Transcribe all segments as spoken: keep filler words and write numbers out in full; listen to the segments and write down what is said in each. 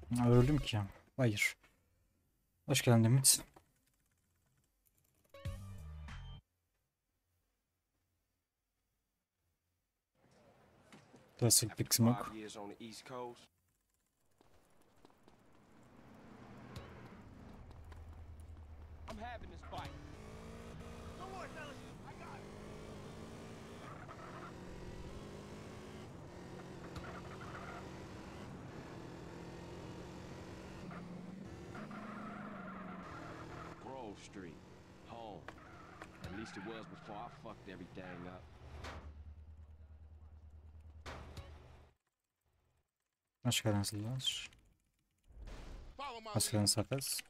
Öldüm ki. Hayır. Hoş geldin Ümit. Classic Big Smoke. Five years on the East Coast. I'm having this fight. Don't worry, fellas. I got it. Grove Street. Home. At least it was before I fucked everything up. Hoş geldin Silvas. Follow my Hoş geldin Sakız.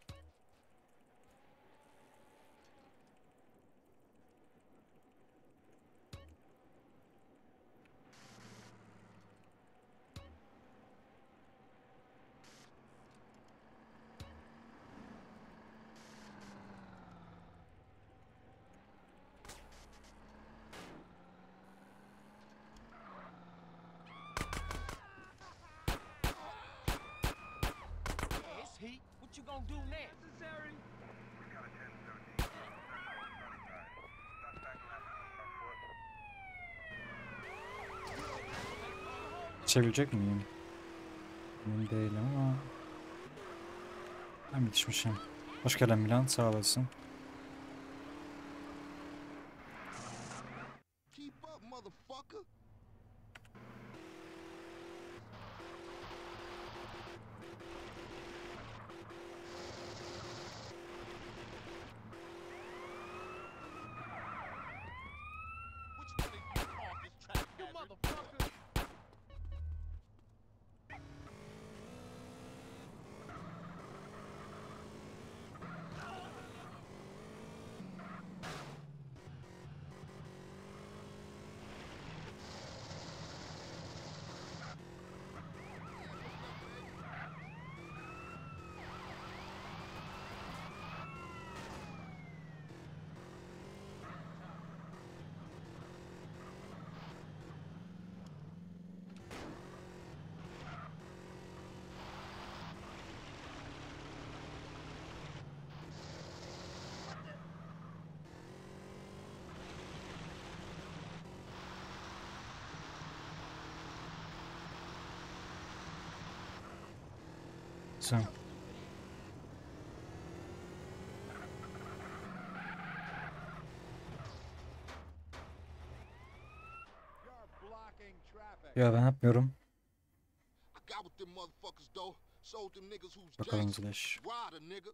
It's heat. What you gonna do now? Necessary. İçebilecek miyim? Emin değilim ama ben bitişmişim. Hoş geldin Milan, sağ olasın. Keep up, motherfucker. Which one of you caused this traffic hazard? You motherfucker. Sen. Ya ben yapmıyorum. I got with them motherfuckers though. Sold them niggas who's Bakalım Jason. Zileş. Rider, nigga.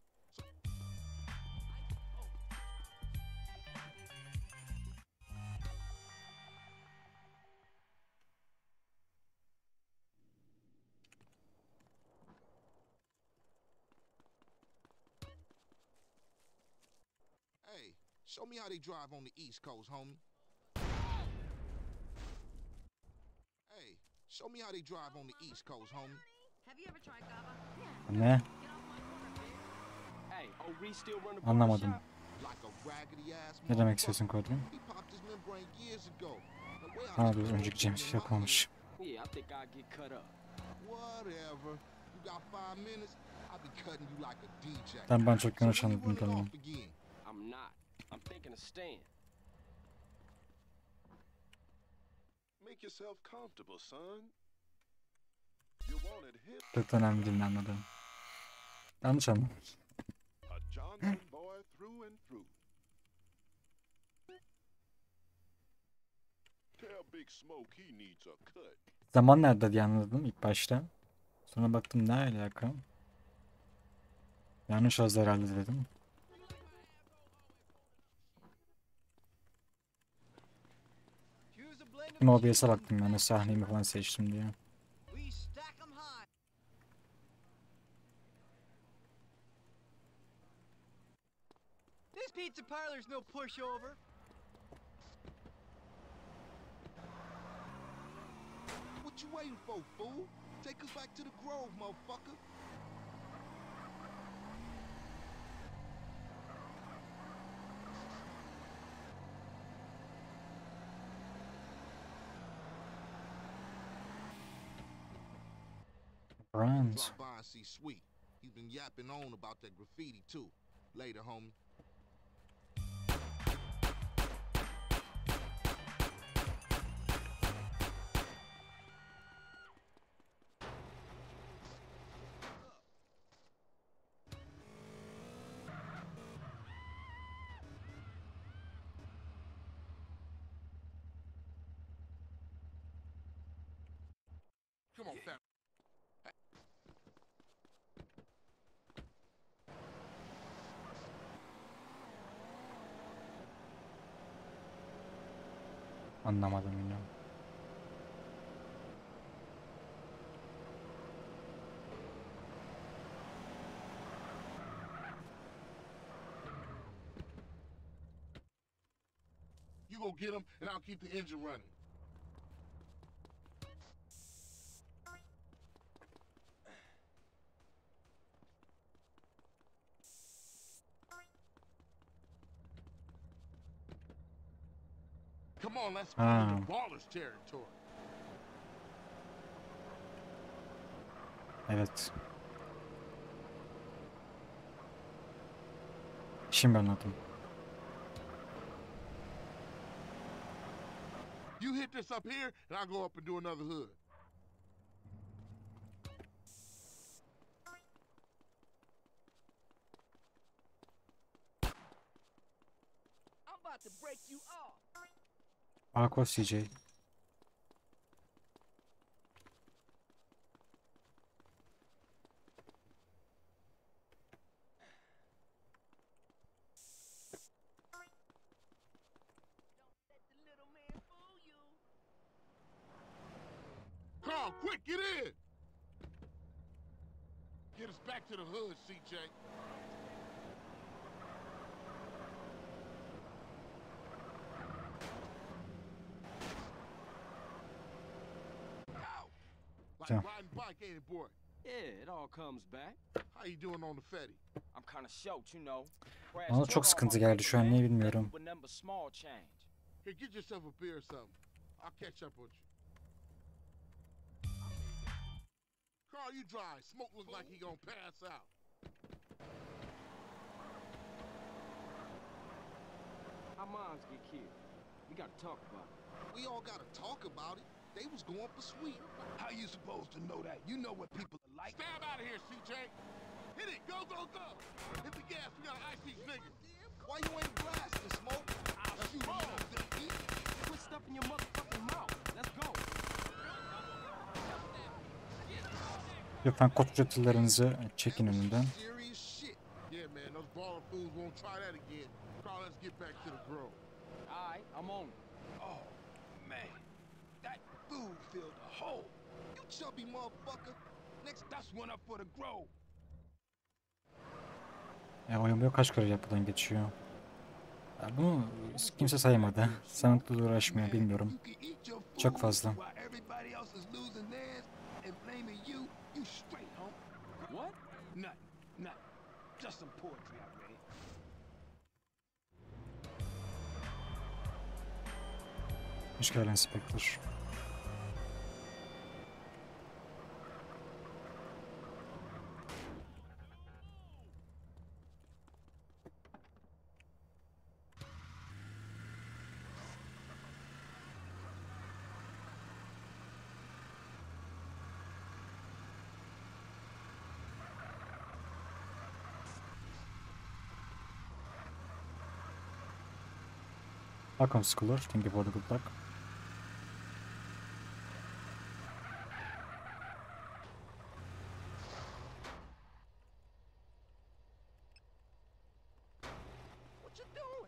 Hey, show me how they drive on the East Coast, homie. Hey, show me how they drive on the East Coast, homie. Have you ever tried GABA? Ne? Hey, oh, Reese still run the Anlamadım. barbershop? Like a raggedy ass Ne demek motherfucker. istiyorsun Kodrin? He popped his membrane years ago. Now, where I Ha was dur told önceki James in şey my yapmamış. ear. Yeah, I think I'll get cut up. Whatever. You got five minutes, I'll be cutting you like a D J. Ben ben çok So yanlış when you anladım running tamam. off again? I'm not. I'm thinking of staying. Make yourself comfortable, son. You wanted hip, Çok da önemli değil anladım. Yanlış anladım. a Johnson boy through and through. Tell Big Smoke he needs a cut. Zaman nerede diye anladım ilk başta. Sonra baktım ne alaka. Yanlış az herhalde dedim. Ama O B S'e baktım yani sahnemi falan seçtim diye. We stack 'em high. This pizza parlor's no pushover. What you waiting for, fool? Take us back to the Grove, motherfucker. Friends. Drop by and see Sweet. He's been yapping on about that graffiti too. Later, homie. Come on, fam. Anlamadım yine. You go get him, and I'll keep the engine running. Come on, let's go Ah. into Baller's territory. Evet. Şimdi anladım. You hit this up here, and I'll go up and do another hood. I'm about to break you off. Aqua C J. The little man fool you. Carl, quick, get in! Get us back to the hood, C J. Ow! Like Yeah. riding bike, ain't it, boy? Yeah, it all comes back. How you doing on the Fetty? I'm kind of short, you know. Crash Bana took çok all sıkıntı my geldi paper, şu an, man. niye bilmiyorum. Left with number small change. Here, get yourself a beer or something. I'll catch up with you. Carl, you dry. Smoke look like he gonna pass out. Our moms get killed. We gotta talk about it. We all gotta talk about it. They was going for Sweet. How you supposed to know that? You know what people are like. Stab out of here, C J. Hit it. Go, go, go. Hit the gas. We gotta ice these niggas. Why you ain't blasting, Smoke? I'll Let's shoot roll. you. Quit stuffing your motherfucking mouth. Let's go. Lütfen kopyalarınızı çekin önümden. Serious shit. Yeah, man. Those baller fools won't try that again. Carl, let's get back to the grove. All right, I'm on it. Oh, man. That food filled a hole. You chubby motherfucker. Next, That's one up for the grove. Ya oyun böyle kaç kere yapıdan geçiyor. Ya bunu kimse saymadı. Sanatla uğraşmıyor, bilmiyorum. You can eat your food Çok fazla. while everybody else is losing theirs and blaming you. You straight, home. What? Nothing. Nothing. Just some poetry I read. Hoş geldin Spectre. Welcome, Scholar. Thank you for the good luck. What you doing?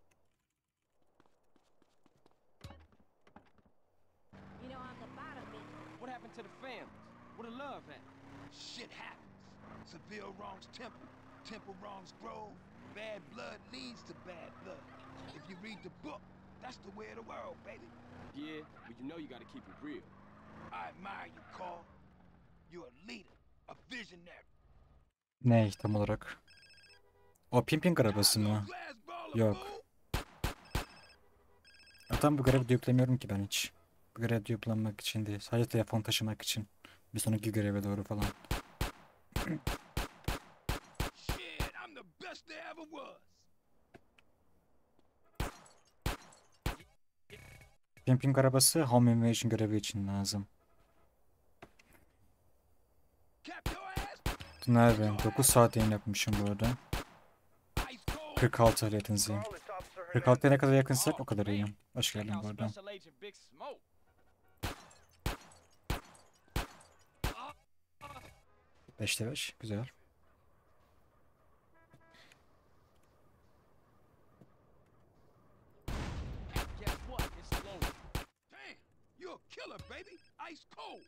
You know, I'm the bottom bitch. What happened to the families? Where the love at? Shit happens. Seville wrongs temple. Temple wrongs grove. Bad blood leads to bad blood. If you read the book, that's the way of the world, baby. Yeah, but you know you gotta keep it real. I admire you, Carl. You're a leader, a visionary. Ne tam olarak? O pimping arabası mı? Glass baller, Yok. fool. Adam bu görevde yüklemiyorum ki ben hiç. Bu görevde yüklenmek için değil. Sadece telefon taşımak için. Bir sonraki göreve doğru falan. Shit, I'm the best there ever was. Camping arabası home invasion görevi için lazım. Cap your ass. Tünel ve dokuz saat yayın yapmışım bu arada. Ice cold. kırk altı yakınsıyım. kırk altıya ne kadar yakınsak o kadar iyiyim. Hoş geldin bu arada. Special Agent Big Smoke. beşte beş. Güzel. Guess what? It's loaded. Damn, you're a killer, baby. Ice cold.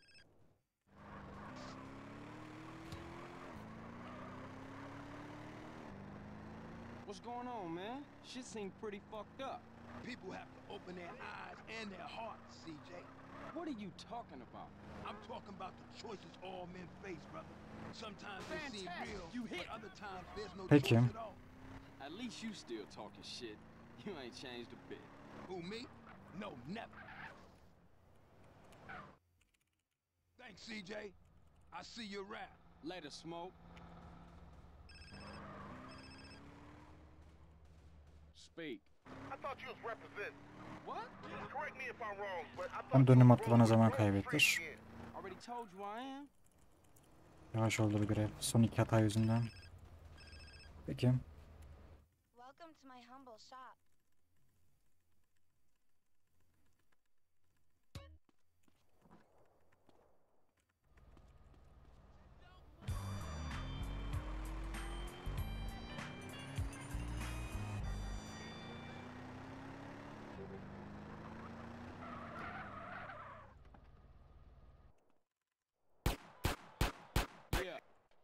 What's going on, man? Shit seems pretty fucked up. People have to open their eyes and their hearts, C J. What are you talking about? I'm talking about the choices all men face, brother. Sometimes they seem Fantastic. real, You but hit. other times there's no Peki. choice at all. At least you still talking shit. You ain't changed a bit. Who, me? No, never. Thanks, C J. I see your rap. Later, Smoke. Speak. I thought you was representing. What? Correct me if I'm wrong, but I thought Hem you dönüm was attı bana rolling zaman with Rome kaybettir. Street again. Already told you I am. Yavaş oldu bu görev. Son iki hata yüzünden. Peki. Welcome to my humble shop. Yeah.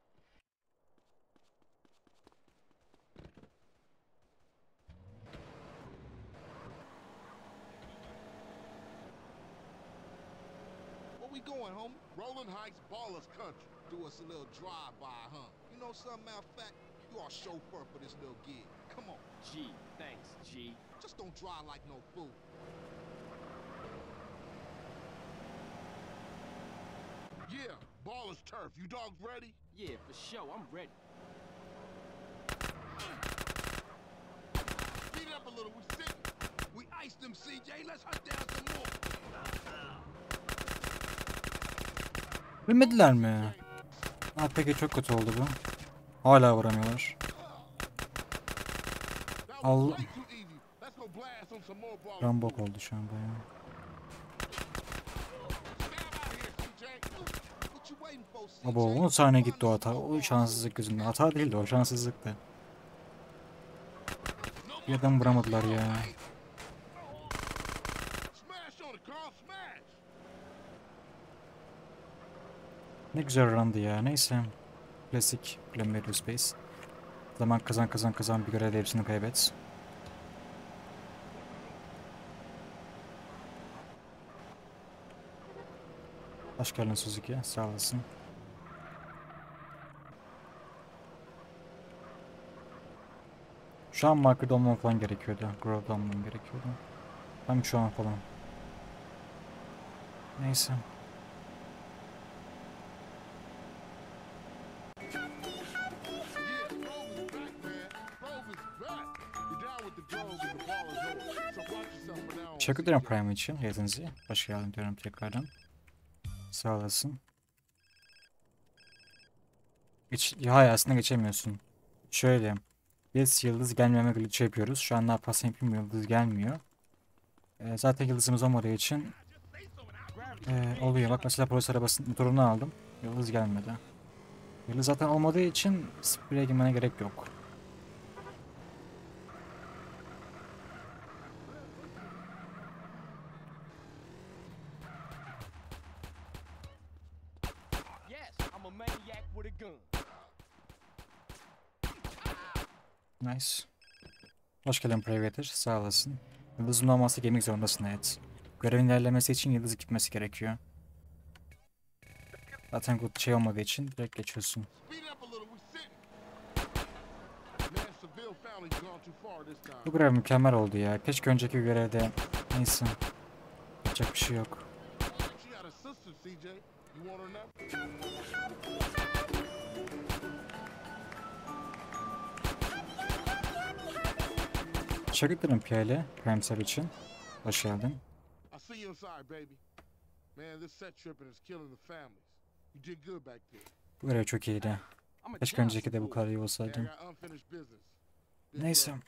Where we going, homie? Rolling Heights Ballers Country. Do us a little drive-by, huh? You know something, matter of fact, you are chauffeur for this little gig. Come on, G. Thanks, G. just don't drive like no fool. Yeah, Ballers Turf. You dogs ready? Yeah, for sure. I'm ready. Speed it up a little, we sitting. We iced them, C J. Let's hunt down some more. Ölmediler mi? Ha, peki çok kötü oldu bu. Hala vuramıyorlar. That was Allah. way too easy. Let's go blast on some more ballers. Rambok oldu şu an bayağı. Stand out here, C J. What you waiting for, C J? Abo on saniye gitti o hata. O şanssızlık yüzünden. Hata değildi o şanssızlıktı. Bir adam vuramadılar ya. Smash on it, Carl. Smash. Ne güzel run'dı ya. Neyse. Klasik Glamberio Space. Zaman kazan kazan kazan bir görevde hepsini kaybet. Hoş geldin Suzuki. Sağ olasın. Şu an markerde olmam falan gerekiyordu. Grove'da olmam gerekiyordu. Tam şu an falan. Neyse. Yeah, Grove is back, man. Grove is back. You're down with the Grove and the Ballers over. So watch yourself from now on. Teşekkür ederim Prime için. Yetiniz'i. Hoş geldin diyorum tekrardan. Sağ olasın. Geç, hayır aslında geçemiyorsun. Şöyle. Biz yıldız gelmeme glitch yapıyoruz. Şu an ne yaparsam yapayım yıldız gelmiyor. Ee, zaten yıldızımız olmadığı için ee, oluyor. Bak mesela polis arabasının motorunu aldım. Yıldız gelmedi. Yıldız zaten olmadığı için spreye girmene gerek yok. Yes, I'm a maniac with a gun. Nice. Hoş geldin Privateer. Sağ olasın. Yıldızın olmazsa girmek zorundasın, evet. Görevin ilerlemesi için yıldız gitmesi gerekiyor. Zaten good şey olmadığı için direkt geçiyorsun. Speed it up a little. We sitting. Man, Seville family's gone too far this time. Bu görev mükemmel oldu ya. Keşke önceki görevde neyse. Yapacak bir şey yok. She got a sister, C J. You want to know? Teşekkür ederim Piyale. Prime için. Hoş geldin. I see you inside, baby. Man, this set tripping is killing the families. You did good back there. Bu görev çok iyiydi. I'm a Keşke child önceki de bu support. kadar iyi Hey, I olsaydım. got unfinished business. Big Neyse. love.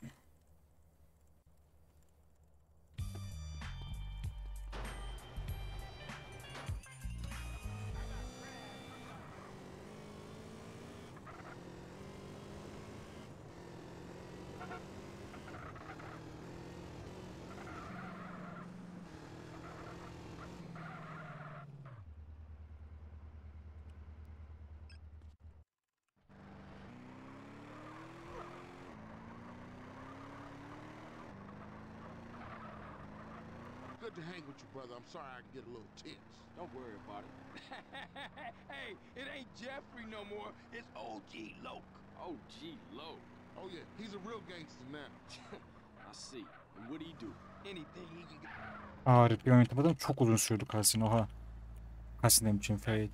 Good to hang with you, brother. I'm sorry I can get a little tense. Don't worry about it. Hey, it ain't Jeffrey no more. It's O G Loke. Oh, gee, low. Oh, yeah, he's a real gangster now. I see. And what do you do? Anything he can get. Aa, repliği oynatamadım. Çok uzun sürdü Kasin. Oha. Kasin demişim. Fate.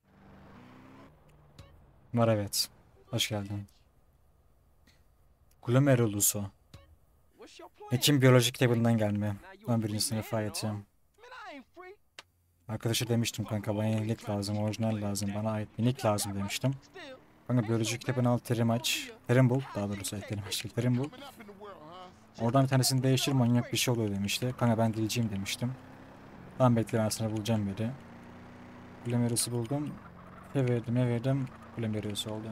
Var evet. Hoş geldin. Glomerulusu. What's your plan? Ekim biyolojik kitabından gelme. Now you a on birinci free sınıf man, ayetim. huh? Man, I ain't free. Arkadaşa demiştim kanka bana yenilik lazım, orijinal lazım, bana ait bir nick lazım demiştim. Still, Kanka biyolojik kitabını al terim aç. Terim bul. Daha doğrusu terim aç değil, terim bul. Coming up in the world, huh? Oradan bir tanesini değiştir, manyak bir şey oluyor demişti. Kanka ben dilciyim demiştim. Tamam bekle ben sana bulacağım biri. Glomerus'u buldum. Ne verdim ne verdim. Glomerus oldu.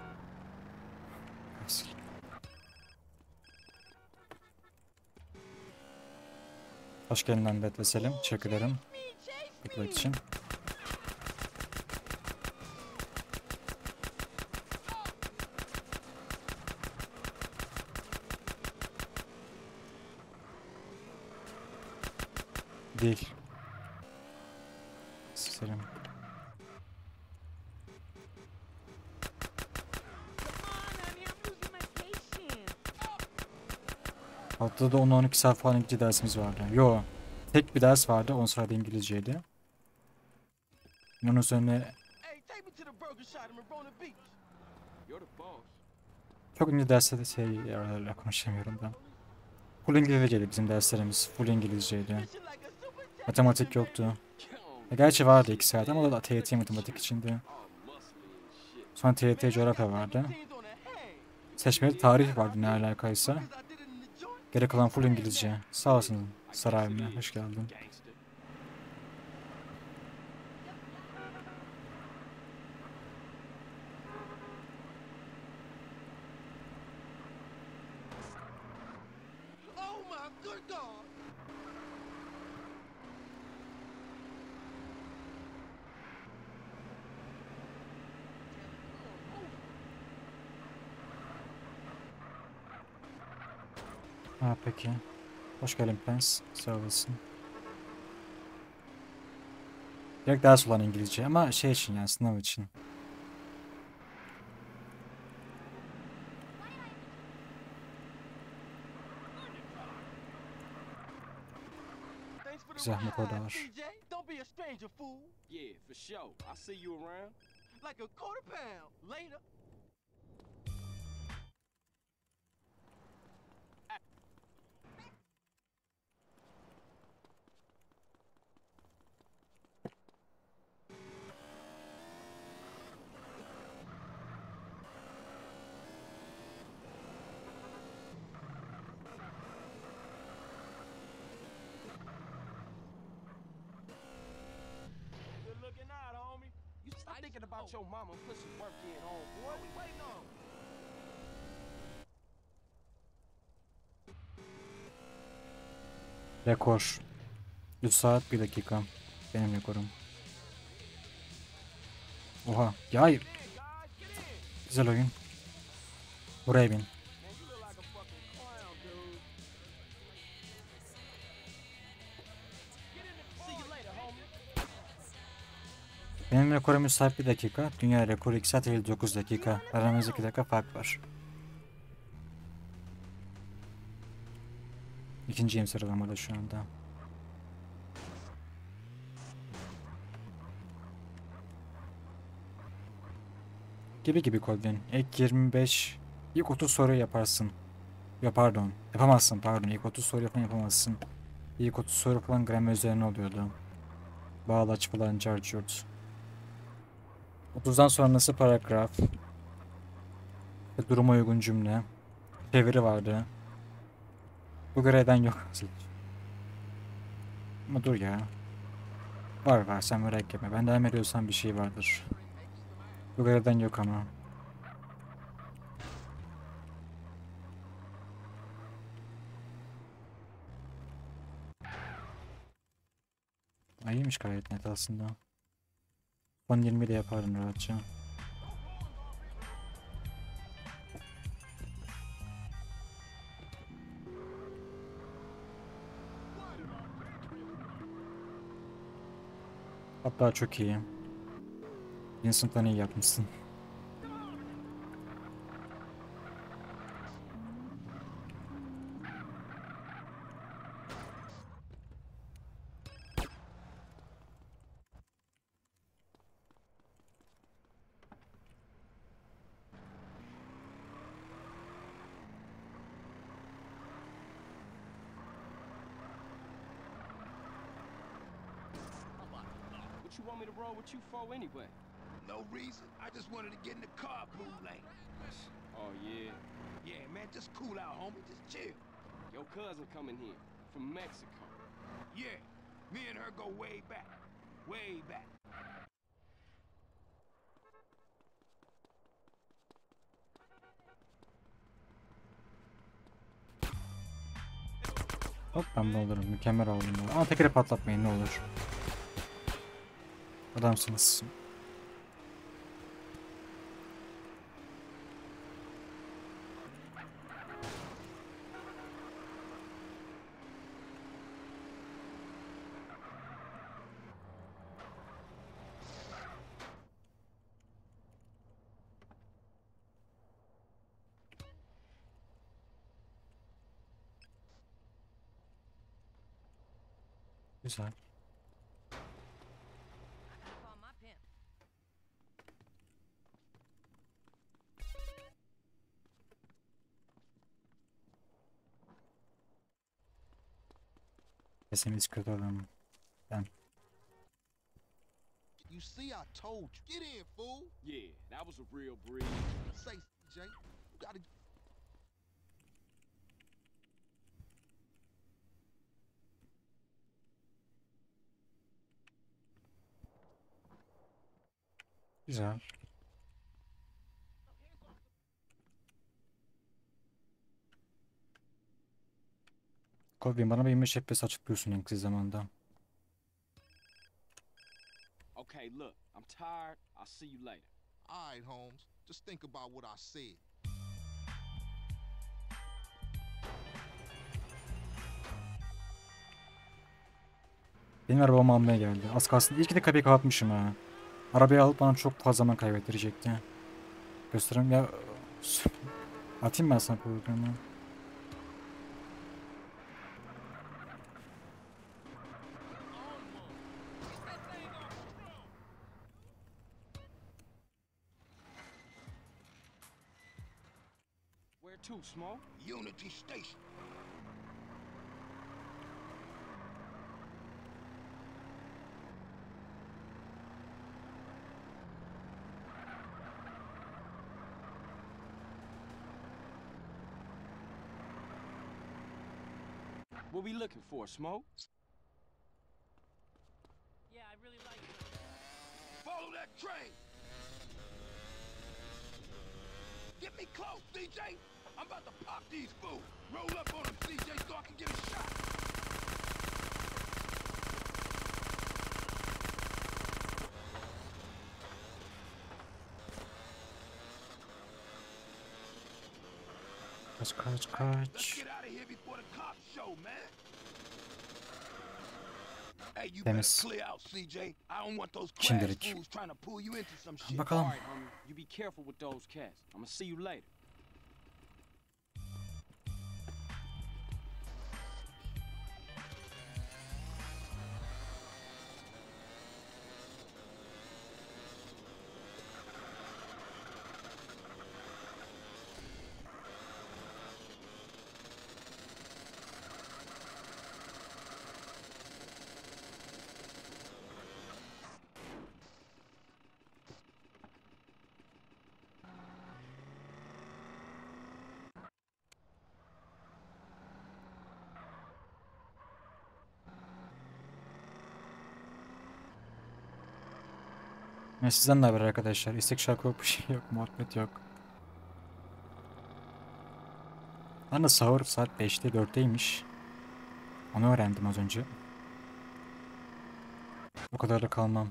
Hoş geldin Ahmet ve Selim. Teşekkür ederim. Beklemek için. Değil. Selim. Haftada da on on iki saat falan İngilizce dersimiz vardı. Yo. Tek bir ders vardı. on sırada İngilizceydi. Onun üzerine Hey, take me to the burger shot in Marona Beach. you're the boss. çok İngilizce derste de şey yerlerle konuşamıyorum ben. Full İngilizceydi bizim derslerimiz. Full İngilizceydi. Shit like a super Matematik yoktu. Come on, E, gerçi vardı iki saat ama o da T Y T matematik içindi. all muscly and shit. Sonra T Y T coğrafya vardı. teams on the hang. Seçmeli tarih vardı ne alakaysa. Cause I did it in the joint. Geri kalan full İngilizce. Sağ olsun Sarayim'e. Hoş geldin. Gangster. Oh my good God. Ha peki. Hoş geldin Pens. Sağ olasın. Direkt ders olan İngilizce ama şey için yani sınav için. Thanks for the Zahmet o da ride, var. C J. Don't be a stranger, fool. Yeah, for sure. I'll see you around. Like a quarter pound. Later. Good looking out, homie. You stop thinking about your mama and put some work in, homeboy. What we waiting on? Rekor. üç saat bir dakika. Benim rekorum. Oha. Ya hayır. Hey, guys, get in. Güzel oyun. Buraya bin. Man, you look like a fucking clown, dude. Get in the See you later, homie. Benim rekorum üç saat bir dakika. Dünya rekoru iki saat elli dokuz dakika. Aramızda iki dakika fark var. İkinciyim sıralamada şu anda. Gibi gibi Colvin. İlk yirmi beş, ilk otuz soruyu yaparsın. Ya pardon, yapamazsın pardon. İlk otuz soru falan yapamazsın. İlk otuz soru falan gramer üzerine oluyordu. Bağlaç falan, carcurt. otuzdan sonrası paragraf. Ve duruma uygun cümle. Çeviri vardı. Bu görevden yok. Ama dur ya. Var var, sen merak etme. Ben devam ediyorsam bir şey vardır. Bu görevden yok ama. Ay, iyiymiş gayet net aslında. on yirmi de yaparım rahatça. Hatta çok iyi. Vincent'tan iyi yapmışsın. What you want me to roll with you for anyway? No reason. I just wanted to get in the carpool lane. Oh, yeah. Yeah, man, just cool out, homie. Just chill. Your cousin coming here from Mexico. Yeah, me and her go way back. Way back. Hop, ben de olurum. Mükemmel oldum. Ama tekrar patlatmayın ne olur. Adamsınız. Güzel. Call my pimp. Sesimiz kötü adam. Ben. You see, I told you. Get in, fool. Yeah, that was a real breeze. Say, C J, you gotta. Güzel. Colvin, bana bir yirmi beş F P S açıklıyorsun en kısa zamanda. Okay, look, I'm tired. I'll see you later. All right, Holmes. Just think about what I said. Benim arabamı almaya geldi. Az kalsın. İyi ki de kapıyı kapatmışım ha. Arabayı alıp bana çok fazla zaman kaybettirecekti. Göstereyim ya. Atayım ben sana programı. Where to, Smoke? Unity Station. What we looking for, Smoke? Yeah, I really like it. Follow that train. Get me close, C J. I'm about to pop these fools. Roll up on them, C J, so I can get a shot. Kaç kaç Let's kaç. get out of here before the cops show, man. Hey, you Temiz. better clear out, C J. I don't want those crash Şimdilik. fools trying to pull you into some shit. Bakalım. All right, homie. You be careful with those cats. I'ma see you later. Ya sizden ne haber arkadaşlar? İstek şarkı yok, bir şey yok, muhabbet yok. Ben de sahur saat beşte dörtteymiş. Onu öğrendim az önce. O kadar da kalmam.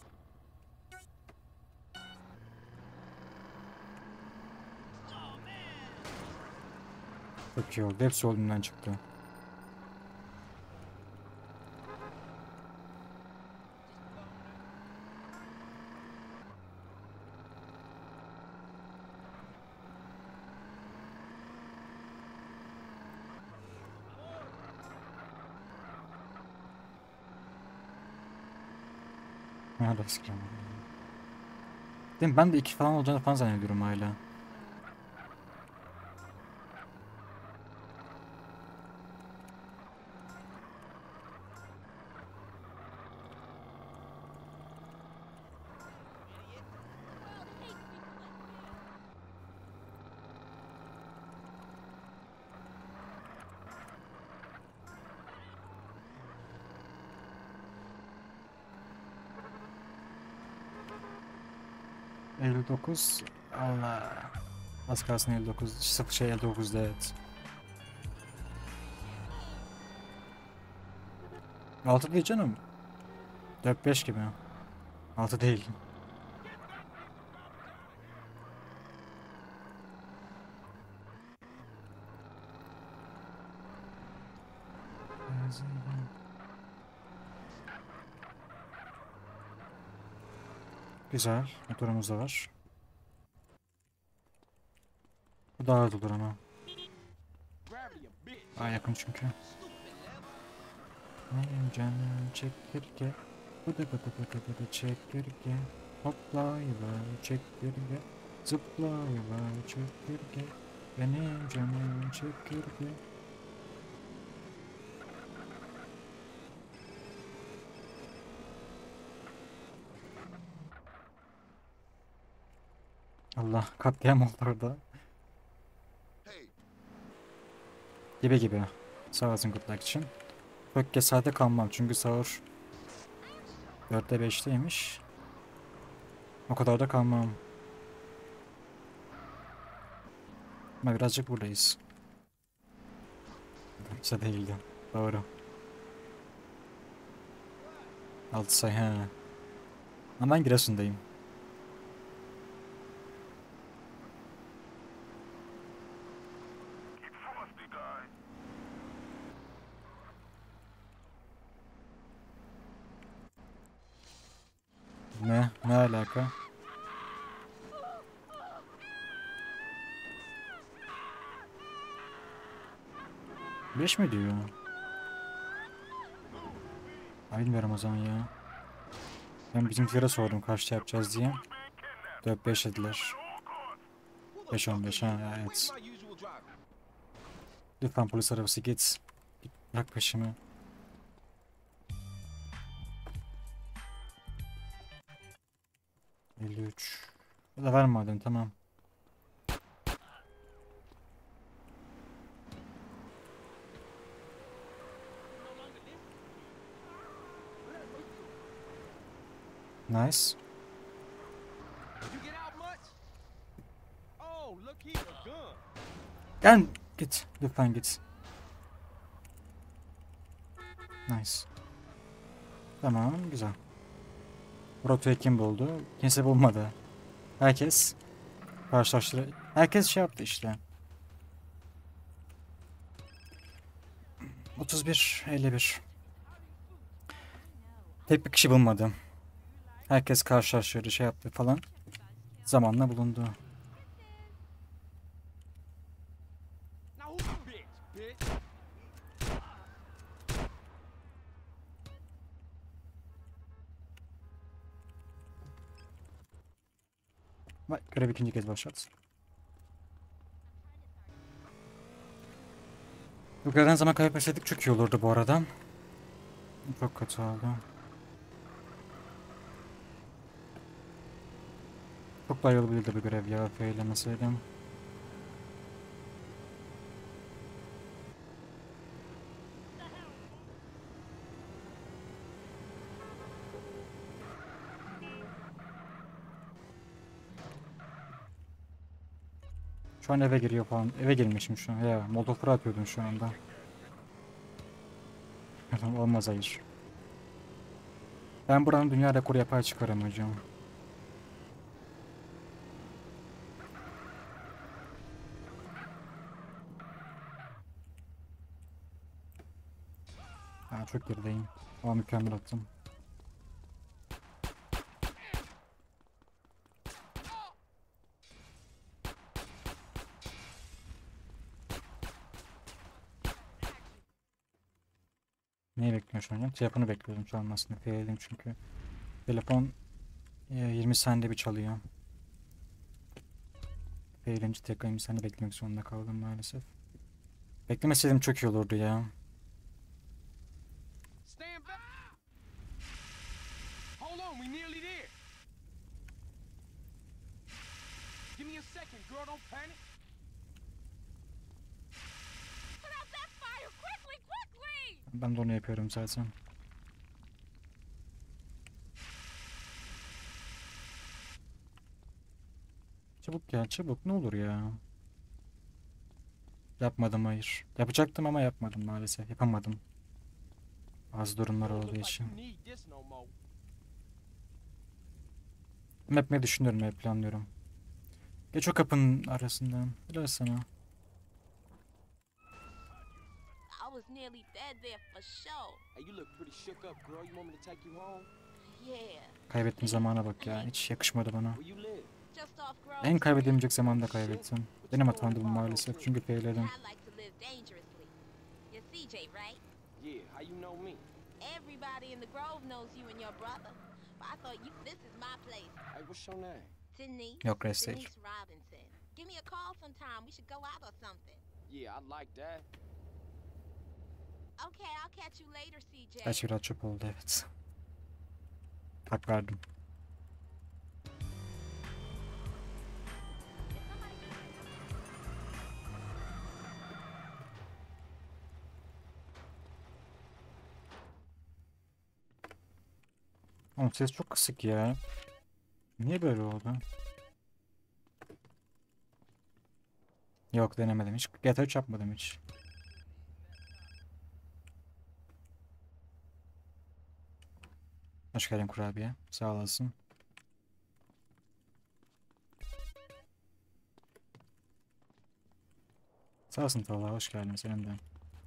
Çok iyi oldu. Hepsi olduğundan çıktı. Ha, da sıkıyorum. Değil mi? Ben de iki falan olacağını falan zannediyorum hala. elli dokuz. Allah. Az kalsın elli dokuz. Sıfır şey elli dokuzda evet. altı değil canım. dört beş gibi. altı değil. Güzel. Motorumuz da var. Bu daha hızlı olur ama. Gravity a bitch. Daha yakın çünkü. Benim canım çekirge. Bıdı bıdı bıdı bıdı çekirge. Hoplayıver çekirge. Zıplayıver çekirge. Benim canım çekirge. Allah, katliam oldu orada. Hey, Gibi gibi. Sağ olasın good luck için. Çok geç saate kalmam çünkü sahur dörtte beşteymiş. O kadar da kalmam. Ama birazcık buradayız. Bursa değildi. Doğru. altı sayı he. Ama ben Giresun'dayım. Ne? Ne alaka? Beş mi diyor? Ay bilmiyorum o zaman ya. Ben bizimkilere sordum kaçta yapacağız diye. dört beş dediler. beş on beş ha evet. My usual driver. Lütfen polis arabası git. Git, bırak peşimi. elli üç. Bu da var madem tamam. Nice. You get out much? Oh, look here, a gun. Gel git. Lütfen git. Nice. Tamam güzel. Rotayı kim buldu? Kimse bulmadı. Herkes karşılaştırı. Herkes şey yaptı işte. otuz bir elli bir. Tek bir kişi bulmadı. Herkes karşılaştırdı şey yaptı falan. Zamanla bulundu. Now who's the bitch, bitch? Bak görev ikinci kez başlat. Bu kadar zaman kaybetseydik çok iyi olurdu bu arada. Çok kötü oldu. Çok daha iyi olabilirdi bu görev ya feylemeseydim. Şu an eve giriyor falan. Eve girmişim şu an. Ya molotofları atıyordum şu anda. Olmaz hayır. Ben buranın dünya rekoru yapar çıkarım hocam. Ha, çok gerideyim. Ama mükemmel attım. Neyi bekliyorum şu an? Telefonu bekliyordum çalmasını. Feyledim çünkü. Telefon e, yirmi saniyede bir çalıyor. Feylince tekrar yirmi saniye beklemek zorunda kaldım maalesef. Beklemeseydim çok iyi olurdu ya. Stand back. Hold on, we nearly there. Give me a second, girl. Don't panic. Put out that fire quickly, quickly! Ben de onu yapıyorum zaten. Çabuk gel çabuk ne olur ya. Yapmadım hayır. Yapacaktım ama yapmadım maalesef. Yapamadım. Bazı durumlar Don't olduğu look like için. you need this no more. Yapmayı düşünüyorum ve planlıyorum. Geç o kapının arasından. Helal sana. I was nearly dead there for sure. Hey, you look pretty shook up, girl. You want me to take you home? Yeah. Kaybettiğim zamana bak ya. Hiç yakışmadı bana. Where you live? Just off Grove En Street. kaybedemeyecek zamanda kaybettim. Benim hatamdı bu maalesef. Çünkü feyledim. I like to live dangerously. You're C J, right? Yeah, how you know me? Everybody in the Grove knows you and your brother. But I thought you this is my place. Hey, what's your name? Denise. Yok rest değil. Denise Robinson. Give me a call sometime. We should go out or something. Yeah, I'd like that. Okay, I'll catch you later, C J. Gerçi biraz çöp oldu evet. Hak verdim. Oğlum ses çok kısık ya. Niye böyle oldu? Yok denemedim hiç. G T A üç yapmadım hiç. Hoş geldin kurabiye. Sağ olasın. Sağ olasın Talha. Hoş geldin senin de.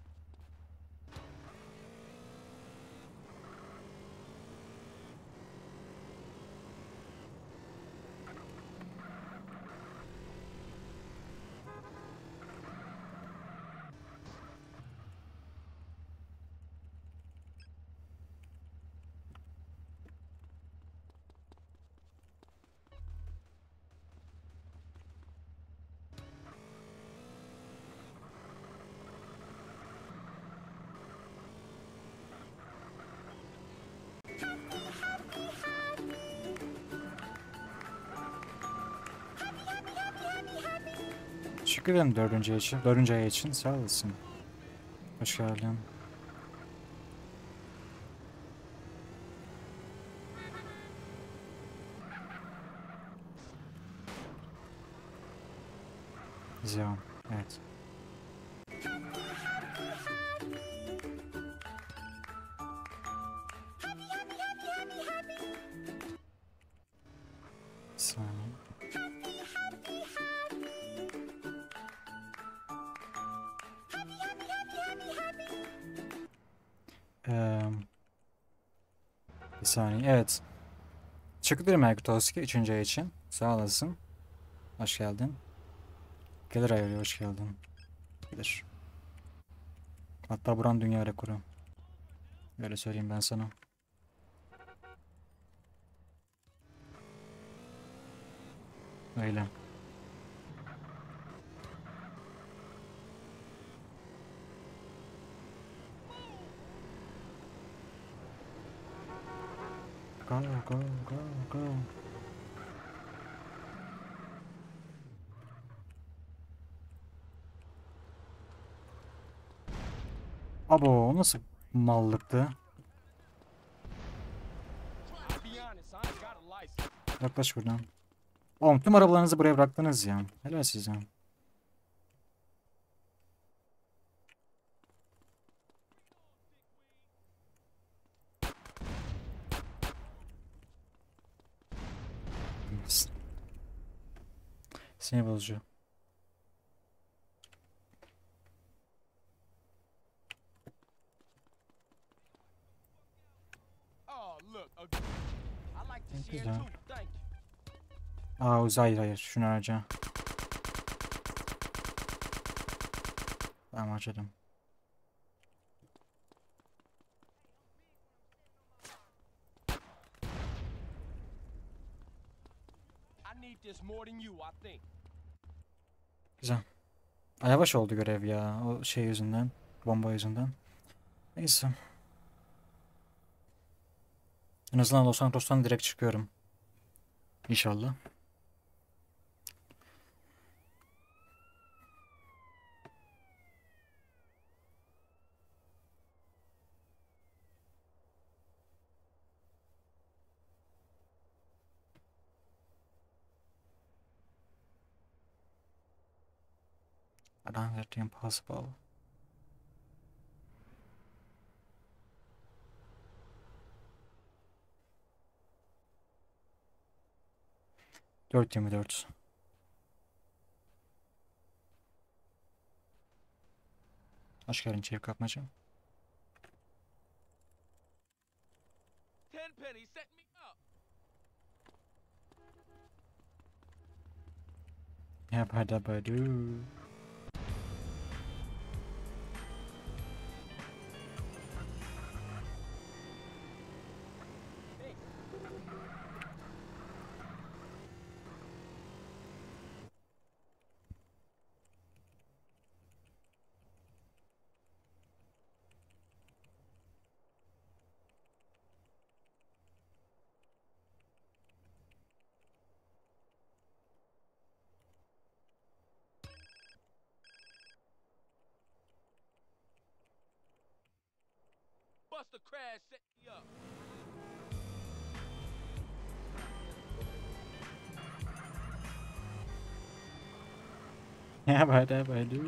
Teşekkür ederim dördüncü ay için. Dördüncü ay için sağ olasın. Hoş geldin. Güzel. Evet. Bir saniye. Ee, bir saniye. Evet. Teşekkür ederim Erkut Oski. Üçüncü ay için. Sağ olasın. Hoş geldin. Gelir ayarı hoş geldin. Gelir. Hatta buran dünya rekoru. Böyle söyleyeyim ben sana. Öyle. Go, go, go, go. Abo o nasıl mallıktı? I'll be honest, I ain't got a license. Yaklaş buradan. Oğlum tüm arabalarınızı buraya bıraktınız ya. Helal size. Sinir bozucu. Oh, look, a gun. I like to Thank you, share sir. too. Thank you. Aa Uzi, hayır hayır. Şunu harca. Tamam, harcadım. I need this more than you, I think. Güzel. Aa, yavaş oldu görev ya. O şey yüzünden. Bomba yüzünden. Neyse. En azından Los Santos'tan direkt çıkıyorum. İnşallah. I don't get the impossible. dört yirmi dört. Hoş geldin Çevik Kapmacı. Ten pennies, set me up. Yabba dabba doo. Buster crash, set me up. Yabba dabba doo.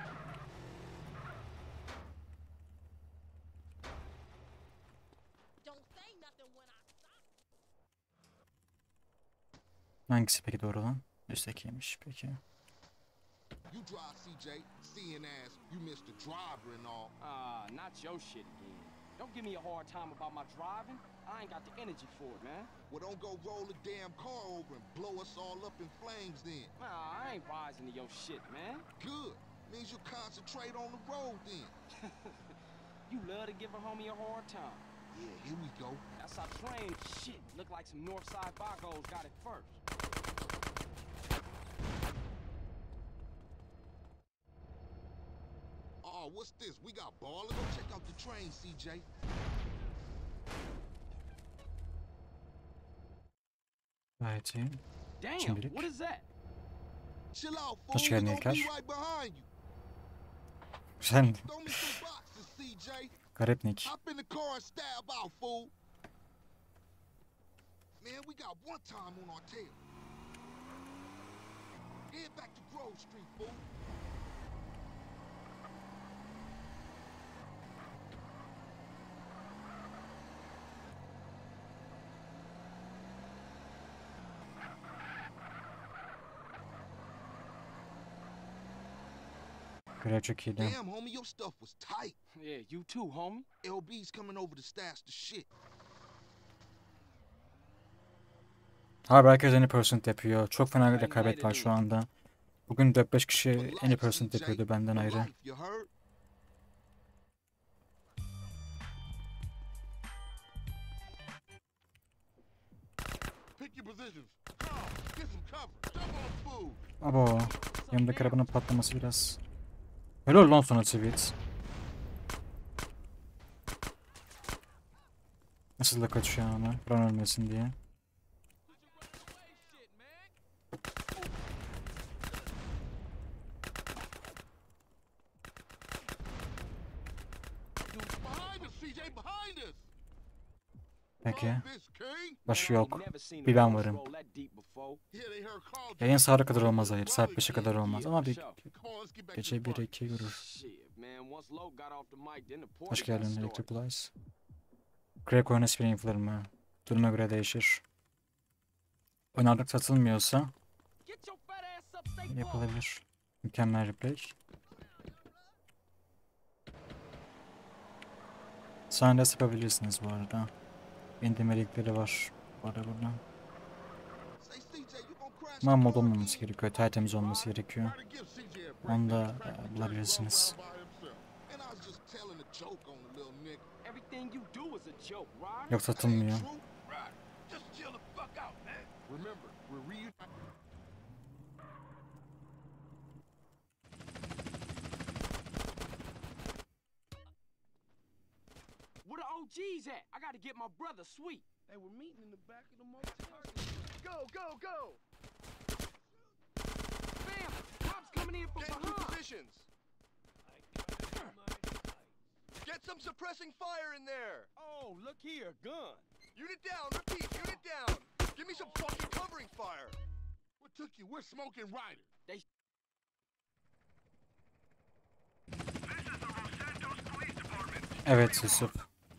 Don't say nothing when I stop. Hangisi peki doğru olan? Üsttekiymiş peki. You drive C J, seeing as you missed the driver and all. Ah, not your shit again. Don't give me a hard time about my driving. I ain't got the energy for it, man. Well, don't go roll the damn car over and blow us all up in flames then. Nah, I ain't rising to your shit, man. Good. Means you concentrate on the road then. You love to give a homie a hard time. Yeah, here we go. That's our train. Shit, look like some Northside Vagos got it first. Oh, what's this? We got ballers? Go check out the train, C J. Gayet iyi. Damn, Şimdilik. what is that? Chill out, fool. Hoş We geldin gonna be İlker. right behind you. Sen Throw me some boxes, C J. garip Nick. Hop in the car and stab out, fool. Man, we got one time on our tail. Head back to Grove Street, fool. Görev çok iyiydi. Damn, homie, your stuff was tight. Yeah, you too, homie. L B's coming over to stash the shit. Harbi herkes any percent yapıyor. Çok fena rekabet var şu anda. Bugün dört beş kişi any percent yapıyordu benden For ayrı. life, you heard? Pick your positions. Come on, get some cover. Jump on, fool. Abo. Yanımdaki arabanın patlaması biraz. Helal lan sana Sivit. Nasıl da kaçıyor ama. Buran ölmesin diye. Behind us, C J, behind us. Peki. Love this, King. Başı Man, I yok. ain't never seen a Bir ben boss varım. roll that deep before. Yeah, they heard call. Yayın saate kadar olmaz hayır. Saat beşe kadar olmaz ama bir Come on, let's get back to gece the bir party. iki görür. Shit, man, once Low got off the mic, then the Hoş party got geldin started. Electric Lies. Crack oyunu spin inflarımı. Duruma göre değişir. Oyun artık satılmıyorsa Get your fat ass up Yapılabilir. Mükemmel replay. Sahne yapabilirsiniz bu arada. İndirmelikleri var. Bu arada burada. Say, C J, you gonna crash Ama the mod car olmaması again? gerekiyor. Tertemiz olması gerekiyor. Try to give C J a break, Onu da man. e, bulabilirsiniz. By himself. And I was just telling a joke on the little nigga. Everything you do is a joke, right? Yok satılmıyor. True. Right. Just chill the fuck out, man. Remember, we're reunited. Where the O Gs at? I gotta get my brother Sweet. Hey, we're meeting in the back of the motel. Go, go, go! Bam! Cops coming in from behind. Positions. Get some suppressing fire in there. Oh, look here, gun. Unit down. Repeat. Unit down. Give me some fucking covering fire. What took you? We're smoking Ryder. Evet Yusuf.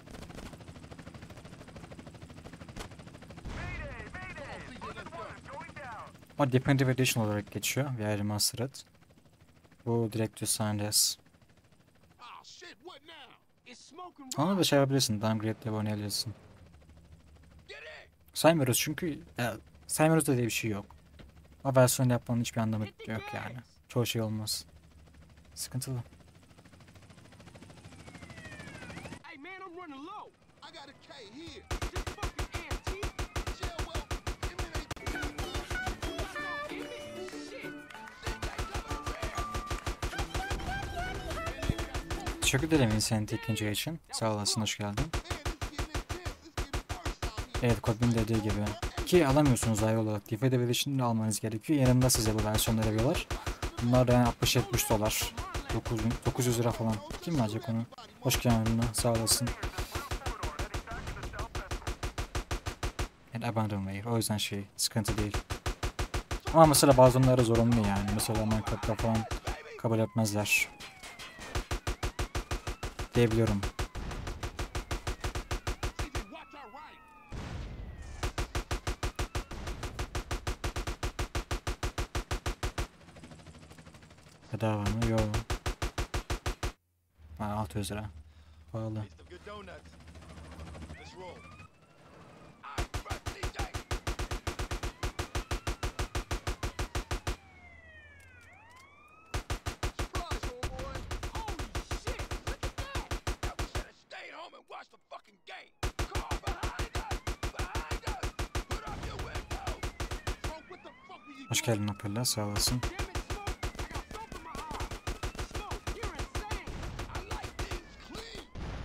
O Definitive Edition olarak geçiyor. V R Remastered. Bu Director's Sands. Ah, shit, what now? It's smoking Onu da şey yapabilirsin. Downgrade'le oynayabilirsin. Saymıyoruz çünkü ya, saymıyoruz da diye bir şey yok. O versiyonu yapmanın hiçbir anlamı yok yani. Çoğu şey olmaz. Sıkıntılı. Hey man, I'm running low. I got a K here. This fucking antique. Yeah, well, give me that. Give me shit. Teşekkür ederim Vincent ikinci ay için. Sağ olasın, hoş geldin. Man, it's getting intense. It's getting worse out here. Evet, Kodbin dediği gibi. Ki alamıyorsunuz ayrı olarak. Definitive Edition'ı almanız gerekiyor. Yanında size bu versiyonları veriyorlar. Bunlar da yani altmış yetmiş dolar. dokuz yüz lira falan. Kim alacak onu? Hoş geldin. Sağ olasın. And Abandonware. O yüzden şey, sıkıntı değil. Ama mesela bazı onlara zorunlu yani. Mesela Minecraft'ta falan kabul etmezler. Diyebiliyorum. C J, watch our right. Bedava mı? Yok. Ha, altı yüz lira. Pahalı. Some good donuts. Let's roll. Alright, front, C J. Surprise, homeboy. Holy shit! Look at that! Yeah, we should have stayed home and watched the fucking game. Car behind us! Behind us! Put up your window! Bro, what the fuck were you Hoş doing? geldin Apella. Sağ olasın. Damn it, Smoke! I got soap in my eye. Smoke, you're insane. I like things clean.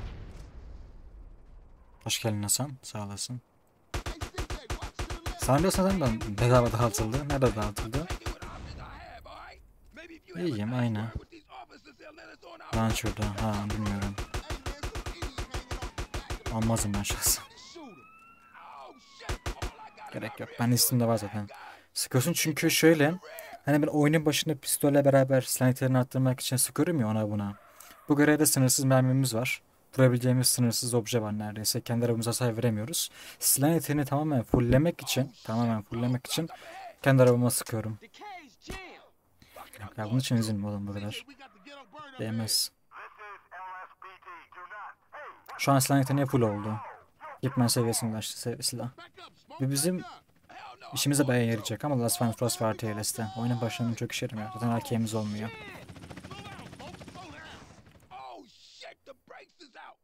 Hoş geldin Hasan. Sağ olasın. Hey, C J, watch to the left. Sanırım zaten bedava dağıtıldı. Nerede dağıtıldı? Make it what options I have, alright? Maybe if you have a İyiyim, nice aynı. word with these officers, they'll let us on our Lan şurada. Ha, bilmiyorum. Hey, man, some idiot hanging off the back of the Almazım ben şahsen. shoot him. Oh shit! All I got Gerek yok. Ben Steam'de var zaten. Sıkıyorsun çünkü şöyle. Hani ben oyunun başında pistolle beraber silahlarını arttırmak için sıkıyorum ya ona buna. Bu görevde sınırsız mermimiz var. Vurabileceğimiz sınırsız obje var neredeyse. Kendi arabamıza hasar veremiyoruz. Silah yeteneğini tamamen fulllemek için, tamamen fulllemek için kendi arabama sıkıyorum. The cage jammed. Ya bunun için üzülme oğlum bu C J, kadar. we got to get up burn up Değmez. Şu an silah yeteneği full oldu. Hitman seviyesine ulaştı se- silah. Back up, smoke. Ve bizim işimize bayağı yarayacak ama Last Fan Frost var T L S'te. Oyunun başlarında çok işe yaramıyor. Zaten arkeğimiz olmuyor. Slow down, smoke. Slow down. Oh shit! The brakes is out.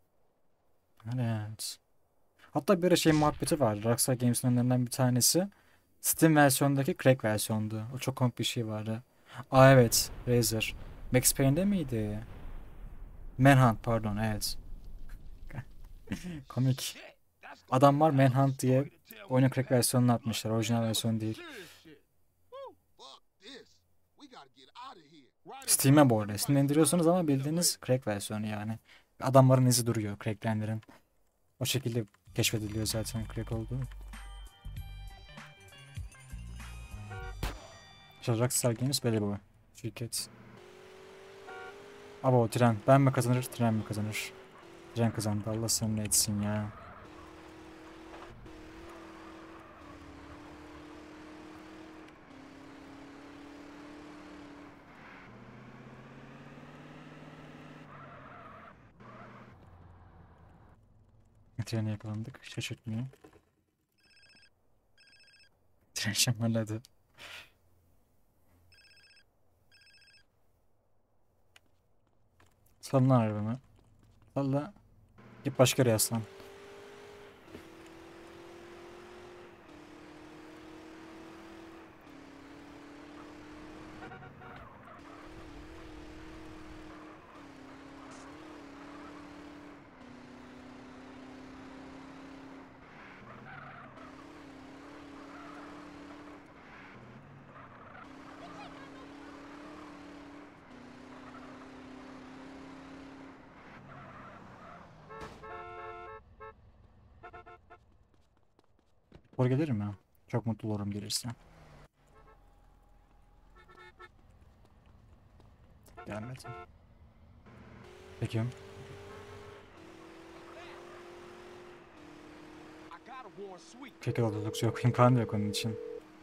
Evet. Hatta bir ara şey muhabbeti vardı. Rockstar Games'in önlerinden bir tanesi. Steam versiyondaki crack versiyondu. O çok komik bir şey vardı. Aa evet. Razer. Max Payne'de miydi? Manhunt pardon evet. Komik. Adamlar Manhunt diye oyunun crack versiyonunu atmışlar. Orijinal versiyon değil. Serious shit. Fuck this. We gotta get out of here. Ryder, Steam'e bu arada. Steam'de indiriyorsunuz ama bildiğiniz crack versiyonu yani. Adamların izi duruyor. Cracklenlerin. O şekilde keşfediliyor zaten crack olduğu. İşte Rockstar Games böyle bu şirket. Ama o tren. Ben mi kazanır, tren mi kazanır? Tren kazandı. Allah seninle etsin ya. Trene yakalandık. Şaşırtmıyor. Tren şamarladı. Salla arabamı. Salla. Git başka yere yaslan. Spor gelirim ya. Çok mutlu olurum gelirse. Gelmedi. Peki. I gotta warn Sweet. Kekil oldukça yok. İmkanı yok onun için.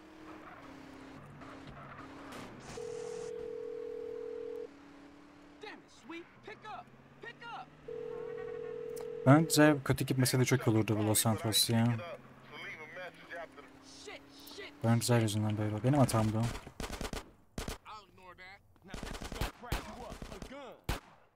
Damn it, Sweet. Pick up. Pick up. Bence kötü gitmeseydi çok olurdu bu Los Santos ya. Shit, shit. Ben güzel yüzünden böyle oldu. Benim hatamdı o. I'll ignore that. Now this is gonna crack you up. A gun.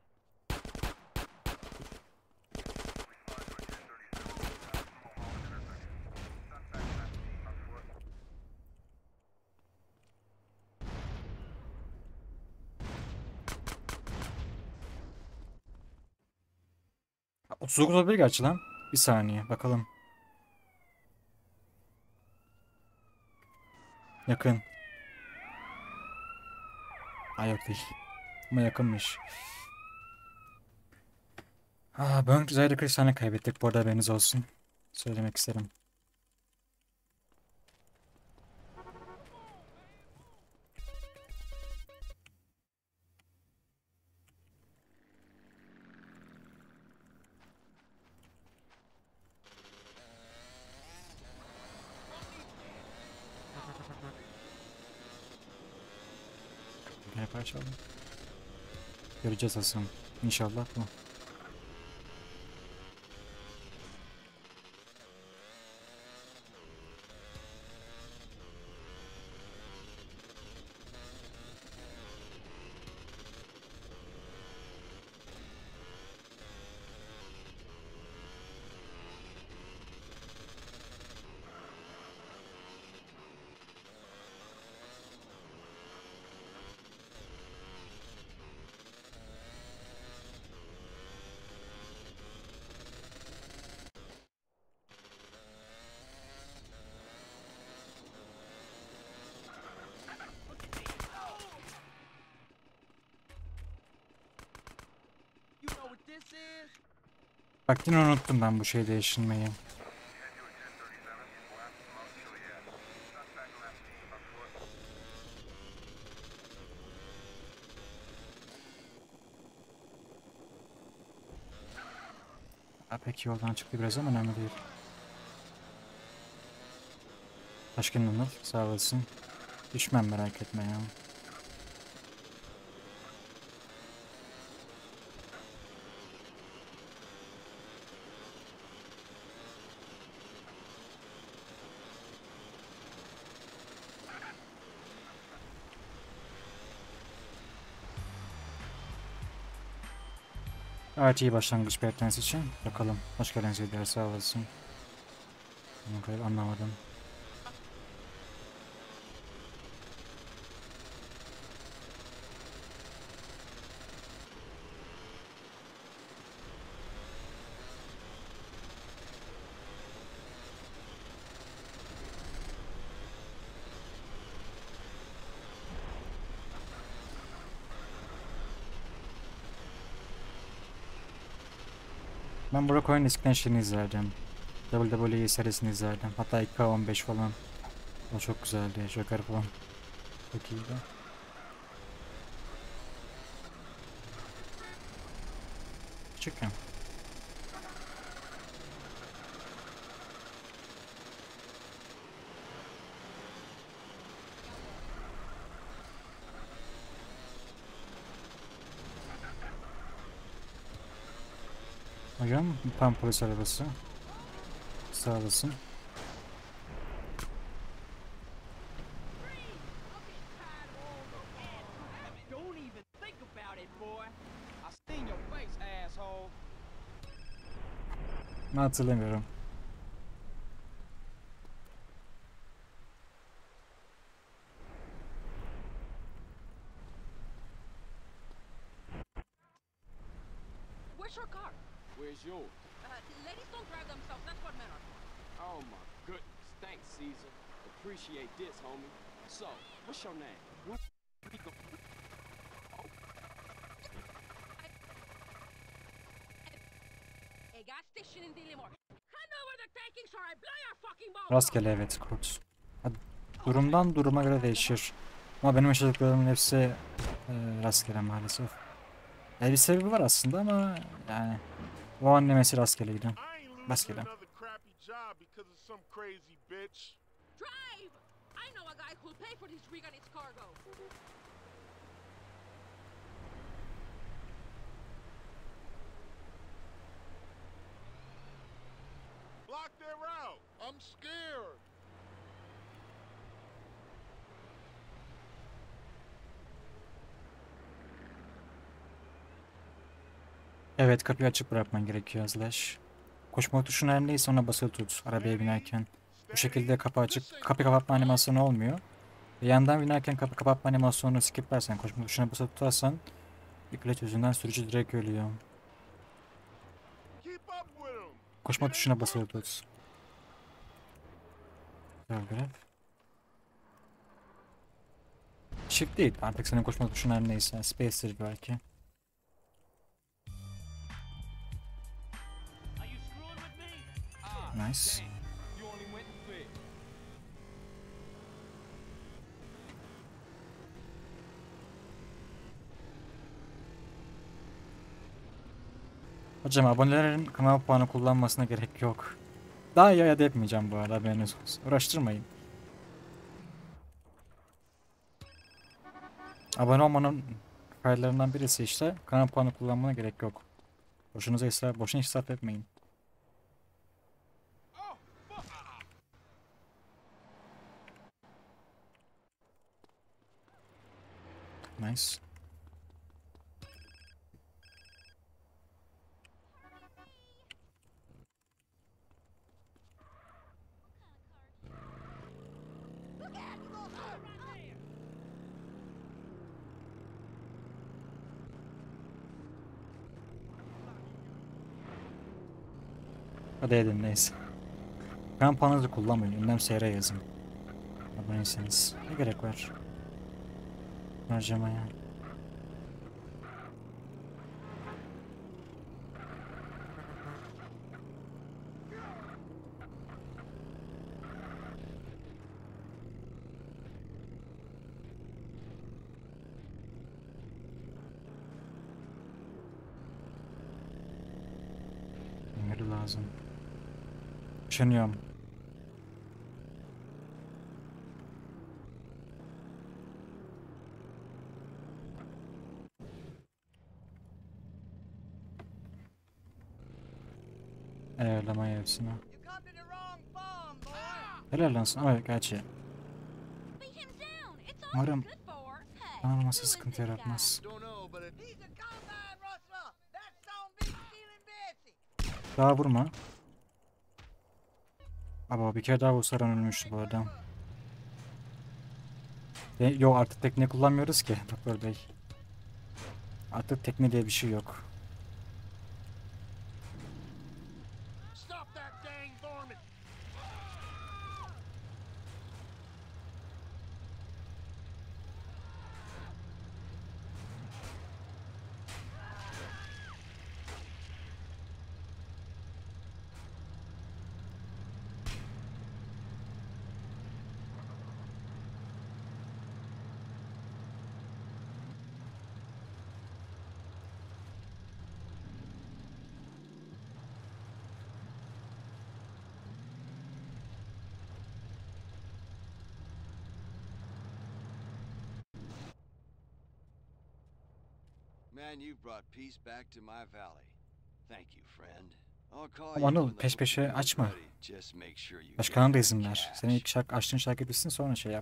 otuz dokuz olabilir gerçi lan. Bir saniye bakalım. Yakın. Ay yok değil. Ama yakınmış. Aa, Burnt Zayda kırk tane kaybettik. Bu arada haberiniz olsun. Söylemek isterim. Ne parçalı? Göreceğiz Hasan. İnşallah bu. You know what this is? Bak yine unuttum ben bu şeyi değiştirmeyi. Ha, peki yoldan çıktı biraz ama önemli değil. Taşkın Anıl sağ olasın. Düşmem merak etme ya. Gayet iyi başlangıç beklentisi için. Bakalım. Hoş geldin Zeyder sağ olasın. Okay, anlamadım. Ben Brock oyun eskiden şeyini izlerdim. W W E serisini izlerdim. Hatta iki K on beş falan. O çok güzeldi. Joker falan. Çok iyiydi. Küçükken. Hocam tam polis arabası. Sağ olasın. Don't even think about it, boy. I seen your face, asshole. Ben hatırlamıyorum. Where's your car? Where's yours? Uh, ladies don't drive themselves. That's what men are for. Oh my goodness. Thanks, Caesar. Appreciate this, homie. So, what's your name? What we go- A gas station in Dillimore. I know where the takings are. I blow your fucking balls. Rastgele evet Kurt. Ha, durumdan duruma göre değişir. Ama benim yaşadıklarımın hepsi e, rastgele maalesef. E, bir sebebi var aslında ama yani o annemesi rastgeleydi. I ain't losing Rastgele. another crappy job because of some crazy bitch. Drive! I know a guy who'll pay for this rig and its cargo. Block their route. I'm scared. Evet, kapıyı açık bırakman gerekiyor Slash. Koşma tuşuna her neyse ona basılı tut arabaya binerken. Bu şekilde kapı açık, kapı kapatma animasyonu olmuyor. Ve yandan binerken kapı kapatma animasyonunu skiplersen, koşma tuşuna basılı tutarsan bir glitch yüzünden sürücü direkt ölüyor. Keep up with 'em. Koşma tuşuna basılı tut. Güzel görev. Shift değil artık senin koşma tuşun her neyse. Space'tir belki. Are you screwing with me? Ah, Nice. damn. You only went and fed. Hocam abonelerin kanal puanı kullanmasına gerek yok. Daha iyi ayat etmeyeceğim bu arada, haberiniz olsun. Uğraştırmayın. Abone olmanın faydalarından birisi işte kanal puanı kullanmana gerek yok. Boşunuza israf, boşuna israf etmeyin. Nice. Hadi edin neyse. Kanal puanınızı kullanmayın. Ünlem seyre yazın. Aboneyseniz. Ne gerek var harcamaya? Emir lazım. Düşünüyorum. Ayarlamaya hepsini. Helal lan sana. Evet, gerçi. Beat him down. It's all Umarım he's good for. Hey, anlaması who is sıkıntı this guy? yaratmaz. Don't know, but it He's a combine rustler. That's some big stealing Betsy. Daha vurma. Ama bir kere daha vursaran ölmüştü bu arada. Ve, yo artık tekne kullanmıyoruz ki Doktor Bey. Artık tekne diye bir şey yok. Stop that dang varmint. Man, you've brought peace back to my valley. Thank you, friend. Ama Anıl peş peşe açma. Başkanına da izin ver. Senin ilk şarkı, açtığın şarkı bitsin sonra şey yap.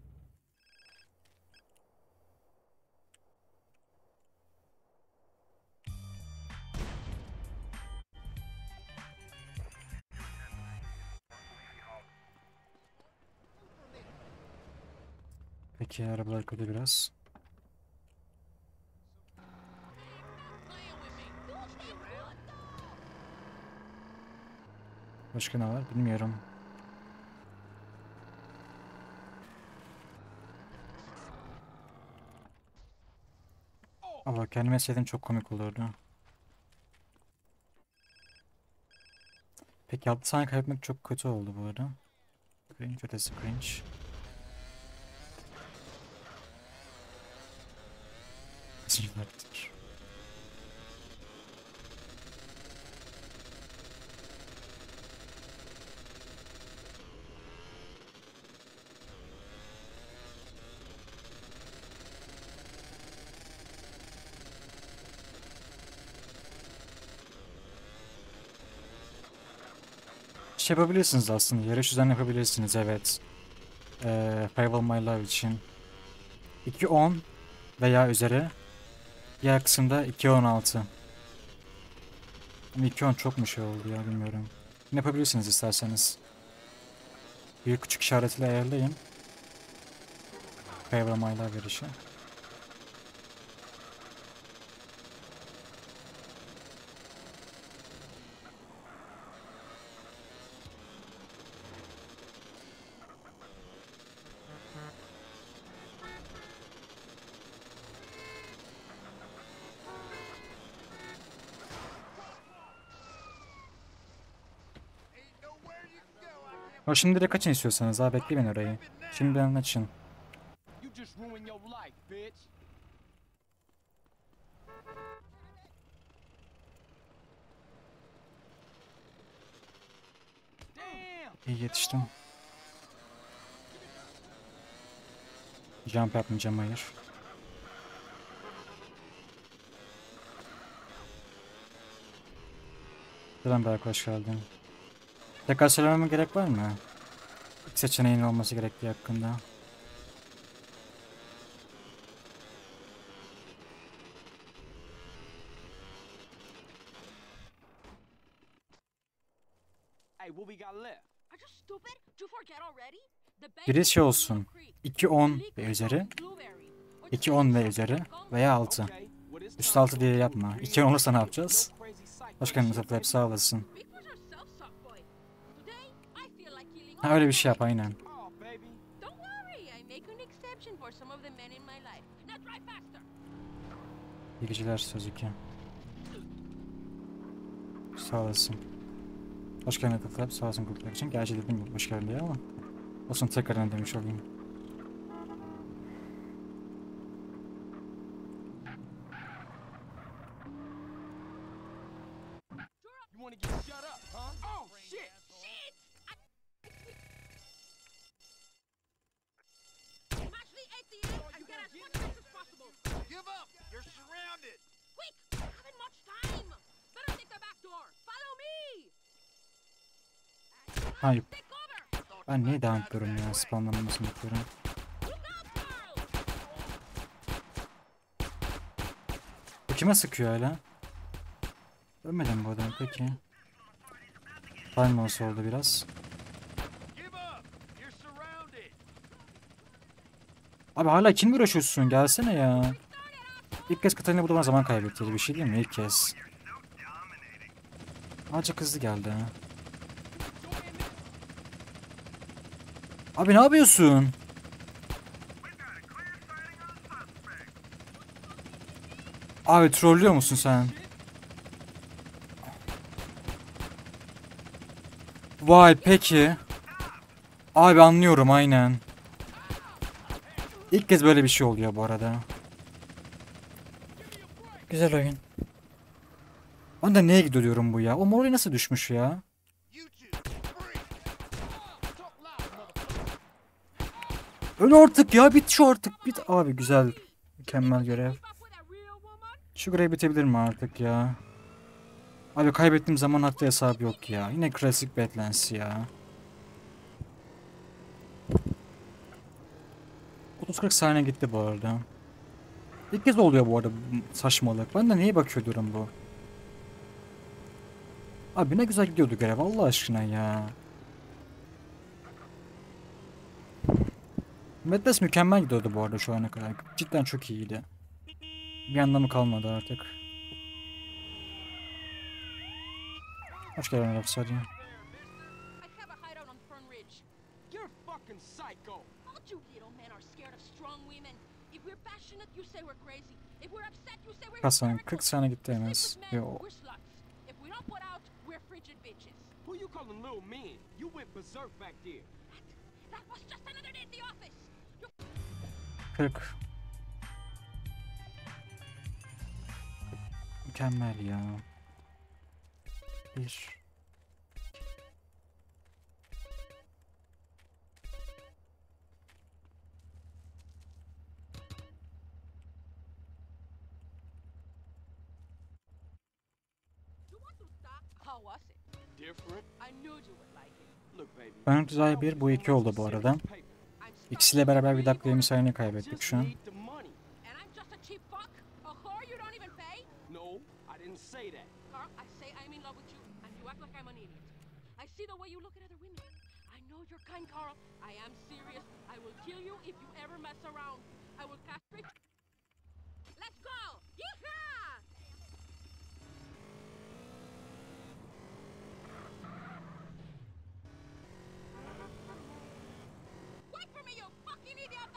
Peki arabalar kötü biraz. Başka ne var bilmiyorum. Allah kendime etseydim çok komik olurdu. Peki altı saniye kaybetmek çok kötü oldu bu arada. Cringe ötesi cringe. Yıllardır. Şey yapabilirsiniz aslında. Yarış düzenli yapabilirsiniz, evet. Ee, Five of My Love için. iki on veya üzeri. Diğer kısımda iki on altı. Ama iki on çok mu şey oldu ya bilmiyorum. Ne yapabilirsiniz isterseniz. Bir küçük işaretiyle ayarlayın. Five of My Love yarışı. O şimdi direkt açın istiyorsanız ha, bekleyin orayı. Şimdiden açın. You just ruined your life, bitch. Damn. İyi yetiştim. Jump yapmayacağım, hayır. Selam Berk, hoş geldin. Tekrar söylememe gerek var mı? İlk seçeneğin olması gerektiği hakkında. Hey, what we got left? Are you stupid? Did you forget already? The bank Biri şey is olsun. Creek. iki on ve Liquor üzeri. Blueberry. Or iki on ve üzeri. Veya altı. Okay, well, this Üst time altı diye yapma. iki on olursa ne yapacağız? your crazy psycho Hoş geldin shit, Zafer, sağ olasın. Speak for yourself, suckboy. Today, I feel like killing Ha all öyle bir of şey you. yap aynen. Oh, baby. Don't worry, I make an exception for some of the men in my life. Now drive faster. İyi geceler Sözüki. Sağ olasın. Hoş geldin Zafer, sağ olasın kulüpler için. Gerçi dedim ya, hoş geldin diye ama. Olsun, tekrardan demiş olayım. You wanna get shut up, huh? Oh, shit. Shit! Smash the A T M and get as much space as possible. Give up! You're surrounded! Quick! Haven't much time. Better take the back door. Follow me. Hayır. Take cover. Ben niye devam ediyorum ya? Spawnlanmasını bekliyorum. Look out, Carl. Bu kime sıkıyor hala? Ölmedim bu adam peki. Time olsa oldu biraz. Give up! You're surrounded! Abi hala kimle uğraşıyorsun? Gelsene ya. İlk kez Katarina bulduğuma zaman kaybettirdi. Bir şey değil mi? İlk kez. Azıcık hızlı geldi ha. Abi ne yapıyorsun? Abi trollüyor musun sen? Vay peki. Abi anlıyorum aynen. İlk kez böyle bir şey oluyor bu arada. Güzel oyun. Onda neye gidiyorum bu ya? O morali nasıl düşmüş ya? You two, free! Öl artık ya, bit şu artık bit. Abi güzel. Mükemmel görev. Keep up with a real woman. Şu görev bitebilir mi artık ya? Abi kaybettiğim zaman hatta hesabı yok ya. Yine klasik Badlands ya. otuz kırk saniye gitti bu arada. İlk kez oluyor bu arada bu saçmalık. Ben de neye bakıyor diyorum bu. Abi ne güzel gidiyordu görev Allah aşkına ya. Badlands mükemmel gidiyordu bu arada şu ana kadar. Cidden çok iyiydi. Bir anlamı kalmadı artık. Hoş geldin Rhapsody. I have a hideout on Fern Ridge. You're fucking psycho. All you little men are scared of strong women. If we're passionate, you say we're crazy. If we're upset, you say we're Kasan hysterical. kırk saniye gitti We en sleep az. with men, Yo. we're sluts. If we don't put out, we're frigid bitches. Who you calling little men? You went berserk back there. That was just another day at the office. You kırk. Mükemmel ya. Bir. you want to stop? How was it? Different. I knew you would like it. Look, baby. Ben güzel bir bu iki oldu bu arada. I'm starting İkisiyle to beraber get bir really dakika yirmi bored saniye I kaybettik just şu an. need the money. and I'm just a cheap fuck? A whore you don't even pay? No, I didn't say that. Carl, I say I'm in love with you, and you act like I'm an idiot. I see the way you look at other women. I know you're kind, Carl. I am serious. I will kill you if you ever mess around. I will castrate you. Let's go! Yeehaw! Wait for me, you fucking idiot!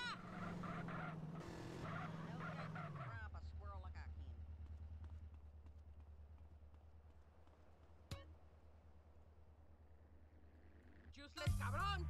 Useless cabrón!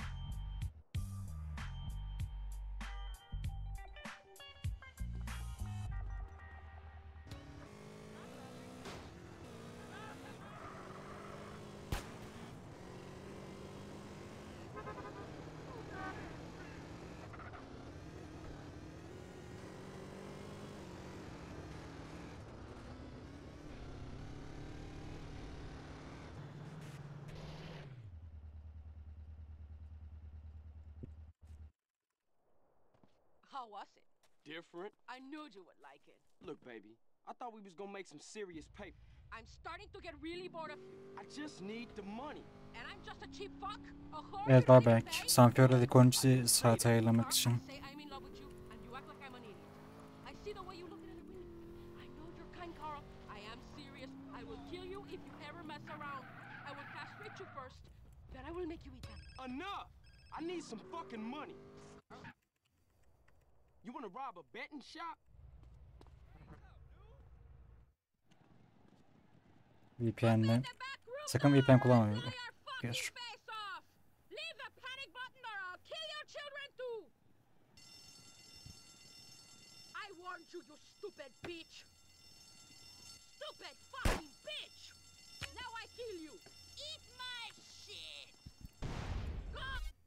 How was it? Different. I knew you would like it. Look, baby. I thought we was gonna make some serious paper. I'm starting to get really bored of you. I just need the money. And I'm just a cheap fuck? A whore Evet you don't even Babek. pay? Sanfiora'daki oyuncuyu saat ayarlamak Carl, için. I say I'm in love with you, and you act like I'm an idiot. I see the way you look at other women. I know you're kind, Carl. I am serious. I will kill you if you ever mess around. I will castrate you first, then I will make you eat them. Enough! I need some fucking money. You wanna rob a betting shop? V P N'le. The back room Sakın V P N door! kullanma. Blow your fucking Gör. face off! Leave the panic button or I'll kill your children too! I warned you, you stupid bitch! Stupid fucking bitch! Now I kill you! Eat my shit! Go!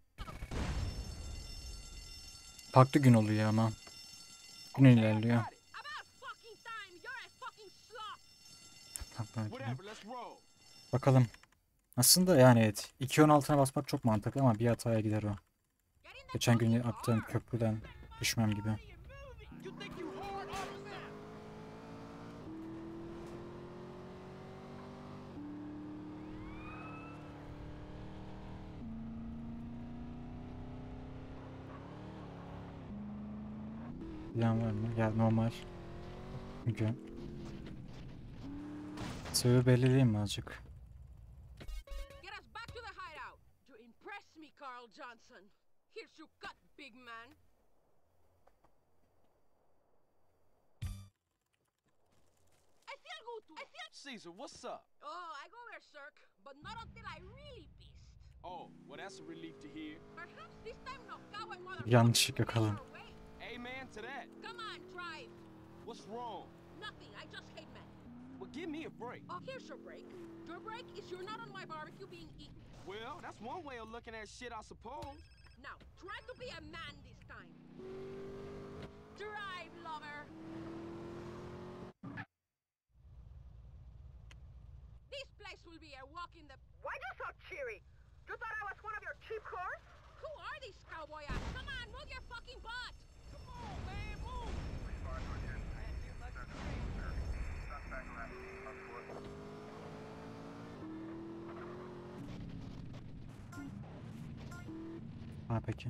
Farklı gün oluyor ama. Gün ilerliyor. Got it. About fucking time! You're a fucking slut! Whatever, let's roll. Bakalım. Aslında yani evet. iki on altıya basmak çok mantıklı ama bir hataya gider o. Get in the Geçen gün fucking attığım car! köprüden düşmem gibi. You think you hard, officer? Plan var mı? Ya normal. Çünkü sebebi belli değil mi azıcık? Get us back to the hideout! You impressed me, Carl Johnson. Here's your cut, big man. I feel good too. I feel. Caesar, what's up? Oh, I go berserk, but not until I really pissed. Oh, well, that's a relief to hear. Perhaps this time no cowboy motherfucker. Yanlışlık yakalım. Your way. Amen to that. Come on, drive. What's wrong? Nothing. I just hate men. Well, give me a break. Oh, here's your break. Your break is you're not on my barbecue being eaten. Well, that's one way of looking at shit, I suppose. Now, try to be a man this time. Drive, lover. The will be a walk in the... Why you so cheery? You thought I was one of your cheap cars? Who are these cowboy ass? Come on, move your fucking butt! Come on, man, move! Ha peki.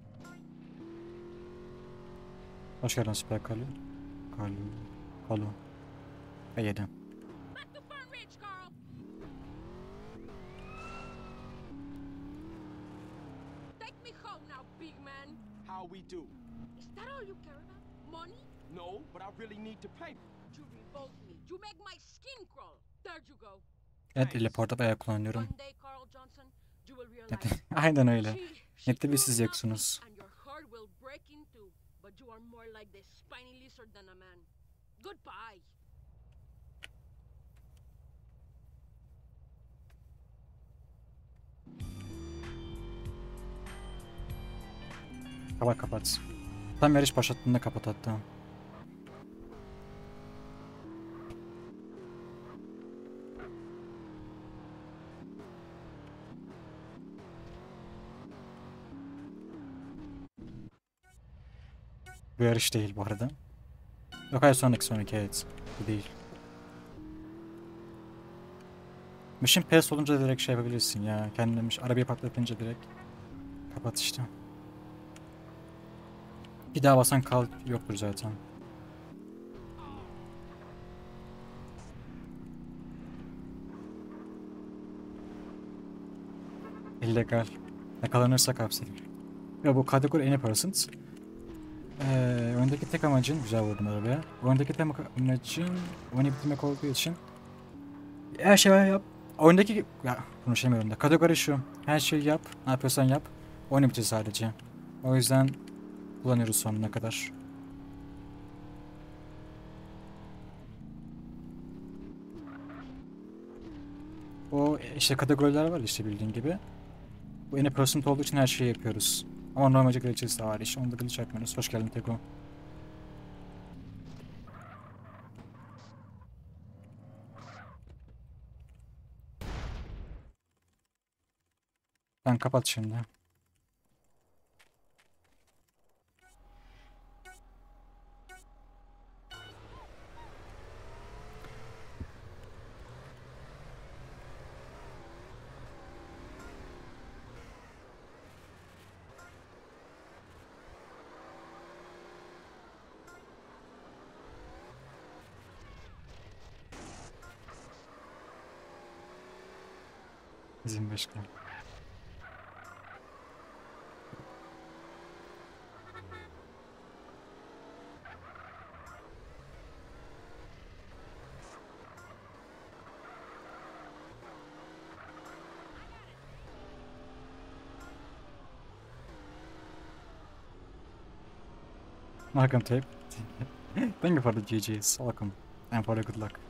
Hoş geldin Süper Kalu. Kalu. Kalu. Ve yedim. Back to Fern Ridge, Carl! Take me home now, big man! How we do? Is that all you care about? Money? No, but I really need to pay. You revolt me. You make my skin crawl. There you go. Evet, teleporta bayağı kullanıyorum. One day, Carl Johnson, you will realize Aynen öyle. she- she Nette bir threw siz yoksunuz. nothing and your heart will break in two. But you are more like the spiny lizard than a man. Goodbye. Kapat kapat. Tam yarış başlattığında kapat hatta. Bu yarış değil bu arada. Yok hayır sonraki sonraki evet. Bu değil. Mission Pass olunca direkt şey yapabilirsin ya. Kendin arabayı patlatınca direkt kapat işte. Bir daha basan kal yoktur zaten. İllegal. Yakalanırsak hapsedilir. Ve bu kategori en persons. Ee, oyundaki tek amacın, güzel vurdum arabaya. Oyundaki tek amacın oyunu bitirmek olduğu için her şeyi yap. Oyundaki, ya konuşamıyorum da. Kategori şu. Her şeyi yap. Ne yapıyorsan yap. Oyunu bitir sadece. O yüzden kullanıyoruz sonuna kadar. O işte kategoriler var işte bildiğin gibi. Bu en person olduğu için her şeyi yapıyoruz. Ama normalde glitches de var işte. Onda glitch yapmıyoruz. Hoş geldin Teko. Ben kapat şimdi. Bizim başkan. Welcome tape. Thank you for the G Gs. Welcome. And for the good luck.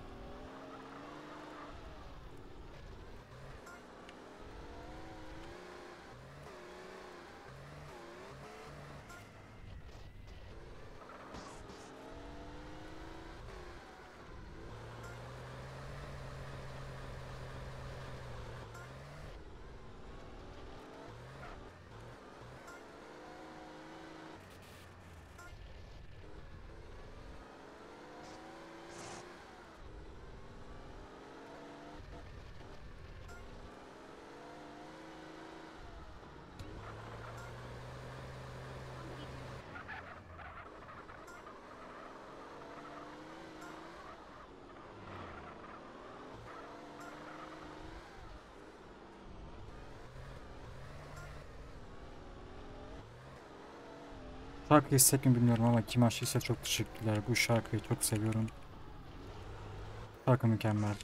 Şarkıyı hisset mi bilmiyorum ama kim açtıysa çok teşekkürler. Bu şarkıyı çok seviyorum. Şarkı mükemmel.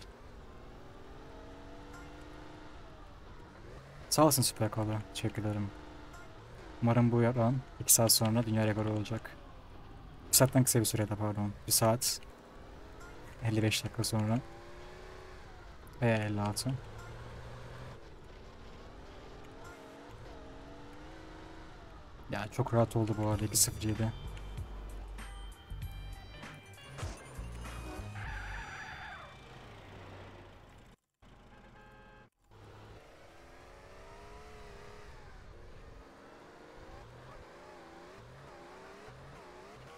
Sağ olasın Süper Kola. Teşekkür ederim. Umarım bu yapan iki saat sonra dünya rekoru olacak. Bir saatten kısa bir sürede pardon. Bir saat elli beş dakika sonra ve elli altı. Ya çok rahat oldu bu arada iki sıfır yedi.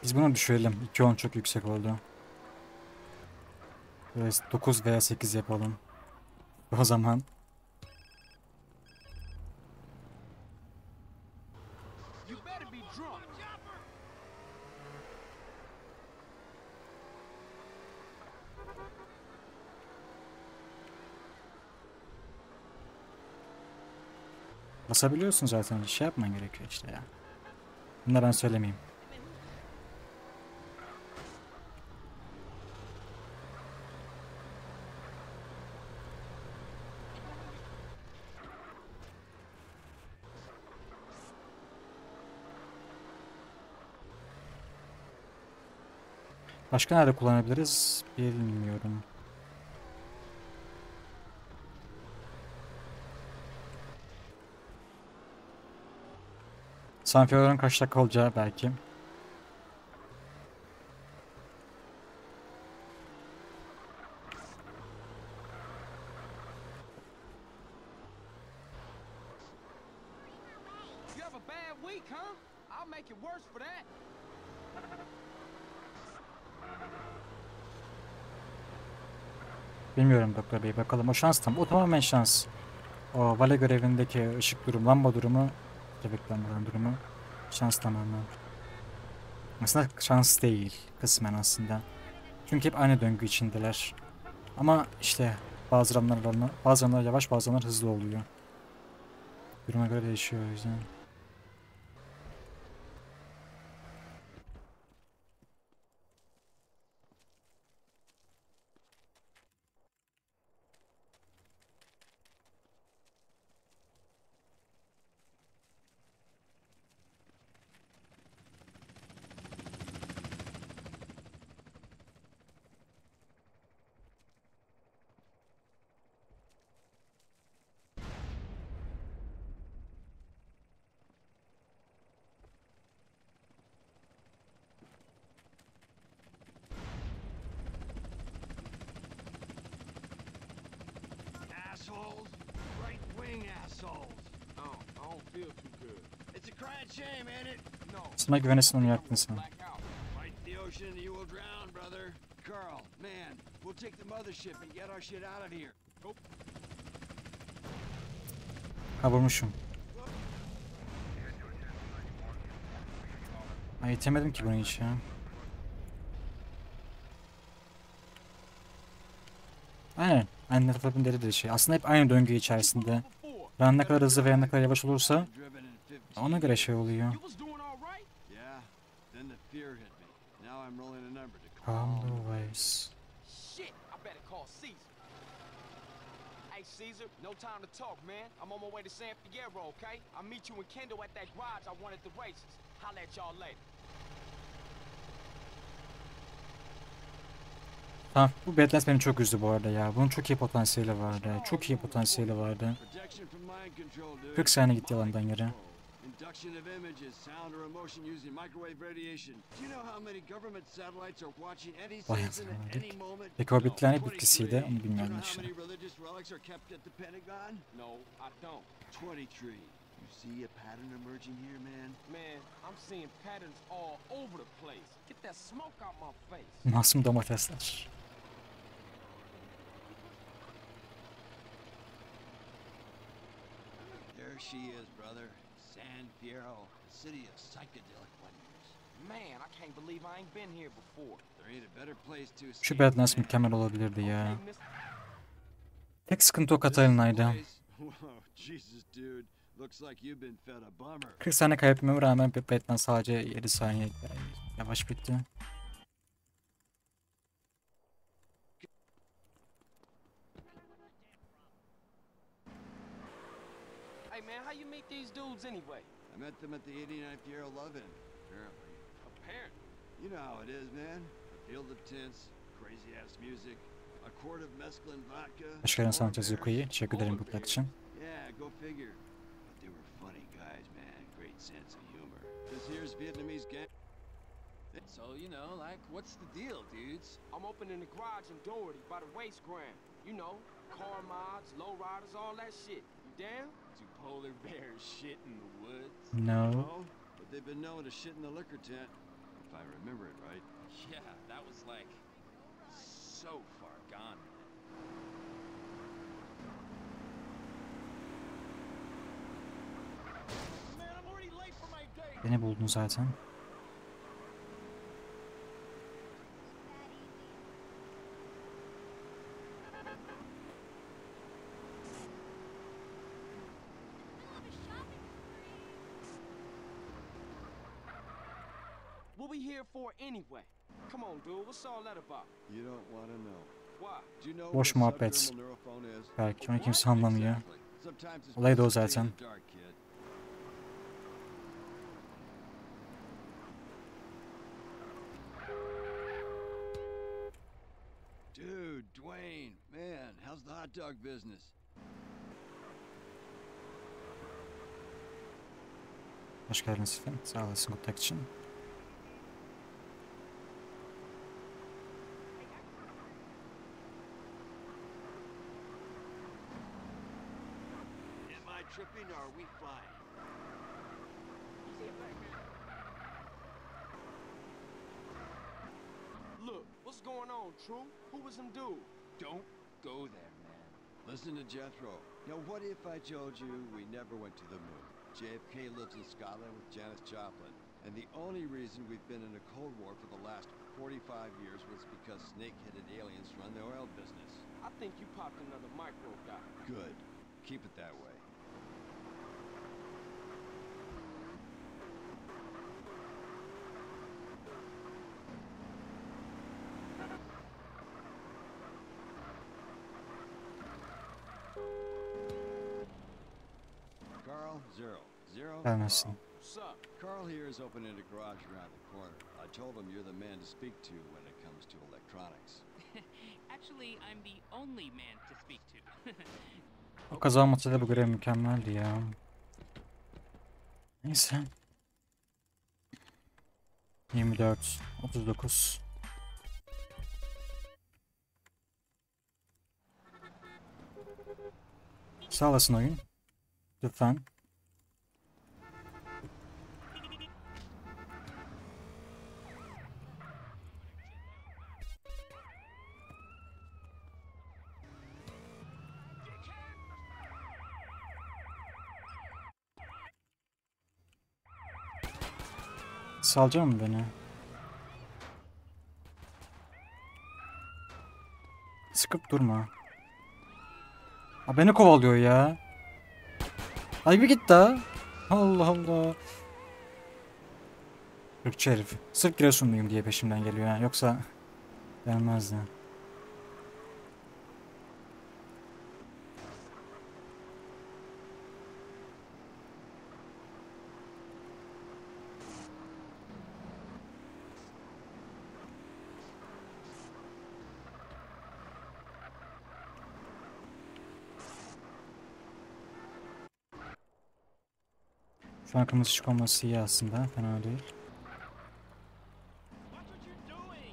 Biz bunu düşürelim. iki on çok yüksek oldu. Böyle dokuz veya sekiz yapalım. O zaman You better be drunk. basabiliyorsun zaten. Şey yapman gerekiyor işte ya. Bunu da ben söylemeyeyim. Başka nerede kullanabiliriz bilmiyorum. San Fierro'nun kaç dakika olacağı belki. You have a bad week, huh? I'll make it worse for that. Bilmiyorum Doktor Bey, bakalım. O şans tam. O tamamen şans. O vale görevindeki ışık durumu, lamba durumu, trafik lambaların durumu şans tamamen. Aslında şans değil kısmen aslında. Çünkü hep aynı döngü içindeler. Ama işte bazı ramlar, bazı ramlar yavaş, bazı ramlar hızlı oluyor. Duruma göre değişiyor o yüzden. Assholes. Right-wing assholes. I don't, I don't feel too good. It's a crying shame, ain't it? No. Sana güvenesin, onu yaktın sen. Black out. Fight the ocean and you will drown, brother. Carl, man, we'll take the mothership and get our shit out of here. Ha, vurmuşum. Ay, itemedim ki bunu hiç ya. Aynen. Aynen Netaflop'un dediği şey. Aslında hep aynı döngü içerisinde. Ben ne kadar hızlı veya ne kadar yavaş olursa ona göre şey oluyor. You was doing all right? Yeah, then the fear hit me. Now I'm rolling a number to Calm the waves. Shit, I better call Caesar. Hey, Caesar, no time to talk, man. I'm on my way to San Fierro, okay? I'll meet you in Kendall at that garage I won at the races. Holla at y'all later. Tamam, bu Badlands beni çok üzdü bu arada ya. Bunun çok iyi potansiyeli vardı. Çok iyi potansiyeli vardı. protection from mind control, dude. kırk saniye gitti yalandan yere. Induction of images, sound or emotion using microwave radiation. Do you know how many government satellites are watching any Vay season at anasını. any moment? Peki o bitkiler ne twenty-three. bitkisiydi? Do Onu you bilmiyorum know işte. how many religious relics are kept at the Pentagon? No, I don't. twenty-three. You see a pattern emerging here, man? Man, I'm seeing patterns all over the place. Get that smoke out my face. Masum domatesler. There she is, brother. San Fierro, the city of psychedelic wonders. Man, I can't believe I ain't been here before. There ain't a better place to Şu escape, Badlands man. mükemmel olabilirdi ya. Hey, mister- Tek sıkıntı o This Katalina'ydı. place- Whoa, Jesus, dude. Looks like you've been fed a bummer. kırk saniye kaybetmeme rağmen Badlands sadece yedi saniye yavaş bitti. Hey, man, how you meet these dudes anyway? I met them at the eighty-ninth Fierro Love-In, apparently. Apparently. You know how it is, man. A field of tints, crazy-ass music, a quart of mescaline vodka. Başkanım polar Sanchez bears. Yuku'yu teşekkür ederim bu plak için. Yeah, go figure. But they were funny guys, man. Great sense of humor. This here's Vietnamese gang. So, you know, like, what's the deal, dudes? I'm opening the garage in Doherty by the waste ground. You know, car mods, low riders, all that shit. You down? Do polar bears shit in the woods? No. No, but they've been known to shit in the liquor tent. if I remember it right. Yeah, that was like so far gone. Man, I'm already late for my date. Beni buldun zaten. What we here for anyway? Come on, dude. What's all that about? You don't want to know. Why? Do you know Boş what a muhabbet. subdermal neurophone is? Belki onu kimse anlamıyor. Exactly. Sometimes it's Olay da o best to stay in zaten. the dark, kid. Dude, Dwayne, man, how's the hot dog business? Hoş geldin Stephen. Sağ olasın kontak için. Am I tripping or are we flying? Look, what's going on, True? Who was him dude? Don't go there, man. Listen to Jethro. Now, what if I told you we never went to the moon? J F K lives in Scotland with Janis Joplin. And the only reason we've been in a Cold War for the last forty-five years was because snake-headed aliens run the oil business. I think you popped another micro guy. Good. Keep it that way. Carl, zero. Zero, Gelmesin. What's up? Carl here is opening a garage around the corner. I told him you're the man to speak to when it comes to electronics. Actually, I'm the only man to speak to. O kazanmasa da bu görev mükemmeldi ya. Neyse. yirmi dört, otuz dokuz. Sağ olasın oyun. Lütfen. Salacak mı beni? Sıkıp durma. Ha, beni kovalıyor ya. Ay bir git daha. Allah Allah. Türkçe herif. Sırf Giresunluyum diye peşimden geliyor ha. Yoksa gelmezdi. Şu an kırmızı ışık olması iyi aslında. Fena değil. Watch what you're doing.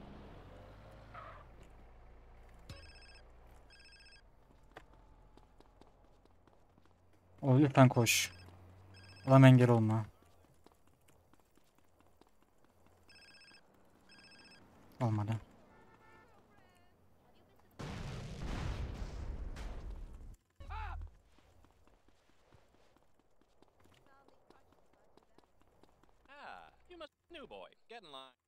O lütfen koş. Ulan engel olma. Olmadı. Ah, you must be a new boy. Get in line.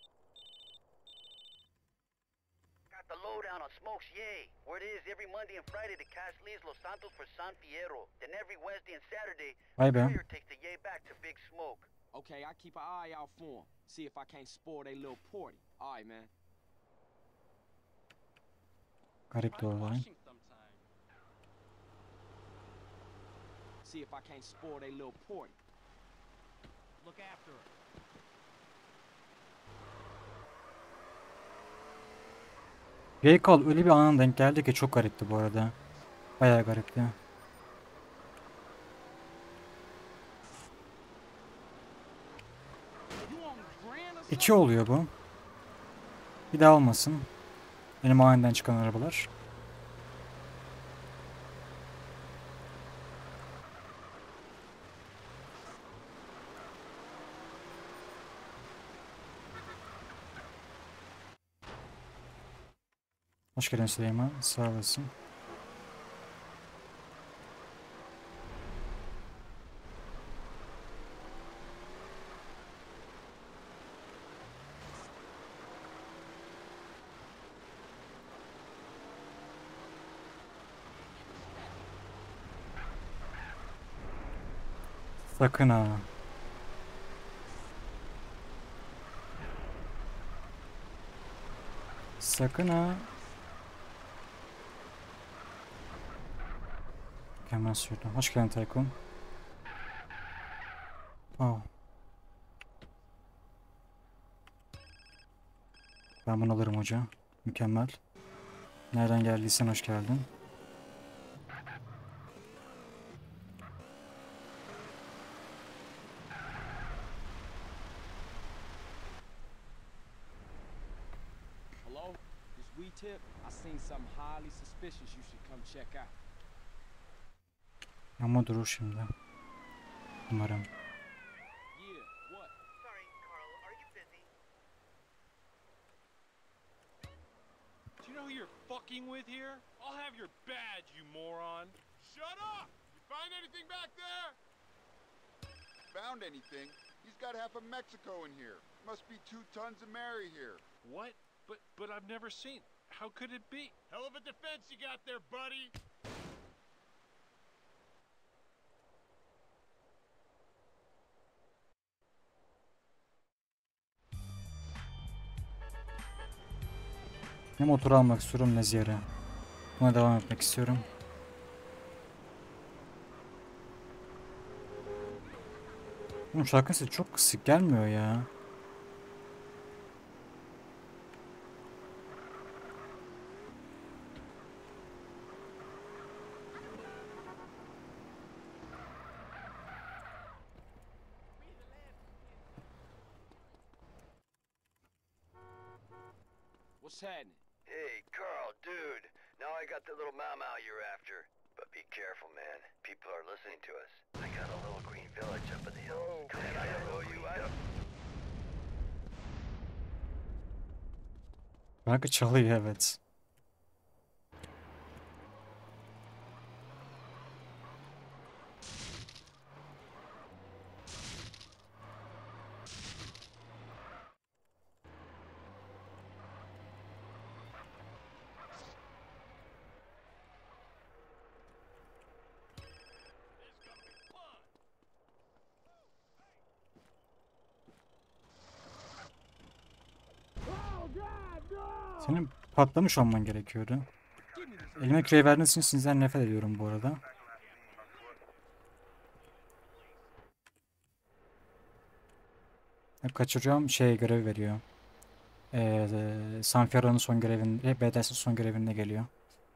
Got the lowdown on Smokes Yay. Where it is every Monday and Friday the cash leaves Los Santos for San Fierro. Then every Wednesday and Saturday, Vay be. Courier takes the Yay back to Big Smoke. Okay, I keep an eye out for him. See if I can't spoil they little party. All right, man. Garip de olay. Washing sometime. See if I can't spoil they little party. Look after her. Vehicle öyle bir ana denk geldi ki çok garipti bu arada. Bayağı garipti. İki oluyor bu. Bir daha olmasın. Benim aniden çıkan arabalar. Hoş geldin Süleyman. Sağ olasın. Sakın ha. Sakın ha. Hemen sürdüm. Hoş geldin Tayfun. Oh. Ben bunu alırım hoca. Mükemmel. Nereden geldiysen hoş geldin. Hello? This WeTip? I seen something highly suspicious you should come check out. Ama durur şimdi. Umarım. Yeah, what? Sorry, Carl, are you busy? Do you know who you're fucking with here? I'll have your badge, you moron. Shut up! You find anything back there? Found anything? He's got half of Mexico in here. Must be two tons of Mary here. What? But but I've never seen. How could it be? Hell of a defense you got there, buddy! Ne motor almak istiyorum ne ziyare. Buna devam etmek istiyorum. Oğlum şarkı sesi çok kısık gelmiyor ya. What's happening? Hey, Carl, dude. Now I got the little mau mau you're after. But be careful, man. People are listening to us. I got a little green village up in the hills. Oh, man, I don't know you. I don't... Şarkı çalıyor evet. Senin patlamış olman gerekiyordu. Elime küreği verdiğiniz için sizden nefret ediyorum bu arada. Kaçıracağım şey görevi veriyor. Ee, San Fierro'nun son görevinde, B D S son görevinde geliyor.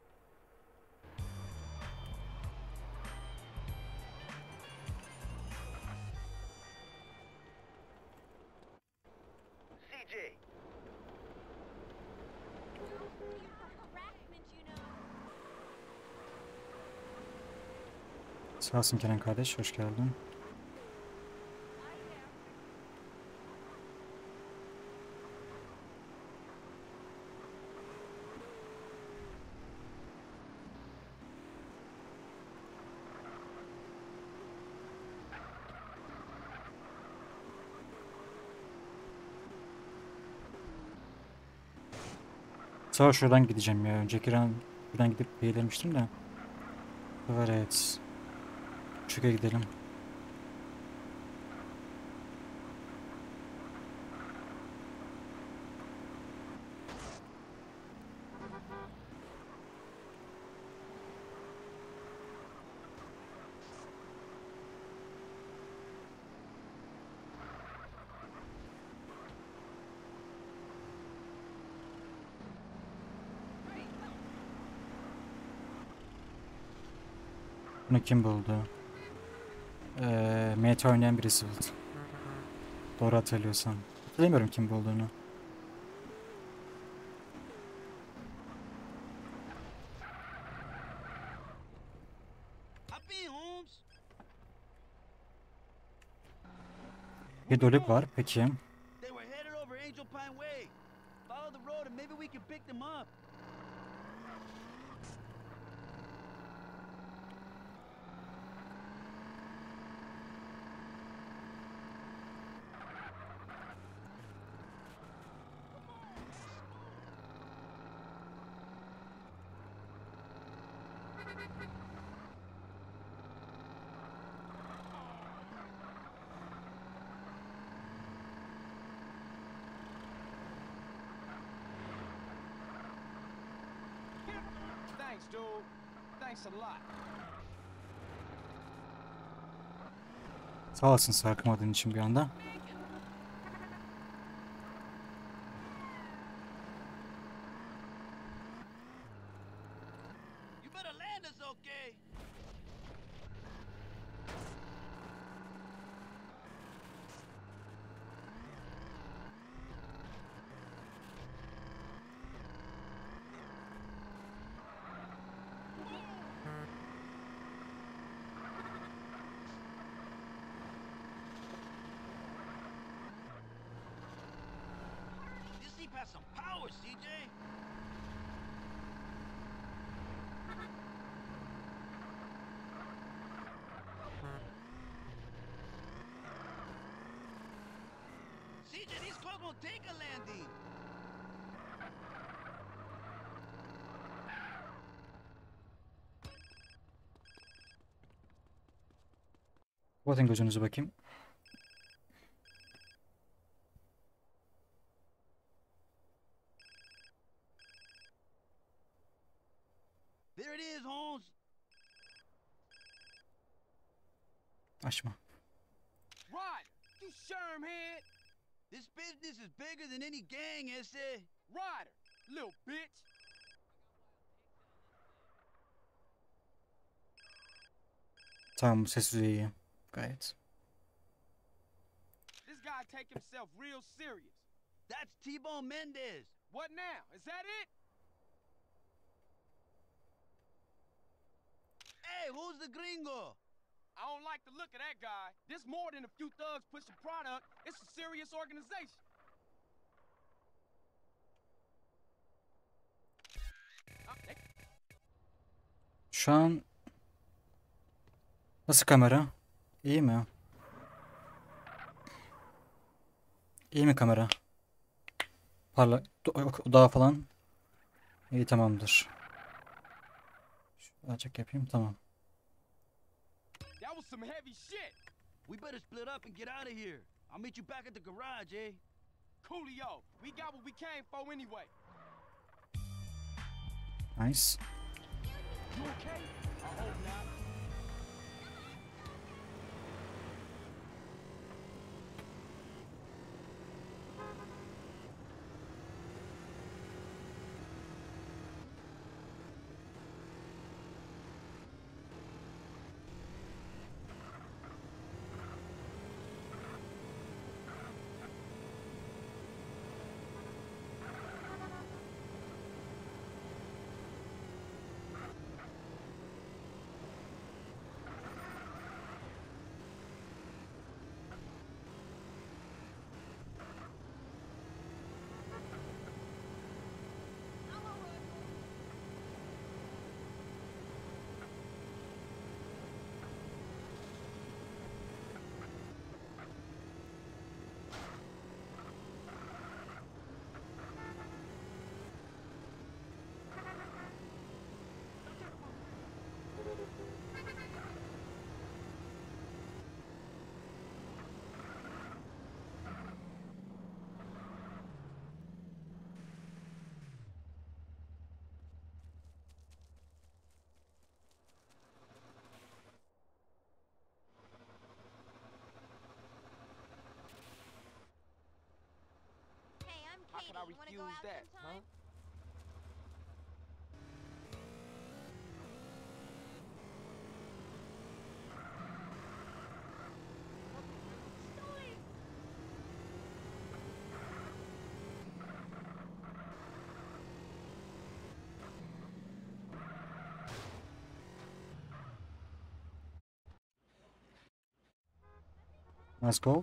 Sağ olsun Kenan kardeş, hoş geldin. Sağ şuradan gideceğim ya. Önceki ran buradan gidip beğenmiştim de. Evet. Şuraya gidelim. Bunu kim buldu? Ee, M T oynayan birisi buldu. Doğru hatırlıyorsam. Hatırlamıyorum kim bulduğunu. Bir dolip var peki. They were headed over Angel Pine Way. Follow the road and maybe we can pick them up. Thanks, dude. Thanks a lot. Sağ olasın sarkmadığın için bir anda. You better land us, okay? This Jeep has some power, C J. C J, these cars won't take a landing. Kapatın gözünüzü bakayım. There it is, Holmes. Açma. Ryder, you shermhead. This business is bigger than any gang, ese. Ryder, little bitch. Tamam, bu ses düzeyi iyi. Gayet. This guy take himself real serious. That's T-Bone Mendez. What now? Is that it? Hey, who's the gringo? I don't like the look of that guy. This more than a few thugs pushing product. It's a serious organization. Şu an nasıl kamera? İyi mi? İyi mi kamera? Parla odağı falan. İyi, tamamdır. Şu açık yapayım, tamam. That was some heavy shit. We better split up and get out of here. I'll meet you back at the garage, eh? Coolio, we got what we came for anyway. Nice. You okay? I hope not. How could I refuse that, huh? Nice gold.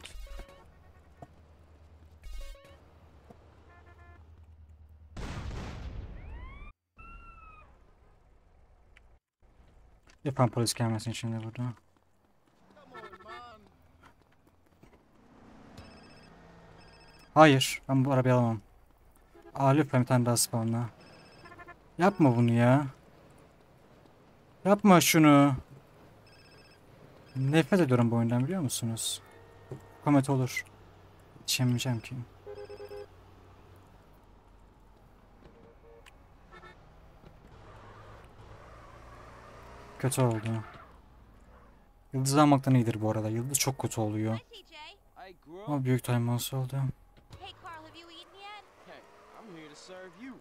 Yapan polis gelmesin şimdi burada. Hayır, ben bu arabayı alamam. Aa, lütfen bir tane daha spawnla. Yapma bunu ya. Yapma şunu. Nefret ediyorum bu oyundan, biliyor musunuz? Komet olur. İçemeyeceğim ki. Kötü oldu. Yıldız almaktan iyidir bu arada. Yıldız çok kötü oluyor. Hey, girl. Ama büyük timeout oldu. Hey, Carl, have you eaten yet? Hey, I'm here to serve you.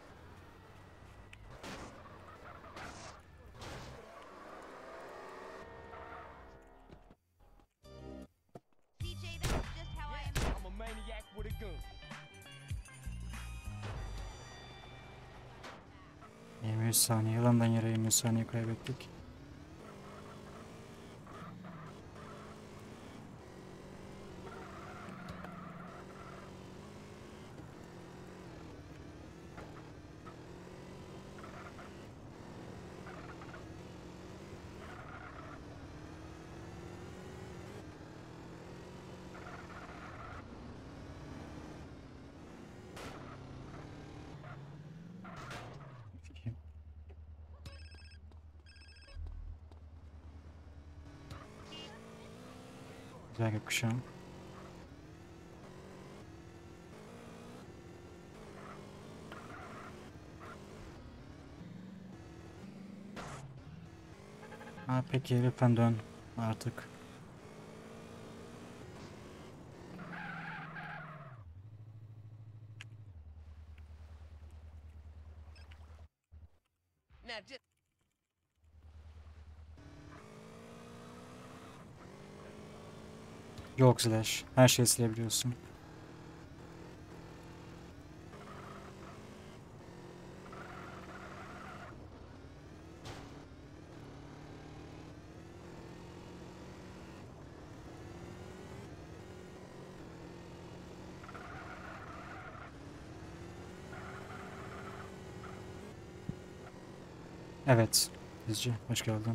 C J, this is just how I am. I'm a maniac with a gun. yirmi üç saniye. Yalandan yere yirmi üç saniye kaybettik. Güzel gökkuşağı. Ha, peki lütfen dön artık. Now just Yok Slash. Her şeyi silebiliyorsun. Evet. Bizci, hoş geldin.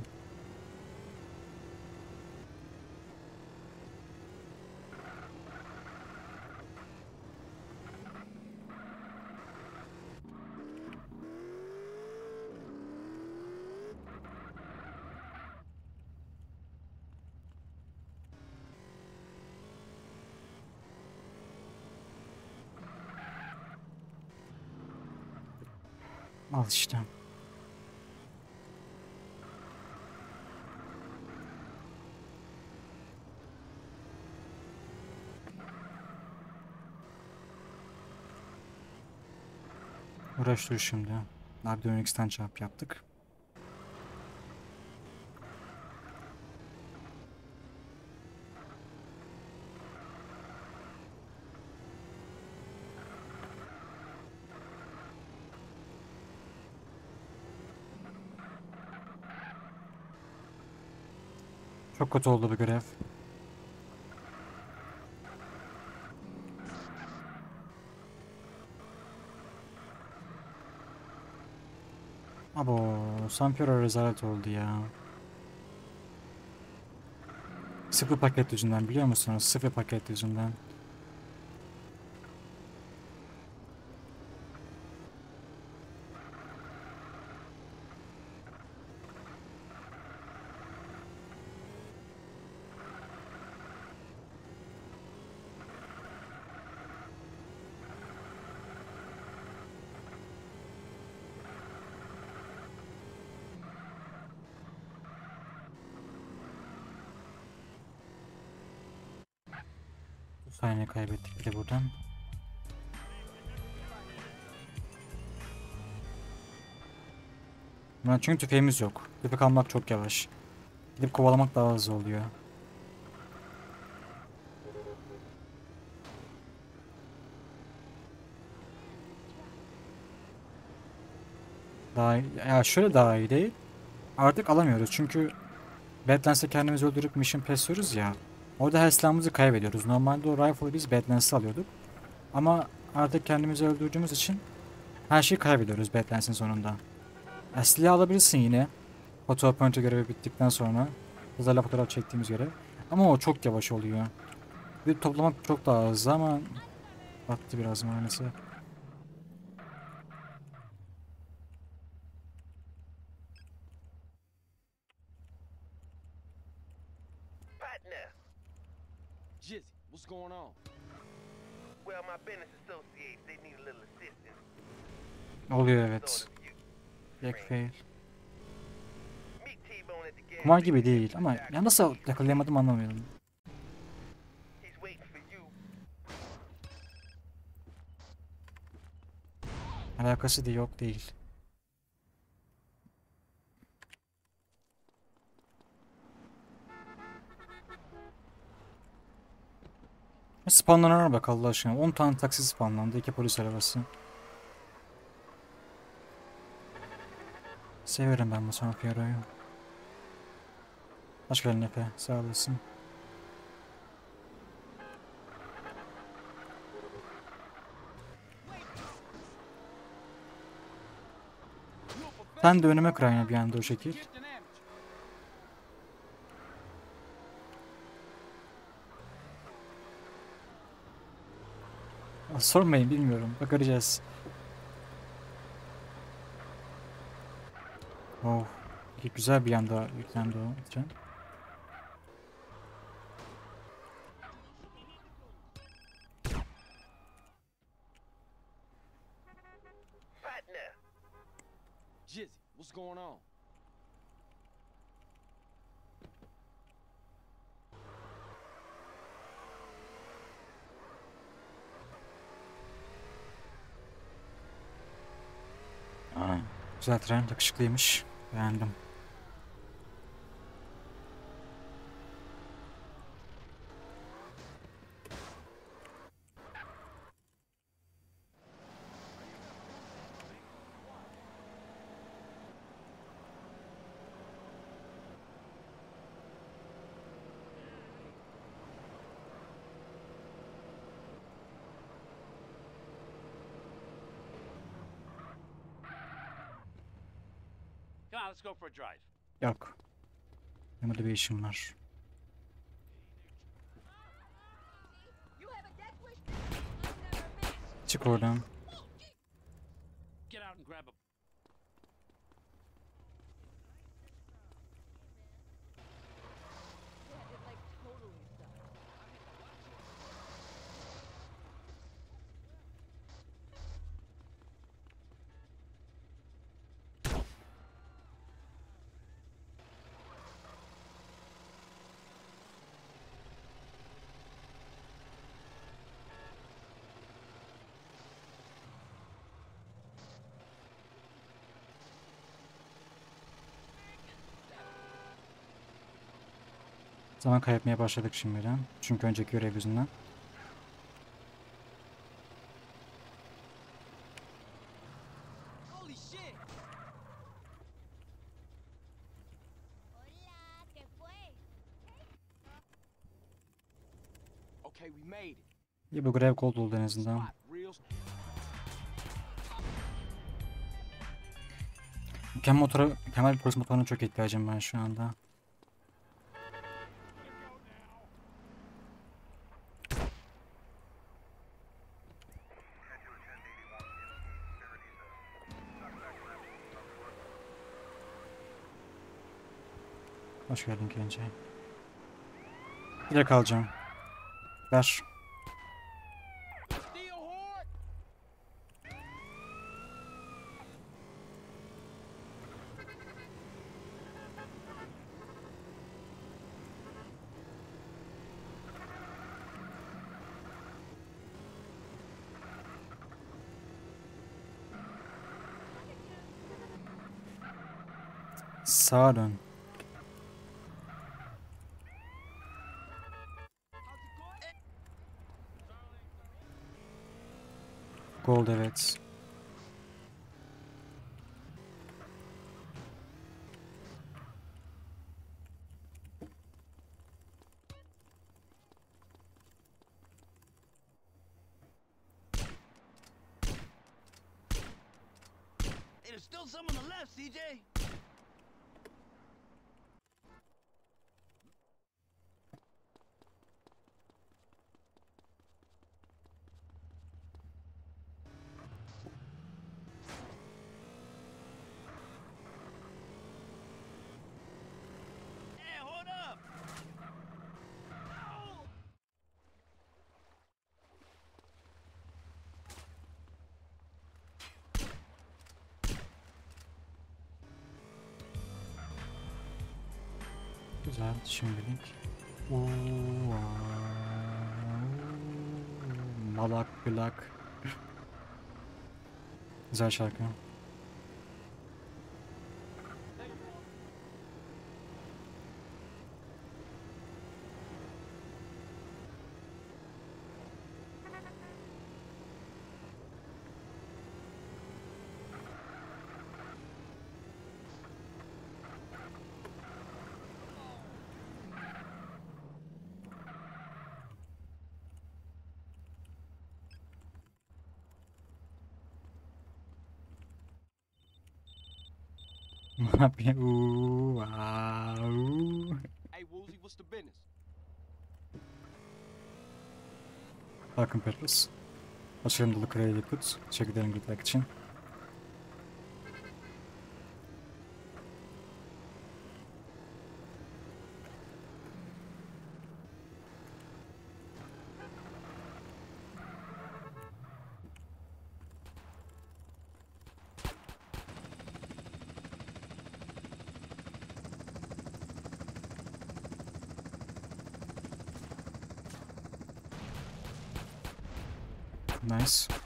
Al işte. Uğraş dur şimdi. Nagdon X'ten çarp yaptık. Çok kötü oldu bu görev. Abo, Sampero rezalet oldu ya. Sıfır paket yüzünden, biliyor musunuz? Sıfır paket yüzünden. Bu saniye kaybettik bir de buradan. Ben çünkü tüfeğimiz yok. Tüfek almak çok yavaş. Gidip kovalamak daha hızlı oluyor. Daha iyi. Ya şöyle daha iyi değil. Artık alamıyoruz çünkü Badlands'ta kendimizi öldürüp mission passiyoruz ya. Orada her silahımızı kaybediyoruz. Normalde o rifle'ı biz Badlands'ta alıyorduk. Ama artık kendimizi öldürdüğümüz için her şeyi kaybediyoruz Badlands'ın sonunda. Ya, silah alabilirsin yine. Fotoğraf önce görevi bittikten sonra hızla fotoğraf çektiğimiz görev. Ama o çok yavaş oluyor. Bir toplamak çok daha hızlı ama battı biraz maalesef. Partner. Jizzy, what's going on? Well, my business associates, they need a little assistance. Oluyor evet. Black fail. Meet T-Bone at the gas Kumar gibi değil ama ya nasıl yakalayamadım anlamıyorum. He's waiting for you. Alakası da yok değil. Spawnlanana bak Allah aşkına. on tane taksi spawnlandı. iki polis arabası. Severim ben bu San Fierro'yu. Hoş geldin Efe. Sağ olasın. Sen de önüme kır aynı bir anda o şekil. Sormayın bilmiyorum. Bakacağız. Oh. Güzel bir anda yüklendi o tren. Partner. Jizzy, what's going on? Aa, güzel tren, yakışıklıymış. Beğendim. Come on, let's go for a drive. Yok. Benim burada bir işim var. Çık oradan. Get out and grab a. Zaman kaybetmeye başladık şimdiden. Çünkü önceki görev yüzünden. Holy shit! Okay, we made it. İyi bu görev gold oldu en azından. Real. Mükemmel motora, mükemmel bir polis motoruna çok ihtiyacım ben şu anda. Hoş geldin Kence. Bir de kalacağım. Ver. Sağa dön. Gold evet. Hey, there's still some on the left, C J. Güzel şimdilik. Uuu, malak bilak. Güzel şarkı. Ne yapayım? Uuu, aa, uuu. Hey, Woozy, what's the business? Bakın Petrus. Başarım dolu kraliye kut. Teşekkür ederim gitmek için. Nice.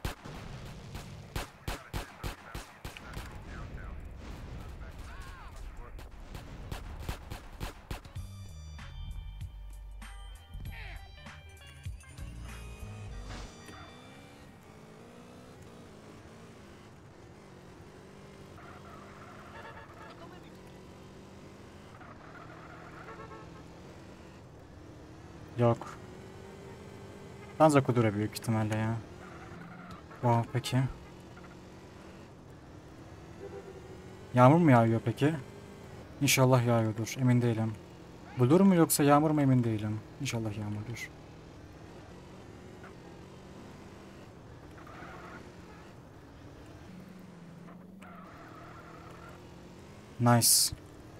Yok. Danza Kudura büyük ihtimalle ya. Wow, peki. Yağmur mu yağıyor peki? İnşallah yağıyordur. Emin değilim. Bulur mu yoksa yağmur mu emin değilim. İnşallah yağmurdur. Nice.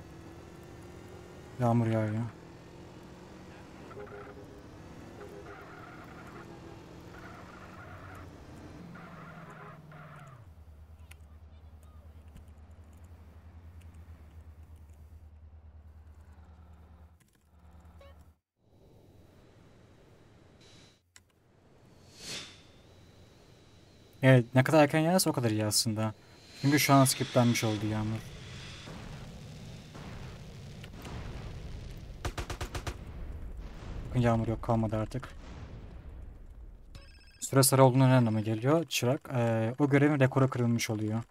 Yağmur yağıyor. Evet, ne kadar erken yağarsa o kadar iyi aslında. Çünkü şu an skiplenmiş oldu yağmur. Bakın yağmur yok, kalmadı artık. Süre sarı olduğuna ne anlama geliyor? Çırak. Ee, o görevin rekoru kırılmış oluyor.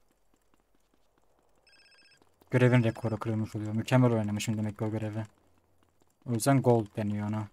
Görevin rekoru kırılmış oluyor. Mükemmel oynamışım demek ki o görevi. O yüzden gold deniyor ona.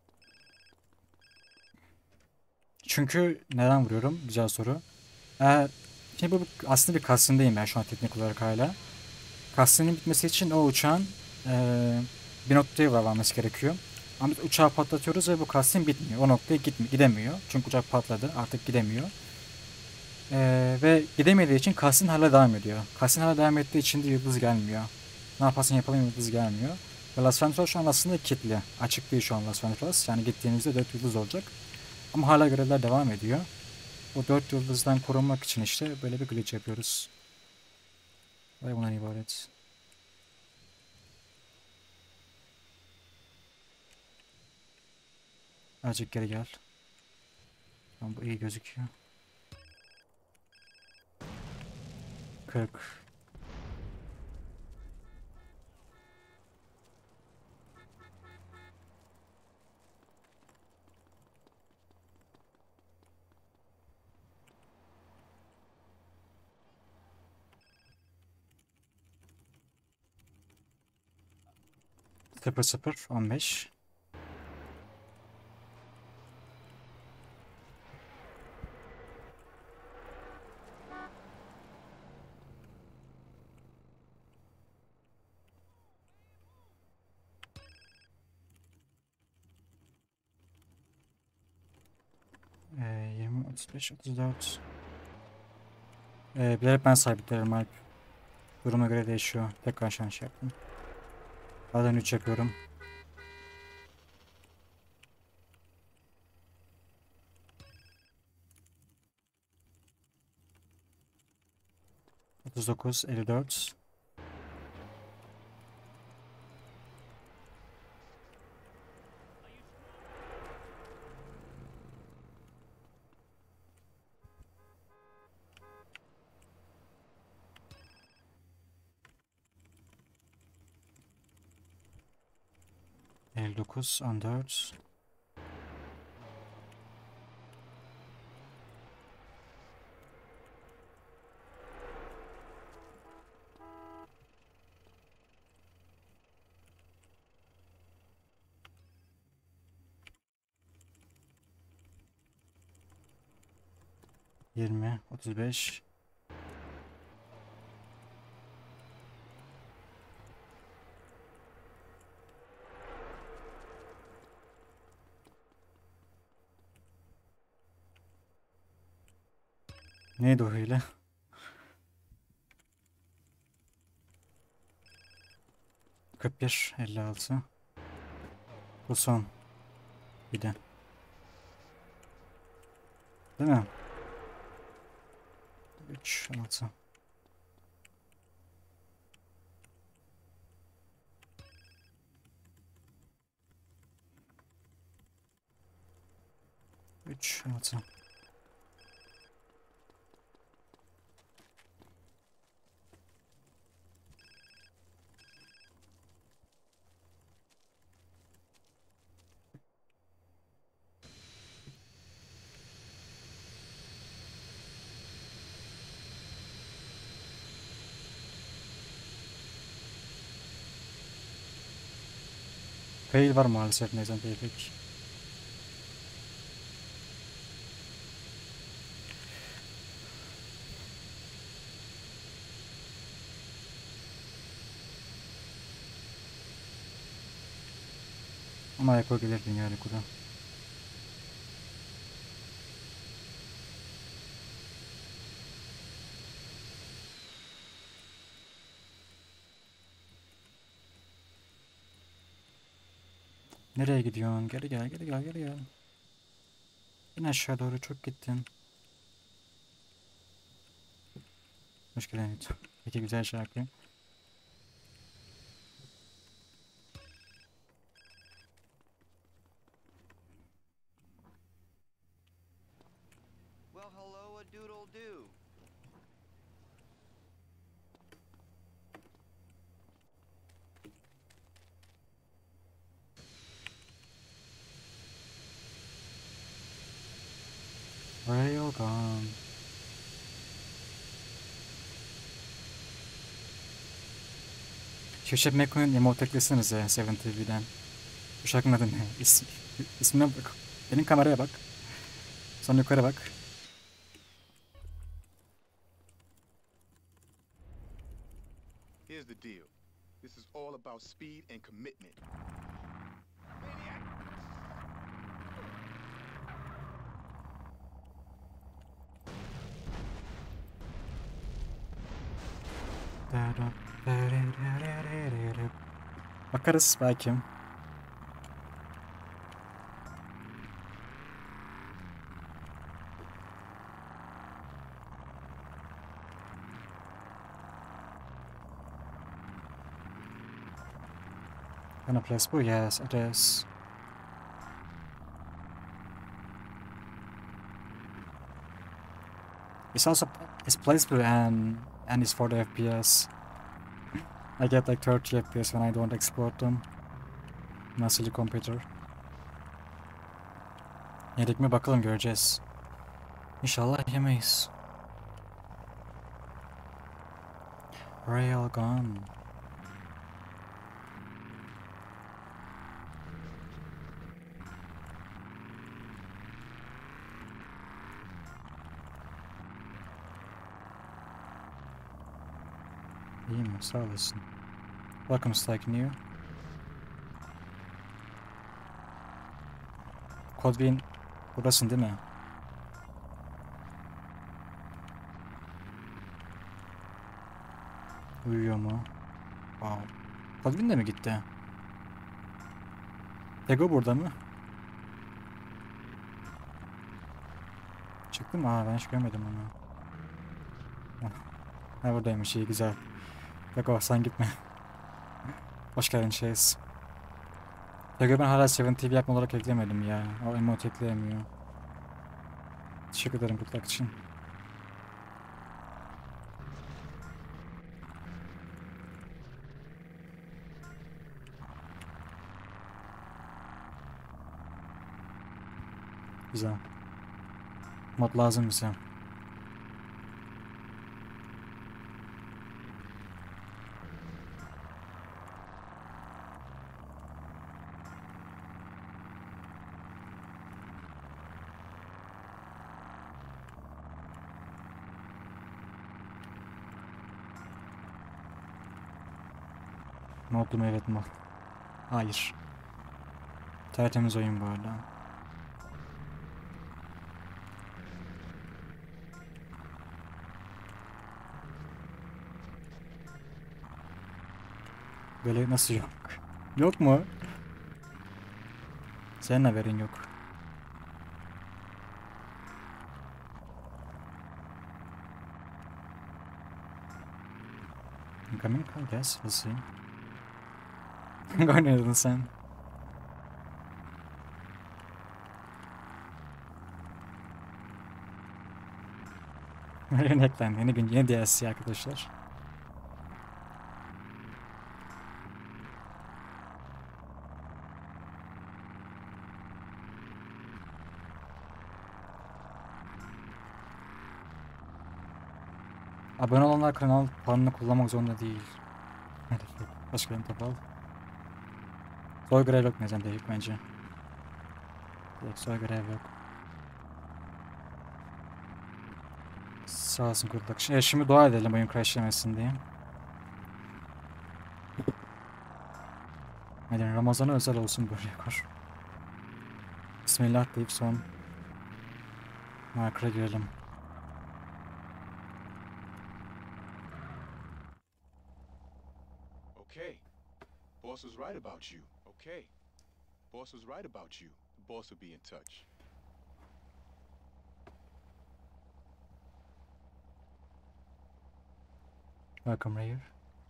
Çünkü neden vuruyorum? Güzel soru. Ee, şimdi bu aslında bir cutscene'deyim ben şu an teknik olarak hala. Cutscene'in bitmesi için o uçağın ee, bir noktaya varmamız gerekiyor. Ama biz uçağı patlatıyoruz ve bu cutscene bitmiyor. O noktaya gitmi gidemiyor. Çünkü uçak patladı. Artık gidemiyor. Ee, ve gidemediği için cutscene hala devam ediyor. Cutscene hala devam ettiği için de yıldız gelmiyor. Ne yaparsan yapalım yıldız gelmiyor. Ve Las Venturas şu an aslında kilitli. Açık değil şu an Las Venturas. Yani gittiğimizde dört yıldız olacak. Ama hala görevler devam ediyor. O dört yıldızdan korunmak için işte böyle bir glitch yapıyoruz. Ve bundan ibaret. Azıcık geri gel. Tamam, bu iyi gözüküyor. kırk. sıfır sıfır on beş. Ee, yirmi, otuz beş, otuz dört. Ee, bilerek ben sabitlerim Alp. Duruma göre değişiyor. Tekrar şans yaptım. Bazen üç yapıyorum. otuz dokuz, elli dört. elli dokuz, on dört. yirmi, otuz beş. Neydi o hile? kırk bir, elli altı. Bu son. Bir de. Değil mi? üç, altı. üç, altı. Fail var maalesef Nezan Beypek. Ama yapabilir dünya rekoru. Nereye gidiyorsun? Geri gel, geri gel, geri gel. İn aşağı doğru, çok gittin. Hoş geldin. Peki, güzel şarkı. Well, hello, a doodle do. Railgun. Köşe Meko'nun emote eklesenize yedi T V'den. Bu şarkının adı ne? İsmi, ismine bak. Benim kameraya bak. Sonra yukarı bak. Here's the deal. This is all about speed and commitment. Bakarız belki. Gonna place bu? Yes, it is. It's also it's placeable and and it's for the F P S. I get like thirty F P S when I don't export them. My silly computer. Yedik mi bakalım, göreceğiz. İnşallah yemeyiz. Railgun. İyi mi? Sağ olasın. Welcome Strike New. Kodbin buradasın değil mi? Uyuyor mu? Wow. Kodbin de mi gitti? Tego burada mı? Çıktı mı? Aa, ben hiç görmedim onu. Ha, buradaymış, iyi, güzel. Tego sen gitme. Hoş geldin Chase. Tego ben hala yedi T V yapma olarak eklemedim ya. O emote ekleyemiyor. Teşekkür ederim bu için. Güzel. Mod lazım bize. Modlu mu? Evet mod. Hayır. Tertemiz oyun bu arada. Böyle nasıl yok? Yok mu? Senin haberin yok. Incoming call, yes, we'll see. Hangi oynadın sen? Yeni eklendi. Yeni gün yeni D L C arkadaşlar. Abone olanlar kanal puanını kullanmak zorunda değil. Hedef yok. Başka bir topal. Soy görev yok neden değil bence. Direkt soy görev yok. Sağ olsun kurtuluk. Şimdi, şimdi dua edelim oyun crashlemesin diye. Hadi Ramazan'a özel olsun bu rekor. Bismillah deyip son markera girelim. Okay. Boss was right about you. Okay. Boss was right about you. The boss will be in touch. Welcome, Rayer.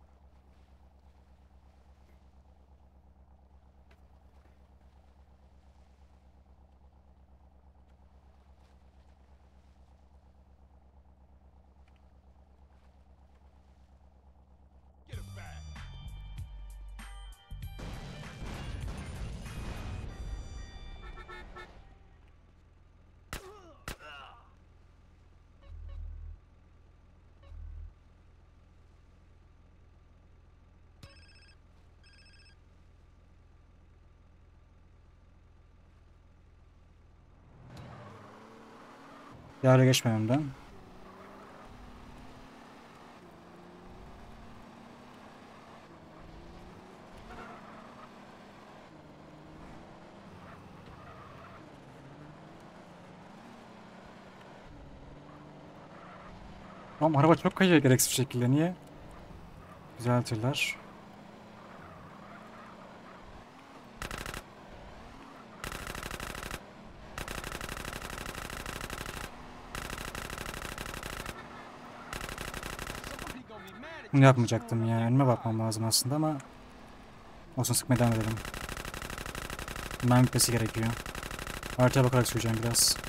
Yara geçmememden. Ama araba çok kayıyor gereksiz bir şekilde. Niye? Düzeltirler. Bunu yapmayacaktım ya. Önüme bakmam lazım aslında ama olsun, sıkmaya devam edelim. Bundan bitmesi gerekiyor. Haritaya bakarak süreceğim biraz.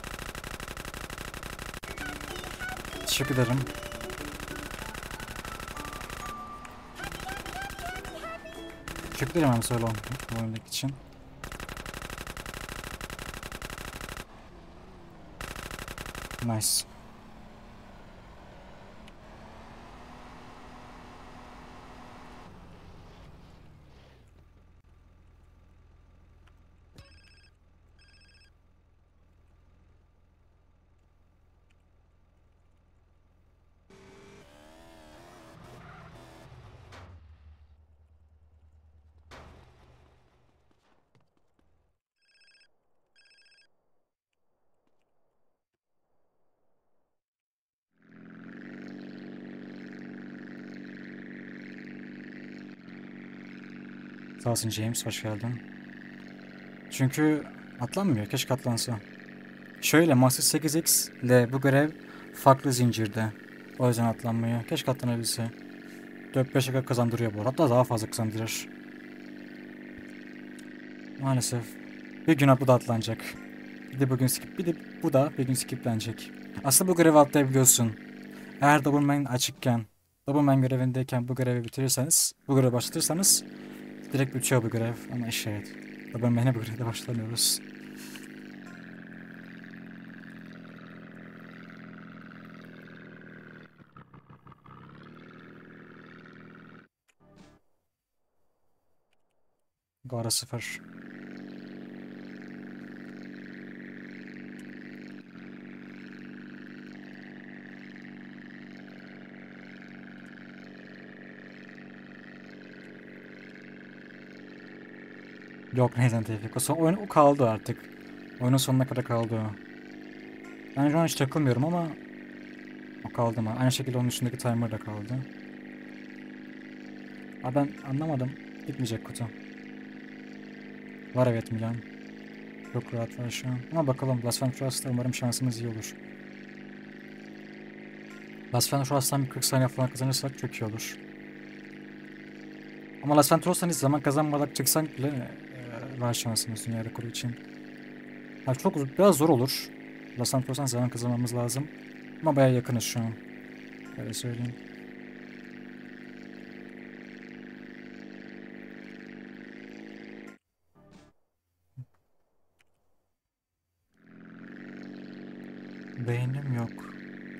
Teşekkür ederim. Teşekkür ederim hem söyle bu oyundaki için. Nice. Sağ olsun James, hoş geldin. Çünkü atlanmıyor, keşke atlansa. Şöyle, Master sekiz X ile bu görev farklı zincirde. O yüzden atlanmıyor. Keşke atlanabilse. dört beş dakika kazandırıyor bu arada. Hatta daha fazla kazandırır. Maalesef. Bir gün bu da atlanacak. Bir de bugün skip, bir de bu da bir gün skiplenecek. Aslında bu görevi atlayabiliyorsun. Eğer Doberman açıkken, Doberman görevindeyken bu görevi bitirirseniz, bu görevi başlatırsanız direkt bitiyor bu görev. Ama işte evet. Doberman'e bu görevde başlamıyoruz. Gora sıfır. Yok neyden tevfik. O, son, oyun, o kaldı artık. Oyunun sonuna kadar kaldı o. Ben şu an hiç takılmıyorum ama o kaldı mı? Aynı şekilde onun üstündeki timer da kaldı. Aa, ben anlamadım. Gitmeyecek kutu. Var evet Milan. Çok rahat var şu an. Ama bakalım Las Venturas'ta umarım şansımız iyi olur. Las Venturas'tan bir kırk saniye falan kazanırsak çok iyi olur. Ama Las Venturas'tan hiç zaman kazanmadan çıksak bile e, var şansımız dünya rekoru için. Ha, çok biraz zor olur. Las Venturas'tan zaman kazanmamız lazım. Ama bayağı yakınız şu an. Öyle söyleyeyim. Beynim yok.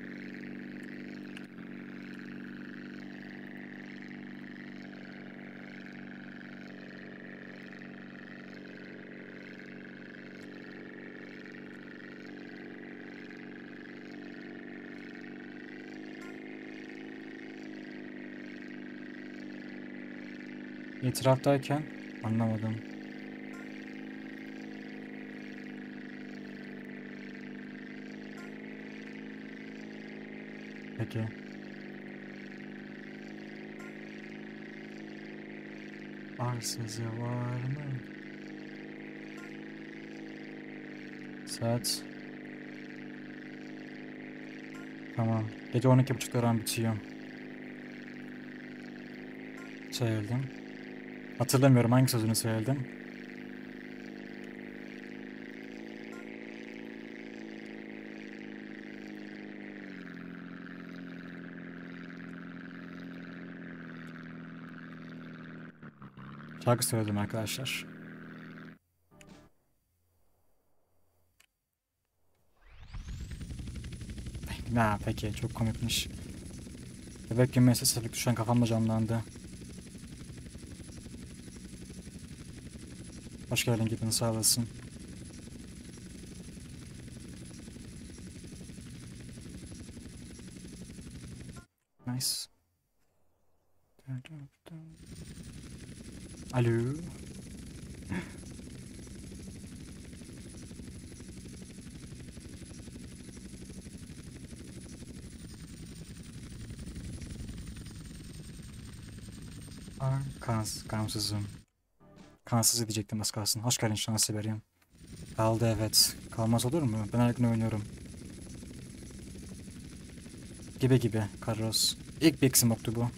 İtiraftayken anlamadım. Peki. Arsızı var mı? Saat. Tamam. Gece on iki buçukta an bitiyor. Söyledim. Hatırlamıyorum hangi sözünü söyledim. Şarkı söyledim arkadaşlar. Na peki çok komikmiş. Bebek gibi seslilik düşen kafamda canlandı. Hoş geldin gidin sağ olasın. Nice. Alo. Ar kans, kansızım. Kansız edecektim az kalsın. Hoş geldin şans vereyim. Kaldı evet. Kalmaz olur mu? Ben her gün oynuyorum. Gibi gibi Carlos. İlk bir eksim yoktu bu.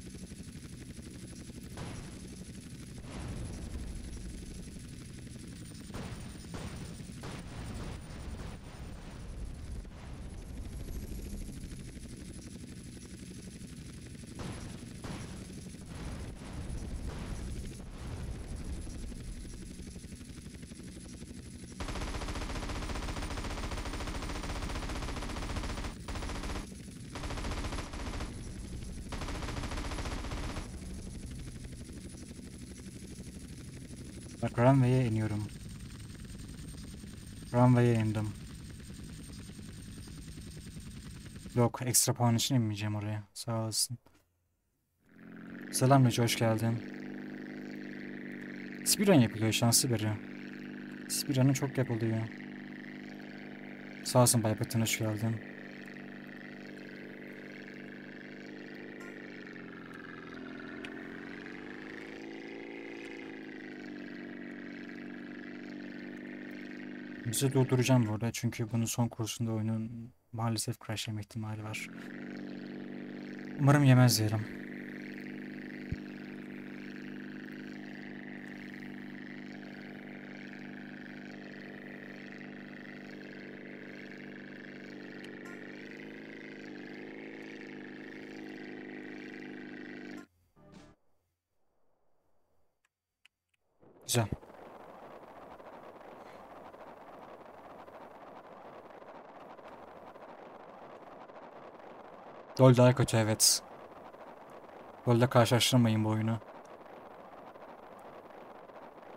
Bak runway'e iniyorum. Runway'e indim. Yok ekstra puan için inmeyeceğim oraya. Sağ olasın. Selam Nece hoş geldin. Speedrun yapılıyor şanslı biri. Speedrun'ın çok yapılıyor. Sağ olsun Baybat'ın hoş geldin. Bizi durduracağım bu arada çünkü bunun son kursunda oyunun maalesef crash yeme ihtimali var. Umarım yemez diyelim. Güzel. LoL daha kötü evet. LoL'le karşılaştırmayın bu oyunu.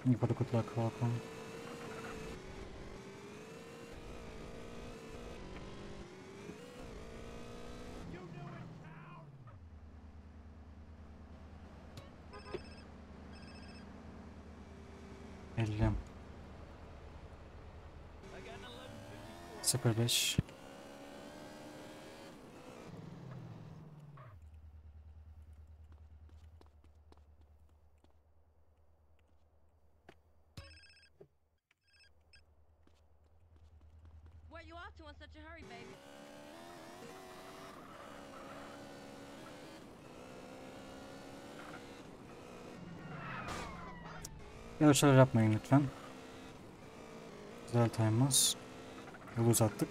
Thank you for the good luck, welcome. elli. sıfır beş. Where you off to in such a hurry, baby? Böyle şeyler yapmayın lütfen. Güzel time'ımız. Yolu uzattık.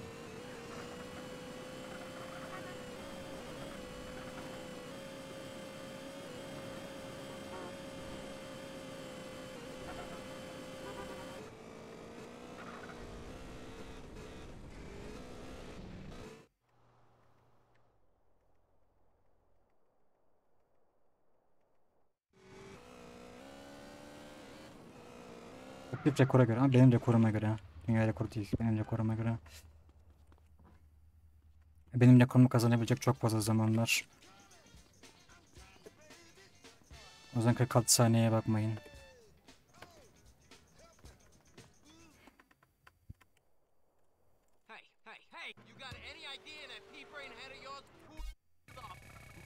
Aktif rekora göre, ha, benim rekoruma göre. Dünya rekoru değil, benim rekoruma göre. Benim rekorumu kazanabilecek çok fazla zaman var. O yüzden kırk altı saniyeye bakmayın. Hey, hey, hey! You got any idea in that pea-brain head of yours? Who off?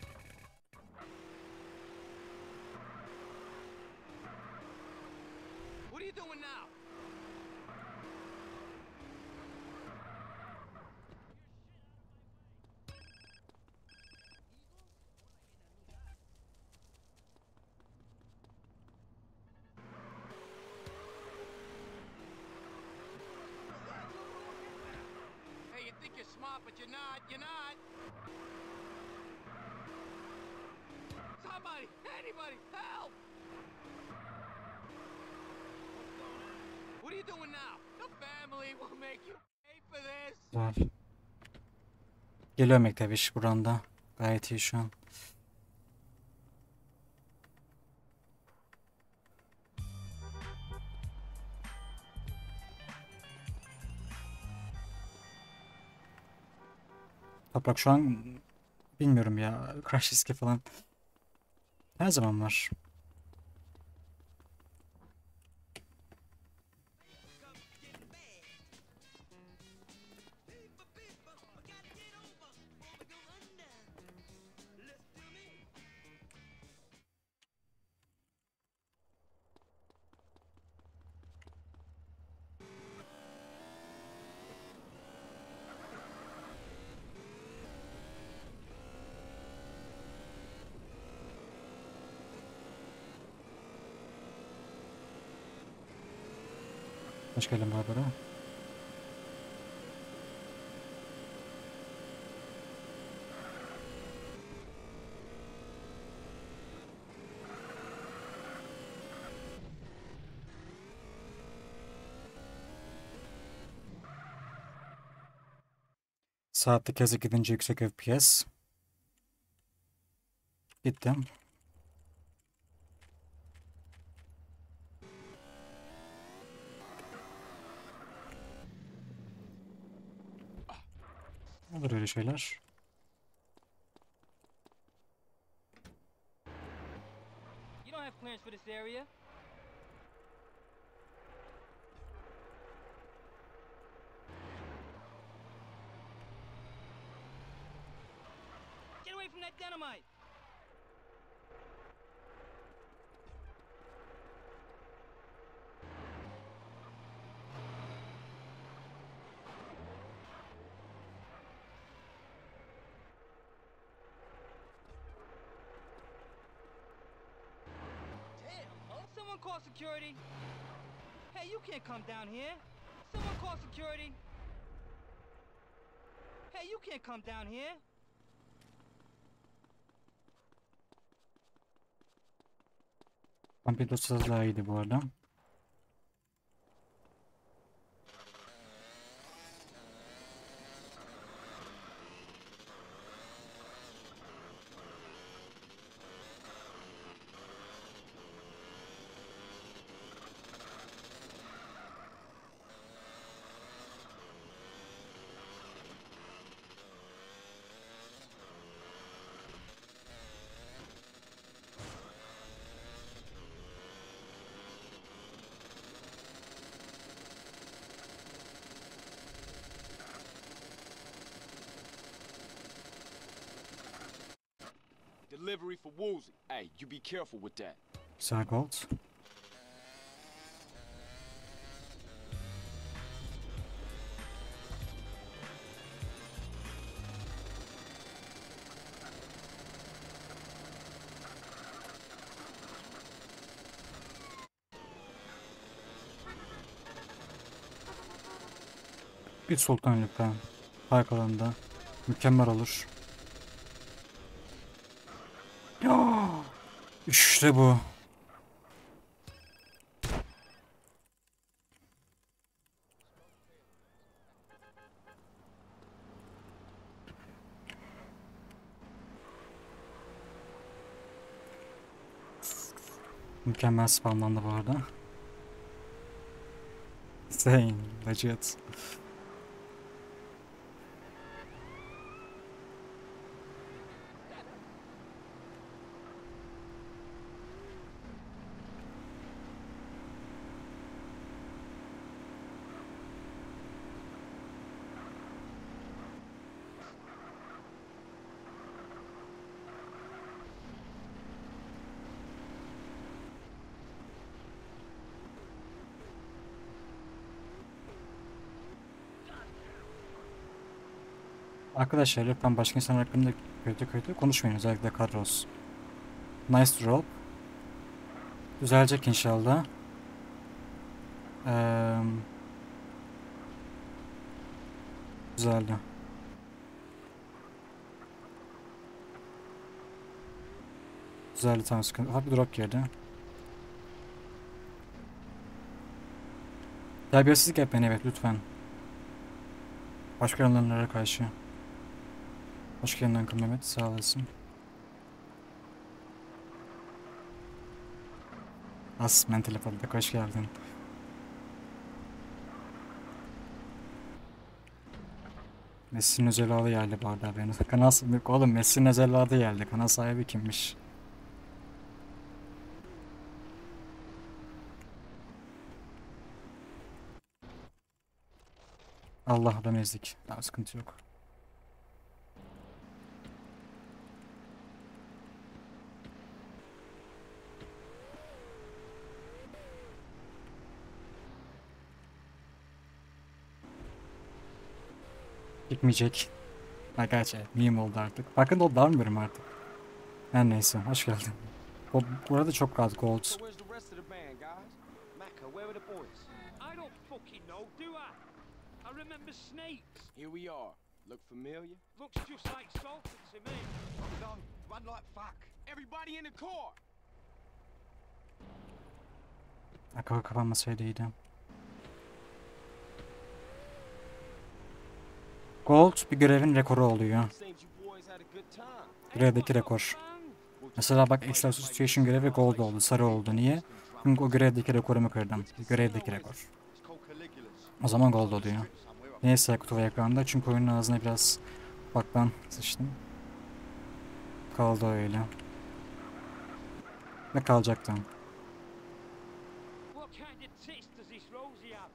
What are you doing now? Hey, you think you're smart, but you're not. You're not. Somebody, anybody, help! What are you doing now? The family will make you pay for this. Güzel. Geliyor mektep iş buranda. Gayet iyi şu an. Toprak şu an bilmiyorum ya. Crash riski falan. Her zaman var. Hoş geldin Barbara. Saatlik hızı gidince yüksek F P S. Gittim. Olur öyle şeyler. You don't have clearance for this area. Get away from that dynamite! Someone call security. Hey, you can't come down here. Someone call security. Hey, you can't come down here. Vampir dosyası daha iyiydi bu arada. Delivery for Woozy. Hey, you be careful with that. Güzel gold. Bir sultan lütfen. Park alanında. Mükemmel olur. Ya, İşte bu. Mükemmel spamlandı bu arada. Insane, legit. Arkadaşlar lütfen başka insanlar hakkında kötü kötü konuşmayın, özellikle Carlos. Nice drop. Düzelecek inşallah. Ee, güzeldi. Güzeldi, tam sıkıntı. Hafif bir drop geldi. Terbiyesizlik yapmayın, evet lütfen. Başka yanlarına karşı. Hoş geldin Uncle Mehmet, sağ olasın. As mental yapalım, hoş geldin. Messi'nin özel adı geldi bu arada haberiniz. Kanal yok oğlum, Messi'nin özel adı geldi. Kanal sahibi kimmiş? Allah adam ezdik. Daha sıkıntı yok. Gitmeyecek. Ha gerçi meme oldu artık. Farkında oldu, darmıyorum artık. Her neyse, hoş geldin. O, burada çok az gold. So where's the rest of the band, guys? Macca, where are the boys? I don't fucking know, do I? I remember snakes. Here we are. Look familiar? Looks just like Salford to me. Hold on. Run like fuck. Everybody in the car! Akaba kapanmasaydı iyiydi. Gold bir görevin rekoru oluyor. Seems you boys had a good time. Görevdeki rekor. Mesela bak Extra Situation görevi gold oldu, sarı oldu. Niye? Çünkü o görevdeki rekorumu kırdım. Görevdeki rekor. O zaman gold oluyor. Neyse kutu ve ekranda, çünkü oyunun ağzına biraz baktan sıçtım. Kaldı öyle. Ve kalacaktım. What kind of tits does this Rosie have?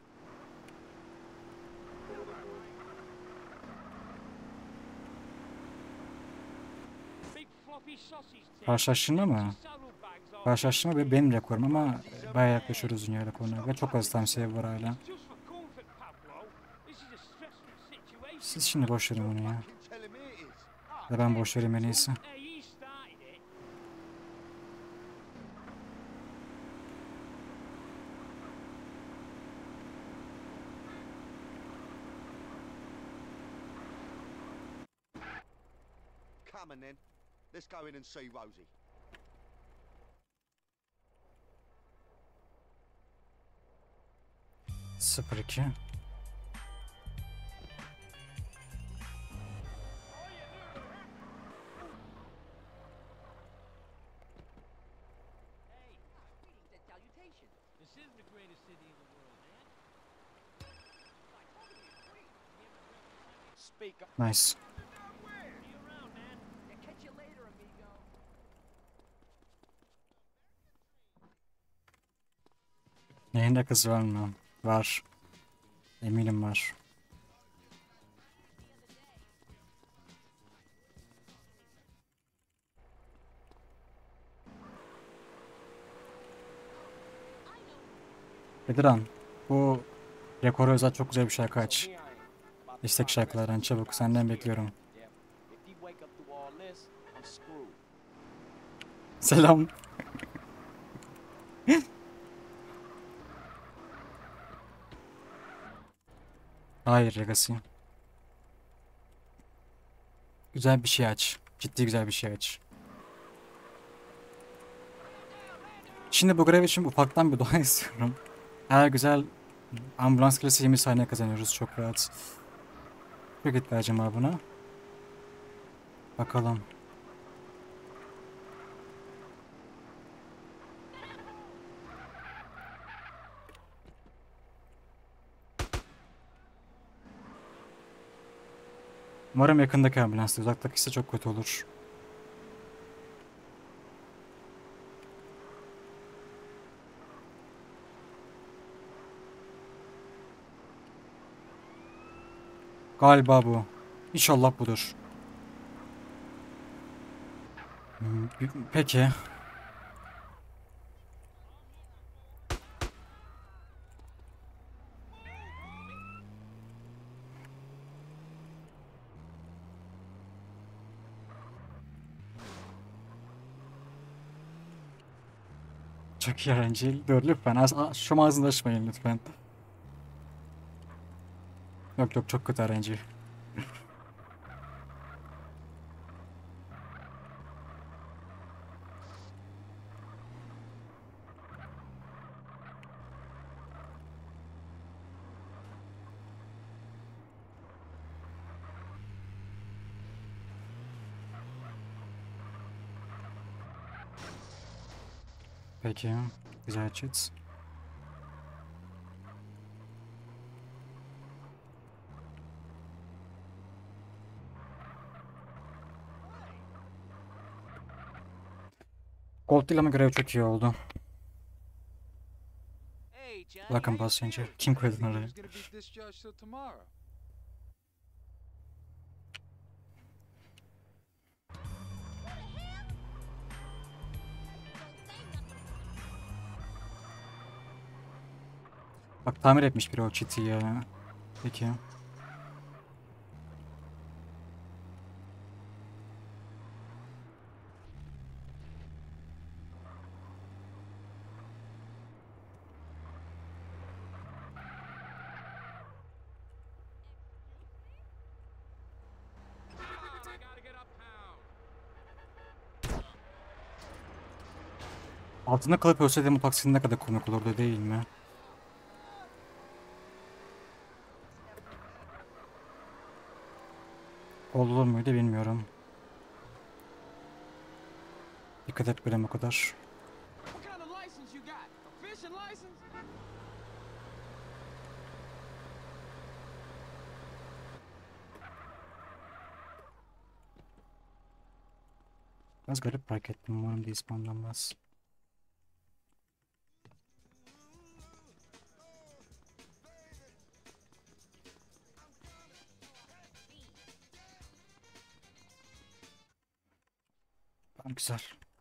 Big floppy sausage tits. Karşılaştırma mı? Karşılaştırma ve benim rekorum ama bayağı yaklaşıyoruz dünya rekoruna ve çok az time save var hala. Just for comfort, Pablo. This is a stressful situation. Siz şimdi boş verin onu ya. Ya ben boş vereyim en iyisi. Hey, he started it. Come on then. Let's go in and see Rosie. sıfır iki. This is the greatest city in the world, man. Speak up. Nice. See you around, man. Catch you later, amigo. Yayında kız var mı? Var. Eminim var. Bediran, bu rekora özel çok güzel bir şarkı aç. İstek şarkılardan çabuk, senden bekliyorum. Selam. Hayır Legacy. Güzel bir şey aç. Ciddi güzel bir şey aç. Şimdi bu görev için ufaktan bir dua istiyorum. Eğer güzel ambulans klası yirmi saniye kazanıyoruz çok rahat. Çok ihtiyacım var buna. Bakalım. Umarım yakındaki ambulansta, uzaktaki ise çok kötü olur. Galiba bu. İnşallah budur. Hmm, Peki. Çok iyi eğlenceli. Dur lütfen. Az, az- şu ağzını açmayın lütfen. Yok yok çok kötü eğlenceli. Peki. Güzel chat. Gold değil ama görev çok iyi oldu. Bakın passenger. Kim koydu oraya? Bak tamir etmiş biri o çiti ya. Peki. Altında kalıp ölseydim o taksinin ne kadar komik olurdu değil mi? Olur muydu bilmiyorum. Dikkat et benim o kadar. Biraz garip fark ettim. Umarım despawnlanmaz. Güzel.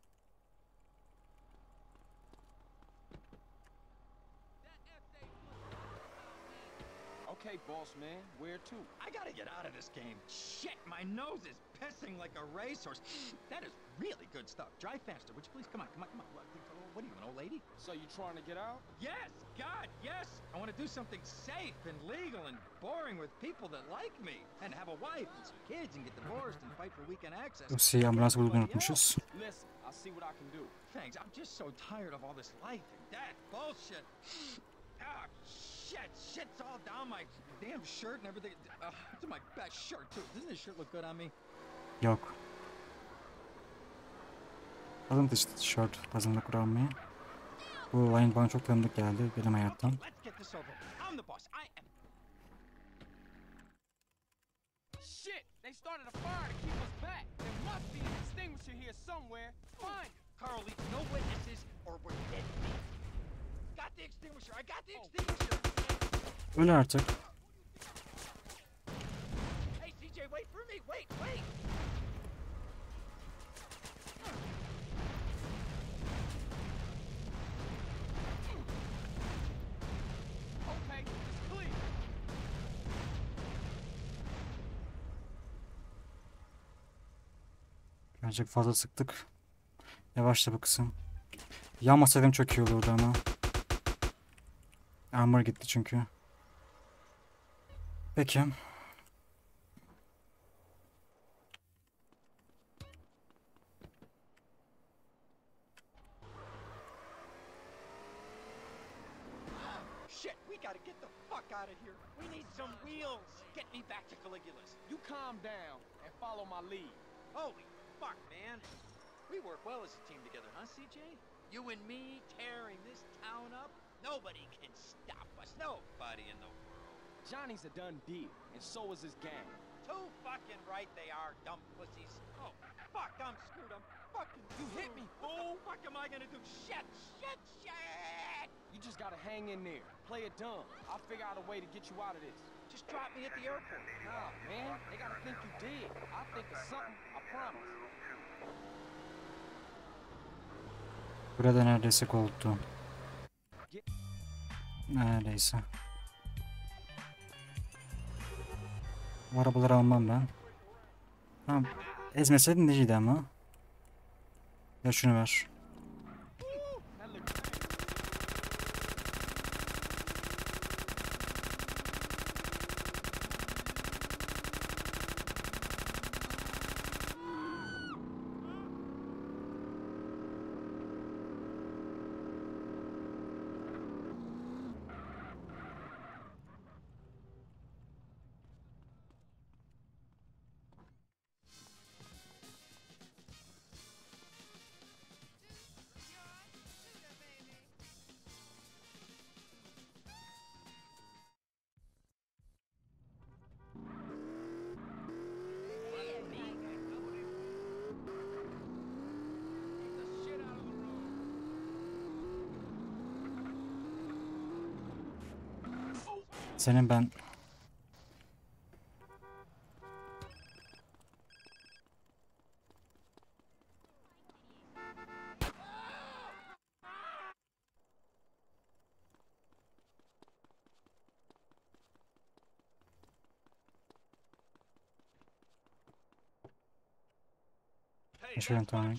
Okay, boss man, where to? I gotta get out of this game. Shit, my nose is pissing like a racehorse. That is really good stuff. Drive faster, would you please? Come on, come on, come on. What, what are you, an old lady? So you trying to get out? Yes, God, yes. I want to do something safe and legal and boring with people that like me. And have a wife and some kids and get divorced and fight for weekend access. Dosyayı ambulans bulduğunu unutmuşuz. Listen, I'll see what I can do. Thanks, I'm just so tired of all this life and death bullshit. Ah, shit, shit's all down my damn shirt and everything. Uh, it's my best shirt too. Doesn't this shirt look good on me? Yok. Alın dış tişört bazında kullanmayı. Bu line bana çok tanıdık geldi benim hayattan. Shit, they started a fire to keep us back. There must be an extinguisher here somewhere. Find it. Carl, leave no witnesses or we're dead. Got the extinguisher. I got the extinguisher. Öyle artık. Hey C J, wait for me. Wait, wait. Birazcık fazla sıktık. Yavaşla bu kısım. Yanmasaydım çok iyi olurdu ama. Armor gitti çünkü. Peki. Shit, we gotta get the fuck out of here. We need some wheels. Get me back to Caligula's. You calm down and follow my lead. Holy fuck, man. We work well as a team together, huh, C J? You and me tearing this town up? Nobody can stop us. Nobody in the world. Johnny's a done deal, and so is his gang. Too fucking right they are, dumb pussies. Oh, fuck, I'm screwed. I'm fucking You hit me, fool! What the fuck am I gonna do? Shit, shit, shit! You just gotta hang in there. Play it dumb. I'll figure out a way to get you out of this. Just drop me at the airport. Nah, man. They gotta think you did. I'll think of something. I promise. Burada neredeyse koltuğum. Neredeyse. Bu arabaları almam ben. Tamam. Ezmeseydin de iyiydi ama. Ya şunu ver. Senin ben Yaşarım tamam.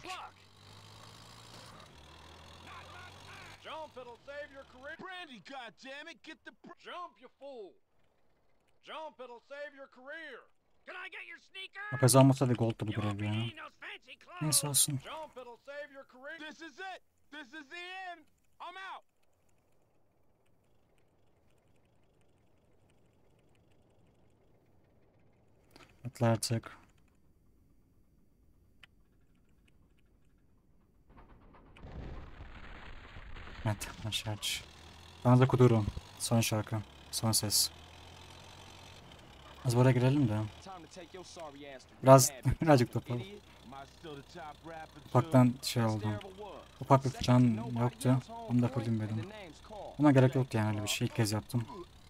Jump, it'll save your career. Brandy, goddammit, get the pr jump, you fool. Jump, it'll save your career. Can I get your sneakers? O kazanmasa da gold bu görev ya. Neyse olsun. Jump, it'll save your career. This is it. This is the end. I'm out. Atla artık. Evet, aşağı aç. Bana da kudurum. Son şarkı. Son ses. Az buraya girelim de. Biraz, birazcık topal. Ufaktan şey oldu. Ufak bir plan yoktu. Onu da yapayım dedim. Ona gerek yoktu yani öyle bir şey. İlk kez yaptım.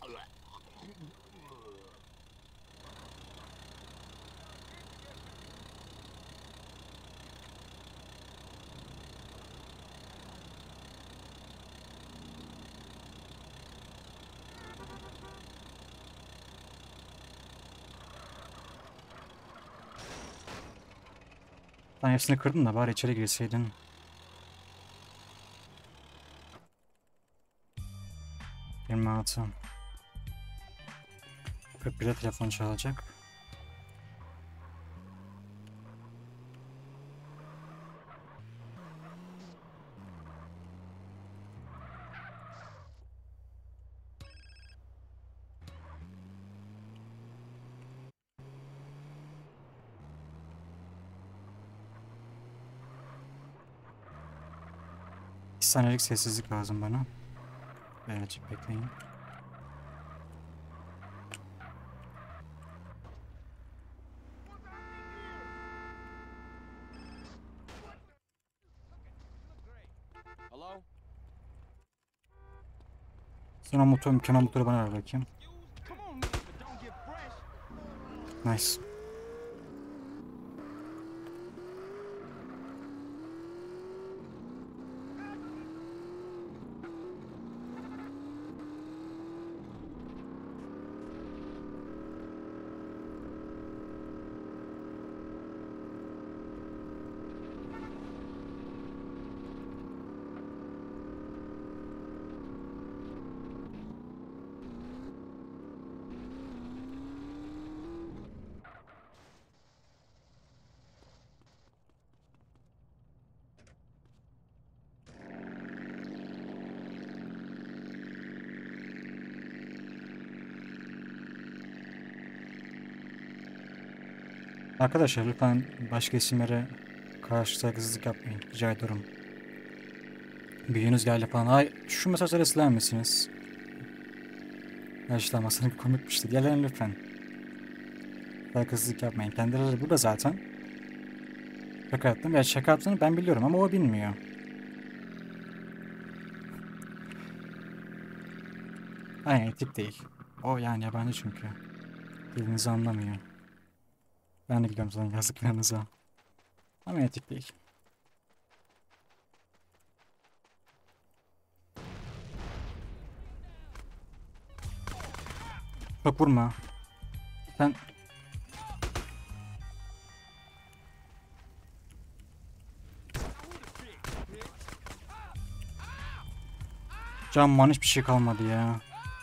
Sen hepsini kırdın da bari içeri girseydin. yirmi altı. kırk birde telefon çalacak. İki saniyelik sessizlik lazım bana. Evet, bekleyin. Hello? Sen o motor, mükemmel motoru bana ver bakayım. Nice. Arkadaşlar lütfen başka isimlere karşı saygısızlık yapmayın. Rica ediyorum. Büyüğünüz geldi falan. Ay şu mesajları siler misiniz? Ya işte ama sanki komikmişti. Diğerlerini lütfen. Saygısızlık yapmayın. Kendileri burada zaten. Şaka yaptım. Ya şaka yaptığını ben biliyorum ama o bilmiyor. Aynen etik değil. O yani yabancı çünkü. Dilinizi anlamıyor. Ben de biliyorum zaten yazdıklarınıza. Ama etik değil. Çok vurma. Sen... Canman hiçbir şey kalmadı ya.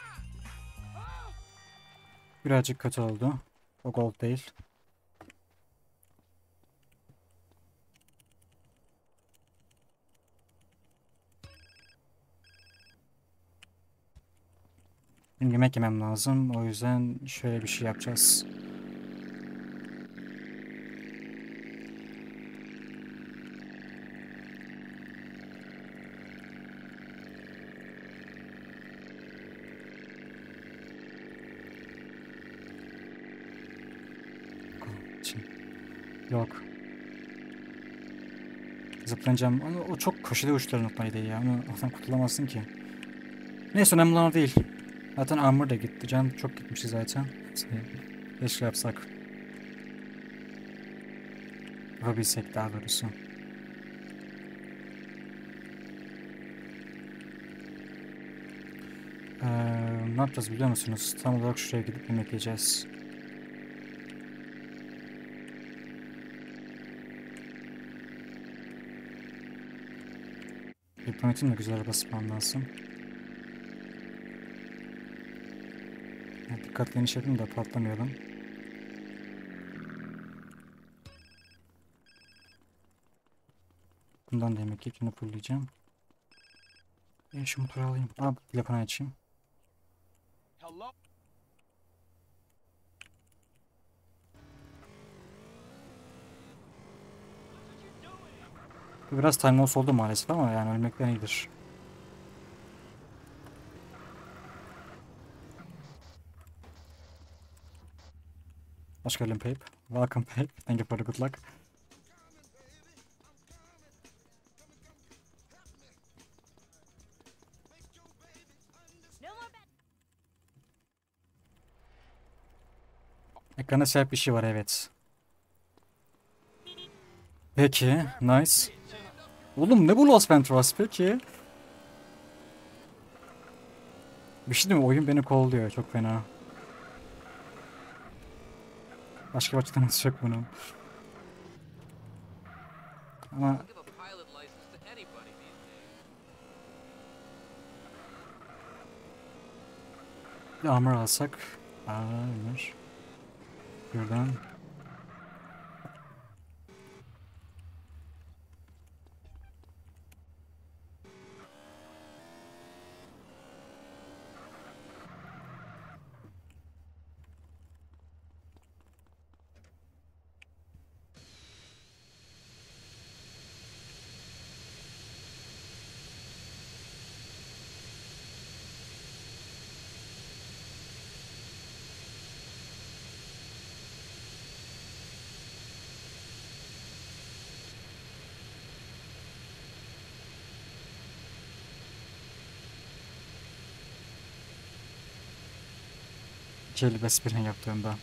Birazcık kötü oldu. O gold değil. Benim yemek yemem lazım. O yüzden şöyle bir şey yapacağız. Yok. Zıplanacağım. Ama o çok köşede uçları noktaydı ya. Onu oradan kurtulamazsın ki. Neyse önemli olan o değil. Zaten armor da gitti. Can çok gitmişti zaten. Keşke yapsak. Yapabilsek daha doğrusu. Ee, ne yapacağız biliyor musunuz? Tam olarak şuraya gidip yemek yiyeceğiz. Diplomatin de güzel basmam lazım. Yani dikkatli iniş yapayım da patlamayalım. Bundan da yemek yiyip yine fullleyeceğim. E şu motoru alayım. Aa telefonu açayım. Hello? Biraz time loss oldu maalesef ama yani ölmekten iyidir. Hoş geldin Pape. Welcome Pape. Thank you for the good luck. Ekranda siyah bir şey var evet. Peki, nice. Oğlum ne bu Los Venturas peki? Bir şey değil mi? Oyun beni kolluyor çok fena. Başka bir açıklaması yok bunun. Ama... Bir armor alsak... Aa, Ömer. Buradan... Kelime esprini yaptığımda.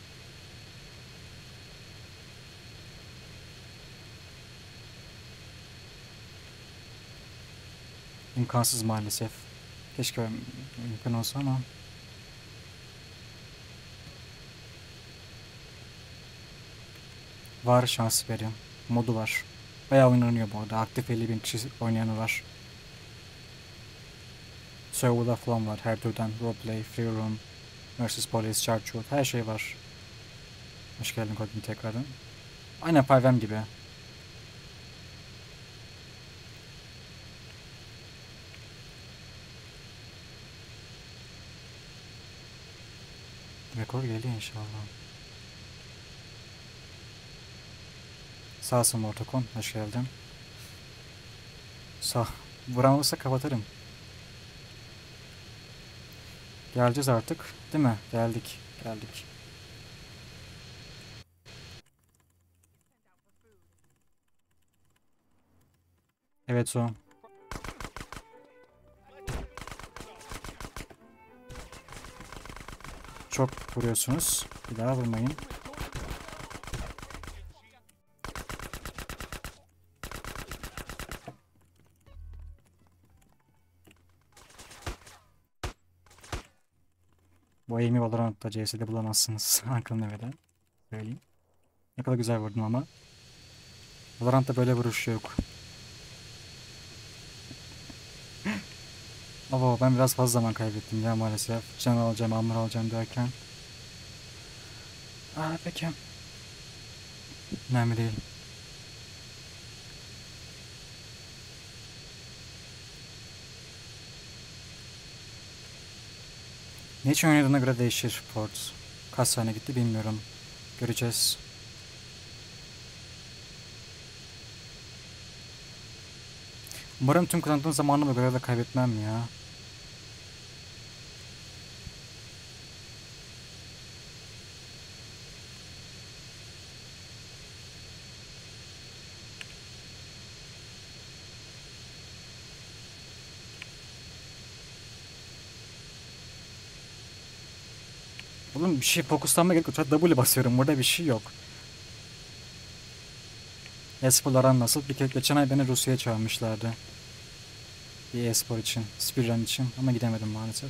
İmkansız maalesef. Keşke mümkün olsa ama. Var şans veriyorum. Modu var. Bayağı oynanıyor bu arada. Aktif elli bin kişi oynayanı var. Server'da falan var. Her türden roleplay, free roam, versus police, charge her şey var. Hoş geldin Kodin tekrardan. Aynen five M gibi. Rekor geliyor inşallah. Sağ olsun Mortokon. Hoş geldin. Sağ. Vuran olursa kapatırım. Geleceğiz artık. Değil mi? Geldik. Geldik. Evet o. Çok vuruyorsunuz. Bir daha vurmayın. Bu aim'i Valorant'ta C S'de bulamazsınız. Aklımda evde. Söyleyeyim. Ne kadar güzel vurdum ama. Valorant'ta böyle vuruş yok. Ama ben biraz fazla zaman kaybettim ya maalesef. Can alacağım, armor alacağım derken. Aa peki. Önemli değil. Ne için oynadığına göre değişir port. Kaç saniye gitti bilmiyorum. Göreceğiz. Umarım tüm kazandığım zamanı bu görevle kaybetmem ya. Oğlum bir şey fokuslanma gerek yok. W basıyorum. Burada bir şey yok. E-sporlar nasıl? Bir kere geçen ay beni Rusya'ya çağırmışlardı. Bir e-spor için, speedrun için ama gidemedim maalesef.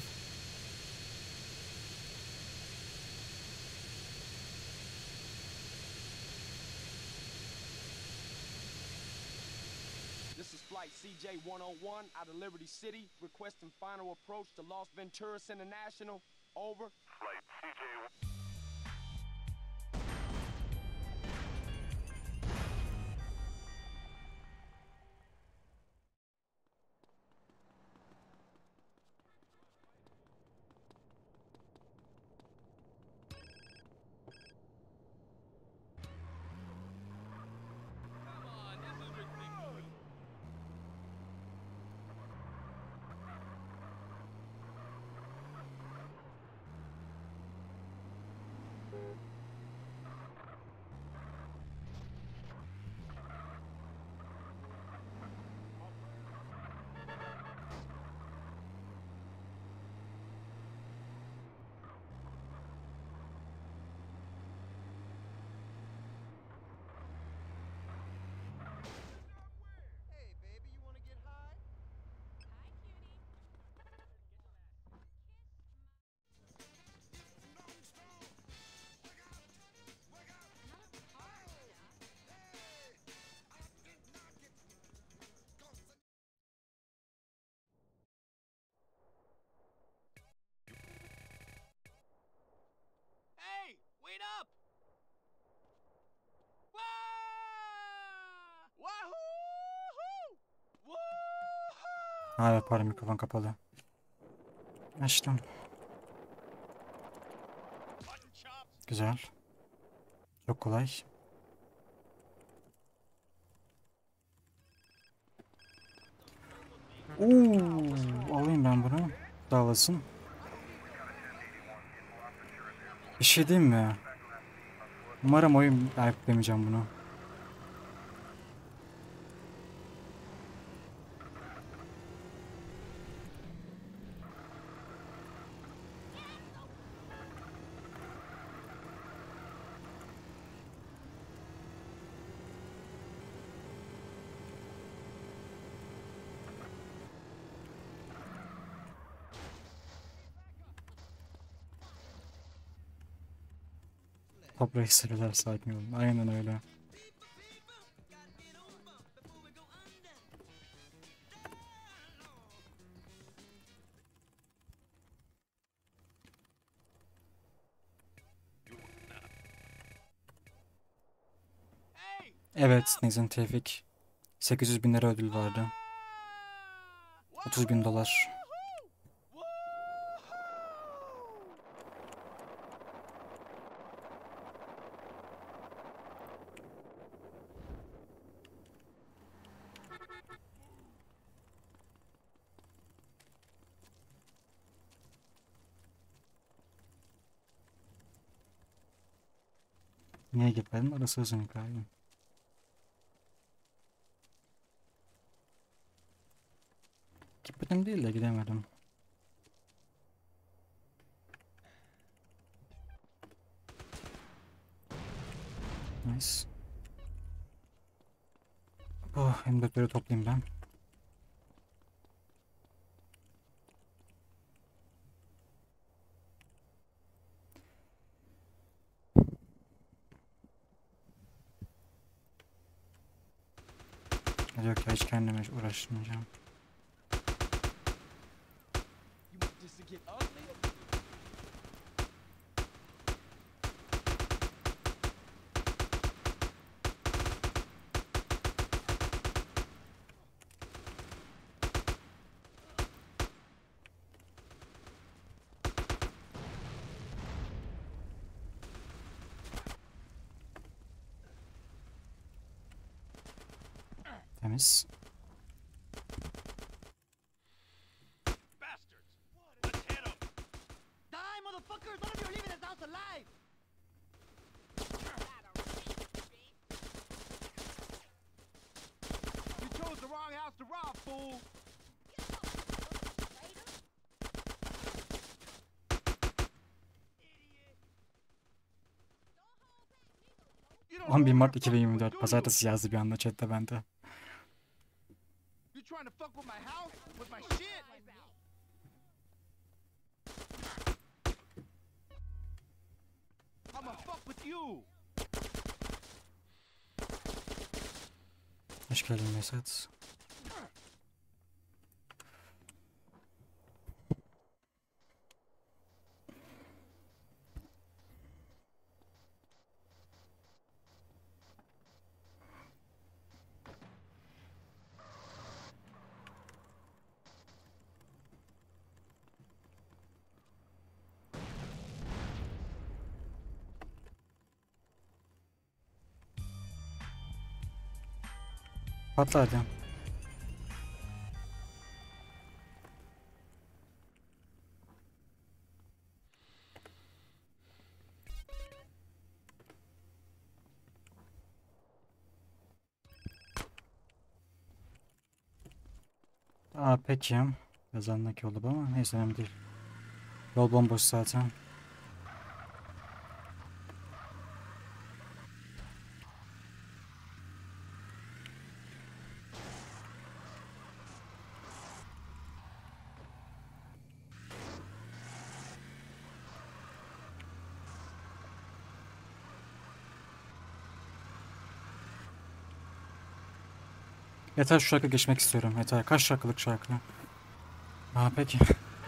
This is flight C J one oh one out of Liberty City, requesting final approach to Los Venturas International. Over. Flight C J. Hey, wait up! Wahoo! Woohoo! Ha yaparım, mikrofon kapalı. Açtım. Güzel. Çok kolay. Oo, alayım ben bunu. Sağ olasın. Bir şey diyeyim mi? Umarım oyun ayıplamayacağım bunu. Toprak hissediyorlar, sakin olun. Aynen öyle. Evet, Nezin Tevfik. sekiz yüz bin lira ödül vardı. otuz bin dolar. Niye gitmedin? Orası uzun hikaye. Gitmedim değil de gidemedim. Nice. Oh, M dörtleri toplayayım ben. Yok ya, hiç kendime uğraşmayacağım. Temiz. Die, motherfuckers! None of you are leaving this house alive! You chose the wrong house to rob, fool! on bir Mart iki bin yirmi dört Pazartesi yazdı bir anda chatte bende. You trying to fuck with my house? With my shit? I'ma fuck with you! Hoş geldin Mesut. Patla hadi. Aa peki. Yazandaki yolu bu ama neyse, önemli değil. Yol bomboş zaten. Yeter, şu şarkı geçmek istiyorum. Yeter. Kaç şarkılık şarkı? Aa peki.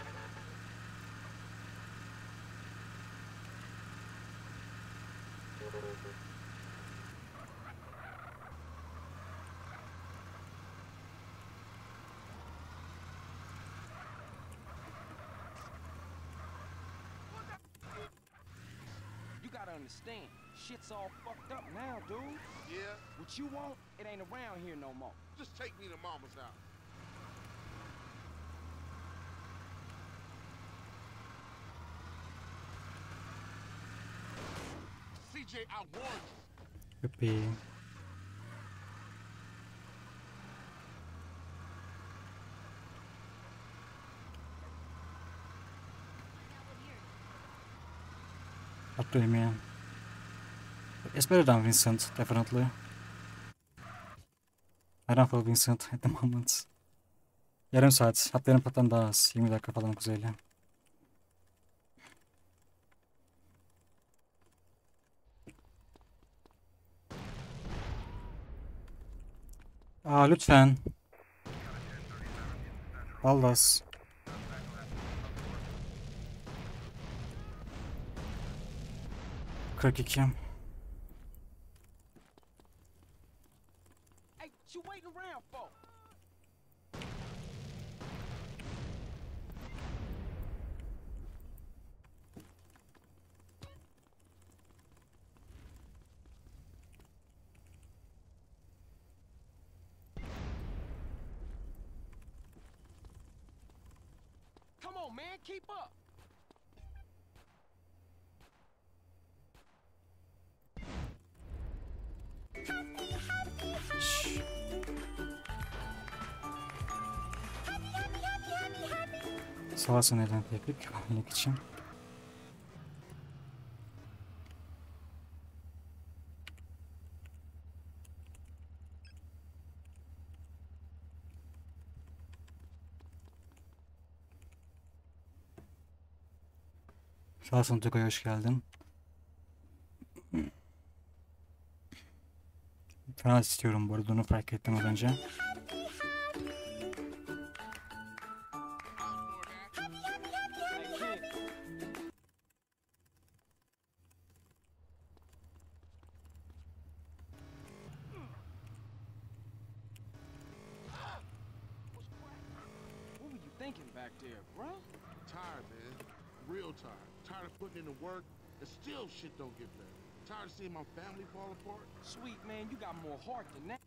You gotta understand, shit's all fucked up now, dude. Yeah? What you want, it ain't around here no more. Just take me to Mama's house. C J, I warned you. Öpeyim. Atlayayım ya. It's better than Vincent, definitely. I run for Vincent at the moment. Yarım saat. Hatta yarım saattan daha az. yirmi dakika falan kuzeyle. Aa lütfen. Baldas. kırk iki. Hey, what you waiting around for? Come on, man, keep up. Şşş. Sağ olsun neden tebrik abonelik için. Sağ olsun Tugay, hoş geldin. Fena istiyorum bu arada, onu fark ettim az önce. What were you thinking back there, bruh? Tired, man. Real tired. Tired of putting in the work and still shit don't get better. Tired of seeing my family fall apart. Sweet man, you got more heart than that.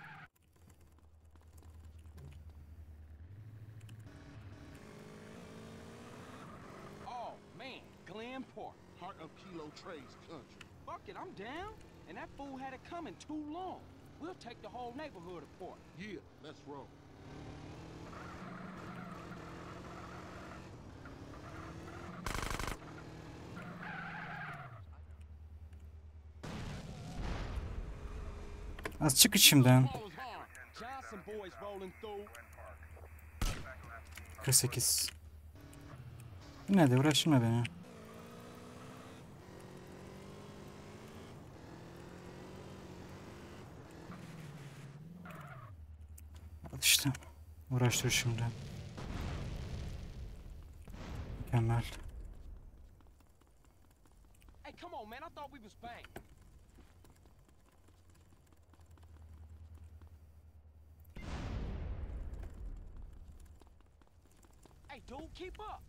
Oh man, Glen Park. Heart of Kilo Trades country. Fuck it, I'm down. And that fool had it coming too long. We'll take the whole neighborhood apart. Yeah, let's roll. Az çık içimden. Johnson boys rolling through. kırk sekiz. Ne de uğraştırma beni. Al işte. Uğraştır şimdi. Mükemmel. Hey, come on, man. I thought we was bang. Hey, dude, keep up.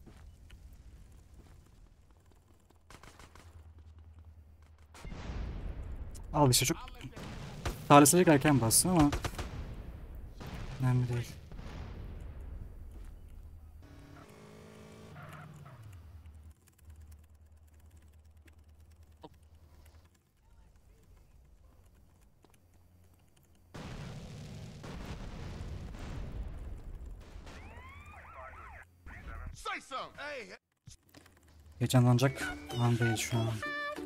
Al işte, çok talihsizlik erken bastın ama önemli değil. Say something. Hey. Heyecanlanacak an değil şu an.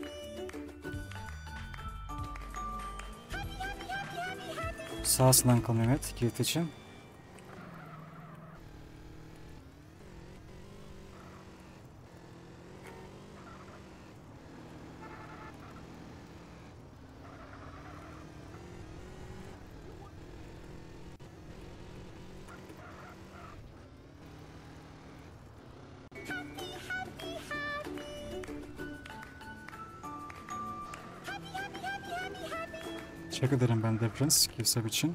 Sağ sınıf kal Mehmet kilit için. Teşekkür ederim ben de Prince Killsap için.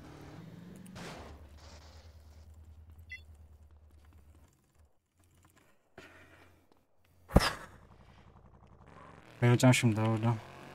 Vereceğim şimdi orada.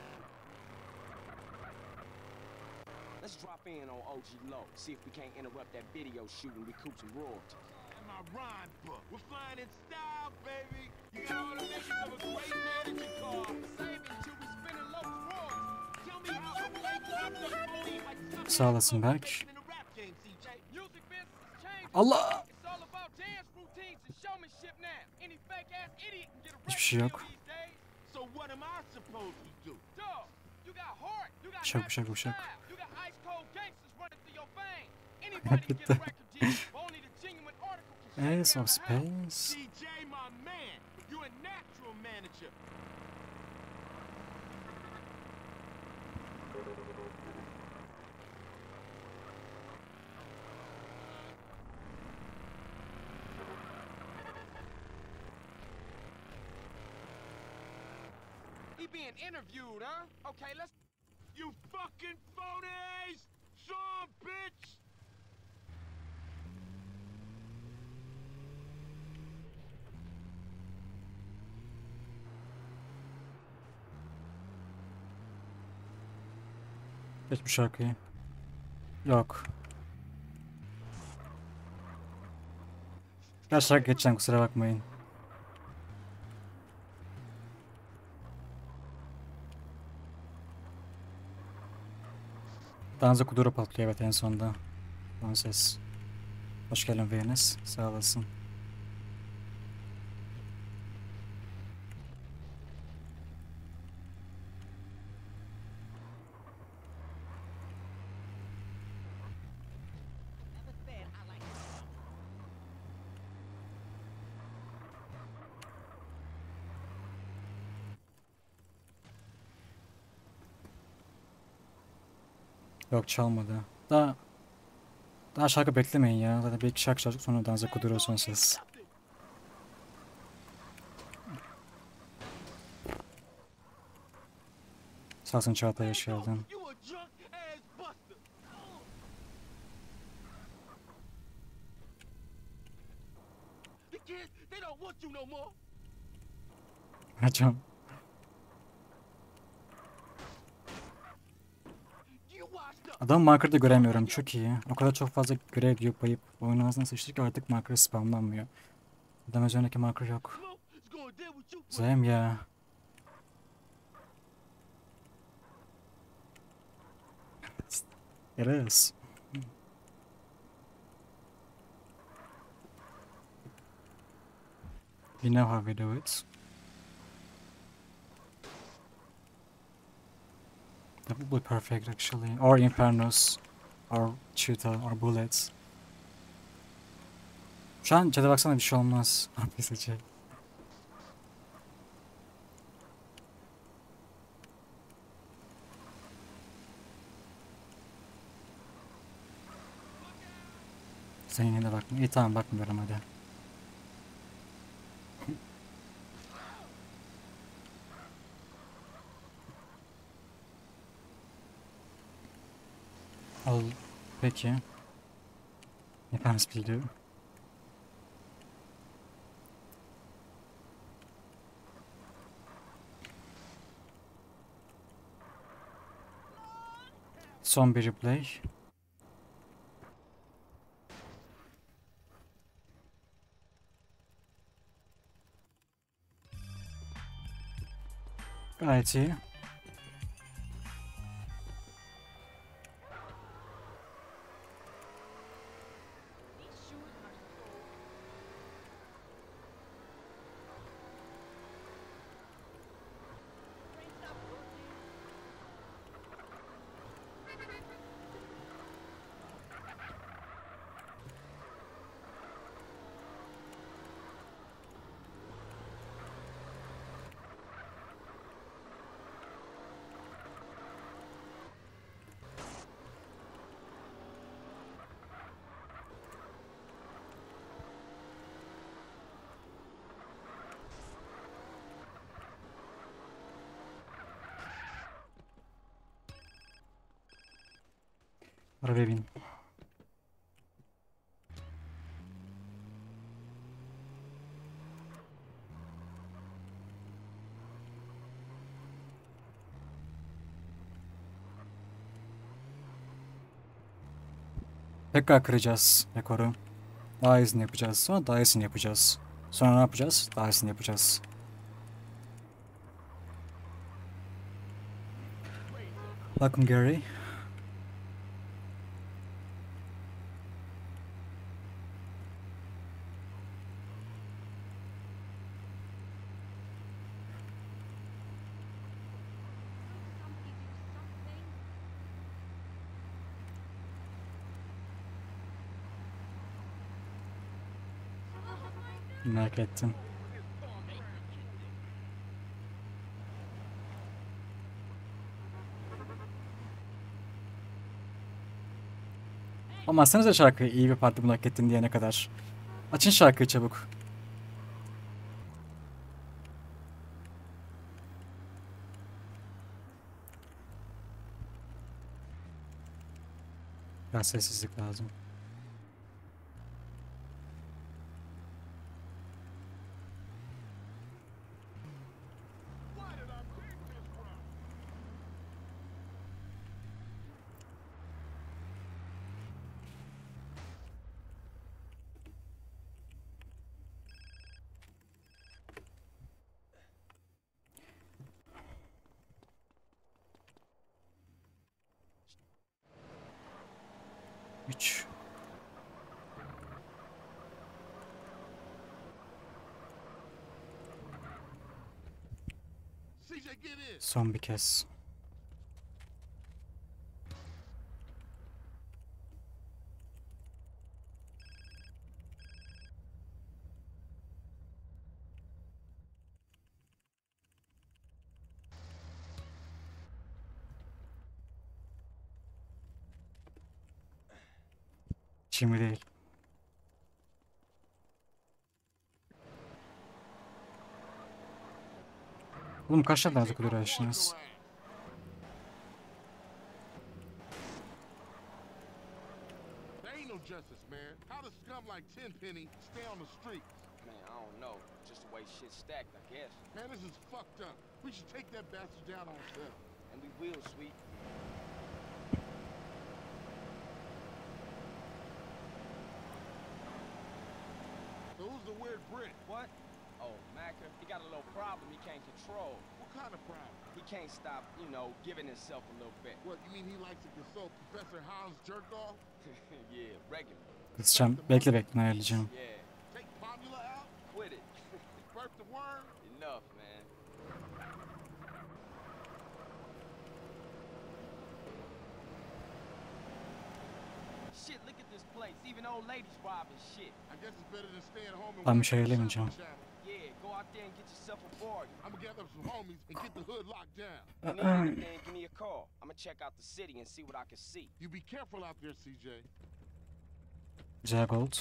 Let's drop in on O G Low. See if we can't interrupt that video shoot and recoup some royalties. In my rhyme book. We're flying in style, baby. You got all the makings of a great man in your car. Saving till we spinning low royalties. Tell me how a fake popped up phony like something Sağ olasın Berk. in the rap game, C J. Music business is changing. Allah! It's all about dance routines and showmanship now. Any fake ass idiot can get a Hiçbir şey yok. these days. So what am I supposed to do? Dog, you got heart. You got Şak şak şak. you got ice cold gangsters running through your veins. Anybody can get a record deal. Only the genuine article can Ace of Space. C J, my man. You're a natural manager. He being interviewed, huh? Okay, let's. You fucking phonies! Son, bitch! Geç bu şarkıyı. Yok. Her şarkı geçeceğim, kusura bakmayın. Danza Kuduro patlıyor evet en sonda. Son ses. Hoş geldin Venus. Sağ olasın. Yok çalmadı. Daha daha şarkı beklemeyin ya. Zaten bir iki şarkı çalacak sonra Danza Kuduro son ses. Sağ olsun Çağatay, hoş geldin. You a drunk ass buster. The kids, they don't want you no more. Hocam. Adam marker'da göremiyorum. Çok iyi. O kadar çok fazla görev yapayıp oyunun ağzına sıçtı ki artık marker spamlanmıyor. Adam üzerindeki marker yok. Zayım ya. It is. We know how we do it. That would be perfect actually. Or Infernos. Or Cheetah. Or Bullets. Şu an chat'e baksana bir şey olmaz. Abi seçecek. Sen yine de bakma. İyi tamam bakmıyorum hadi. Al. Peki. Efendim biliyorum. Son bir replay. Gayet iyi. Arabaya bin. Tekrar kıracağız rekoru. Daha iyisini yapacağız. Sonra daha iyisini yapacağız. Sonra ne yapacağız? Daha iyisini yapacağız. Welcome Gary. Merak ettim. Ama açsanıza şarkıyı iyi bir parti bunu hak ettin diyene kadar. Açın şarkıyı çabuk. Biraz sessizlik lazım. üç. C J, get in. Son bir kez. Şimdi değil. Oğlum kaç tane daha kadar yaşınız? There ain't no justice, man. How does scum like Tenpenny stay on the streets? Man, I don't know. Just the way shit's stacked, I guess. Man, this is fucked up. We should take that bastard down ourselves. And we will, sweet. So who's the weird Brit? What? Oh, Macker, he got a little problem he can't control. What kind of problem? He can't stop, you know, giving himself a little bit. What, you mean he likes to consult Professor Hans jerk off? Yeah, regular. Kısacağım. Bekle bekle ayarlayacağım. Yeah. Take Pomula out? Quit it. Burp the worm? Enough, man. Shit, look at this place. Even old ladies robbing shit. I guess it's better than staying home and Ben bir watching şey the eylemeyeceğim. Shopping Channel. Yeah, go out there and get yourself a board. I'm gonna gather up some homies and get the hood locked down. You need anything, give me a call. I'm gonna check out the city and see what I can see. You be careful out there, C J. Jagold.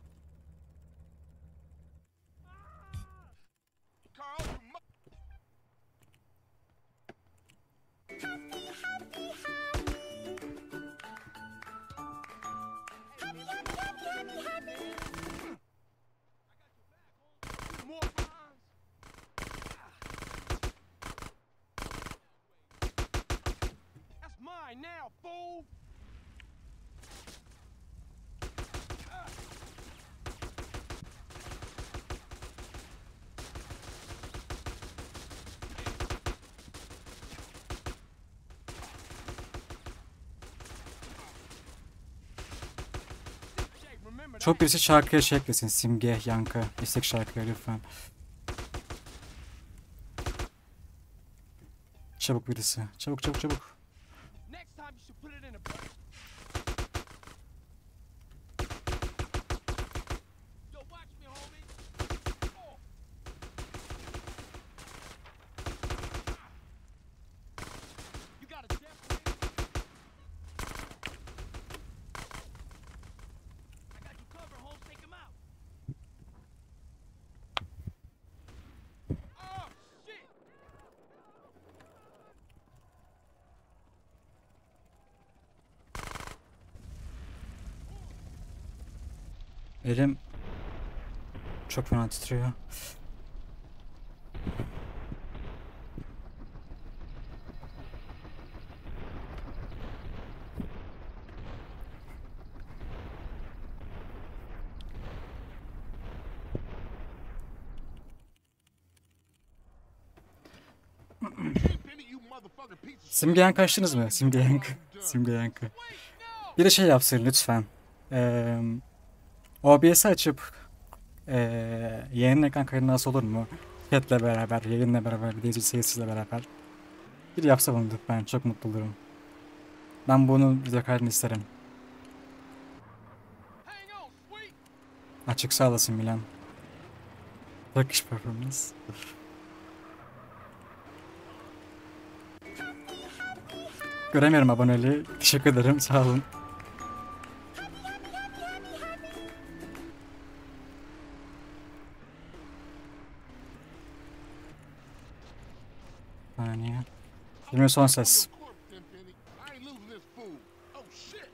Carl, you mu- More behinds. That's mine now, fool. Çok birisi şarkıya şey eklesin. Simge, Yankı. İstek şarkıya lütfen. Çabuk birisi. Çabuk çabuk çabuk. Next time you should put it in a Yo, watch me, homie. Oh. You got a definite. I got you covered, Holmes. Take him out. Oh, shit. Elim çok fena titriyor. Tenpenny, you motherfucking piece of Simge Yankı açtınız mı? Simge Yankı. Simge Yankı. Bir de şey yapsın lütfen. Ee, O B S'i açıp ee, yayın ekran kaydı nasıl olur mu? Chat'le beraber, yayınla beraber, dizi sayısıyla beraber. Bir yapsa bunu ben çok mutlu olurum. Ben bunu video kaydını isterim. Açık sağ olasın Milan. Turkish performance. Göremiyorum aboneliği. Teşekkür ederim. Sağ olun. Saniye. Filmin son ses. corpse, Tenpenny. I ain't losing this fool. Oh shit!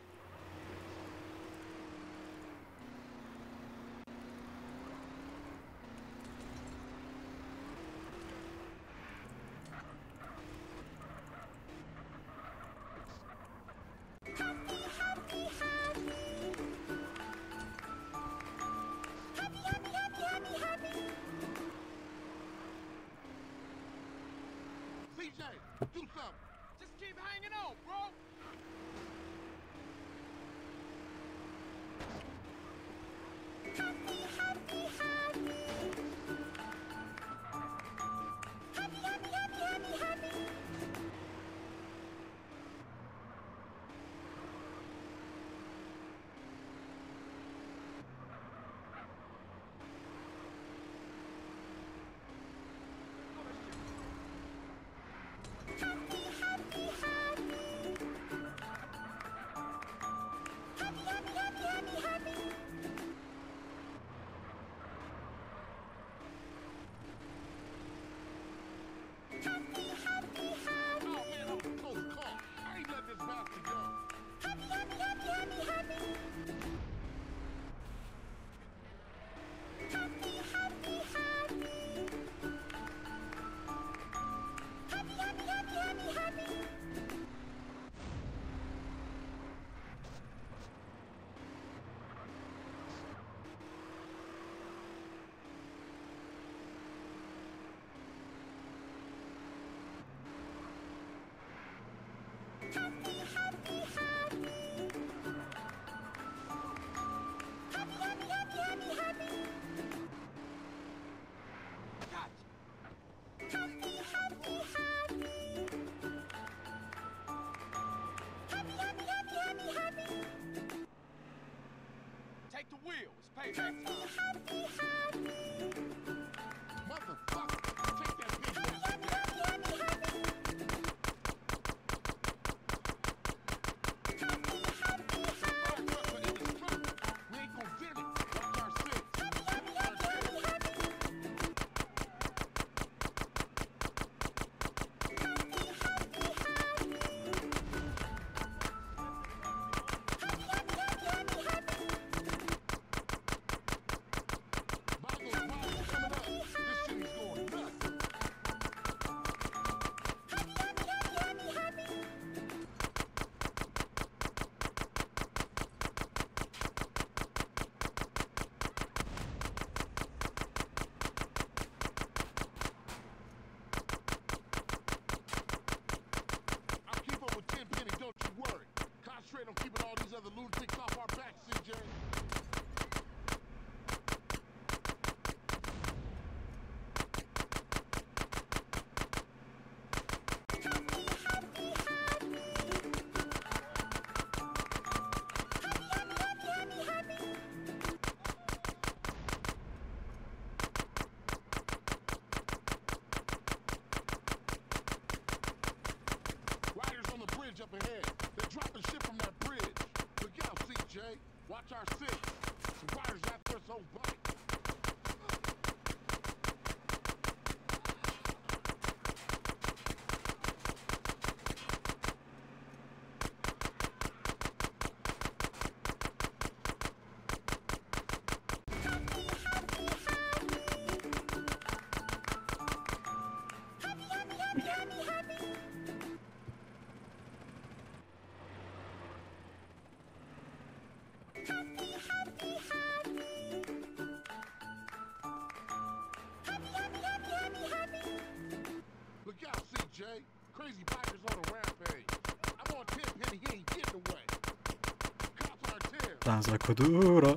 C J, do something. Just keep hanging on, bro. Take the wheel. It's payback time. Motherfucker, take that bitch back there. We ain't gonna get it. Watch our six. Watch our six. Boggles, boggles coming up. This city's going nuts. I'll keep up with Tenpenny, don't you worry. Concentrate on keeping all these other lunatics off our backs, C J. Riders on the bridge up ahead. They're dropping shit from that bridge. Look out, C J. Watch our six. Some riders after us on bike. Look out, C J. Crazy bikers on a rampage. I'm on Tenpenny, he ain't getting away. Cops on our tail. Danza Kuduro.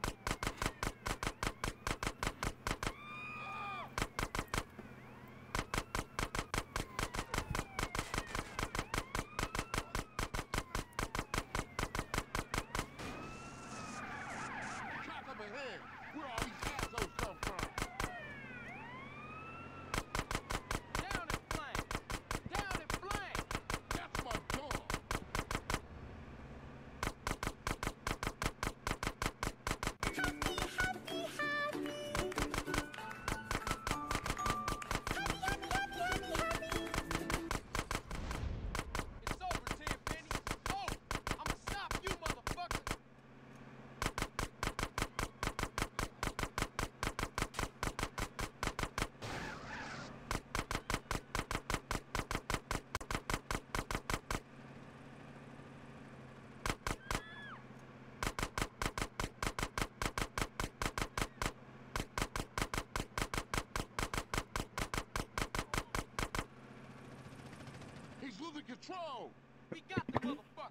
Cops up ahead. Where all these assholes come from? Down in flame. Down in flame. That's my dog. It's over, Tenpenny. Oh, I'ma stop you, motherfucker. He's losing control. We got the motherfucker.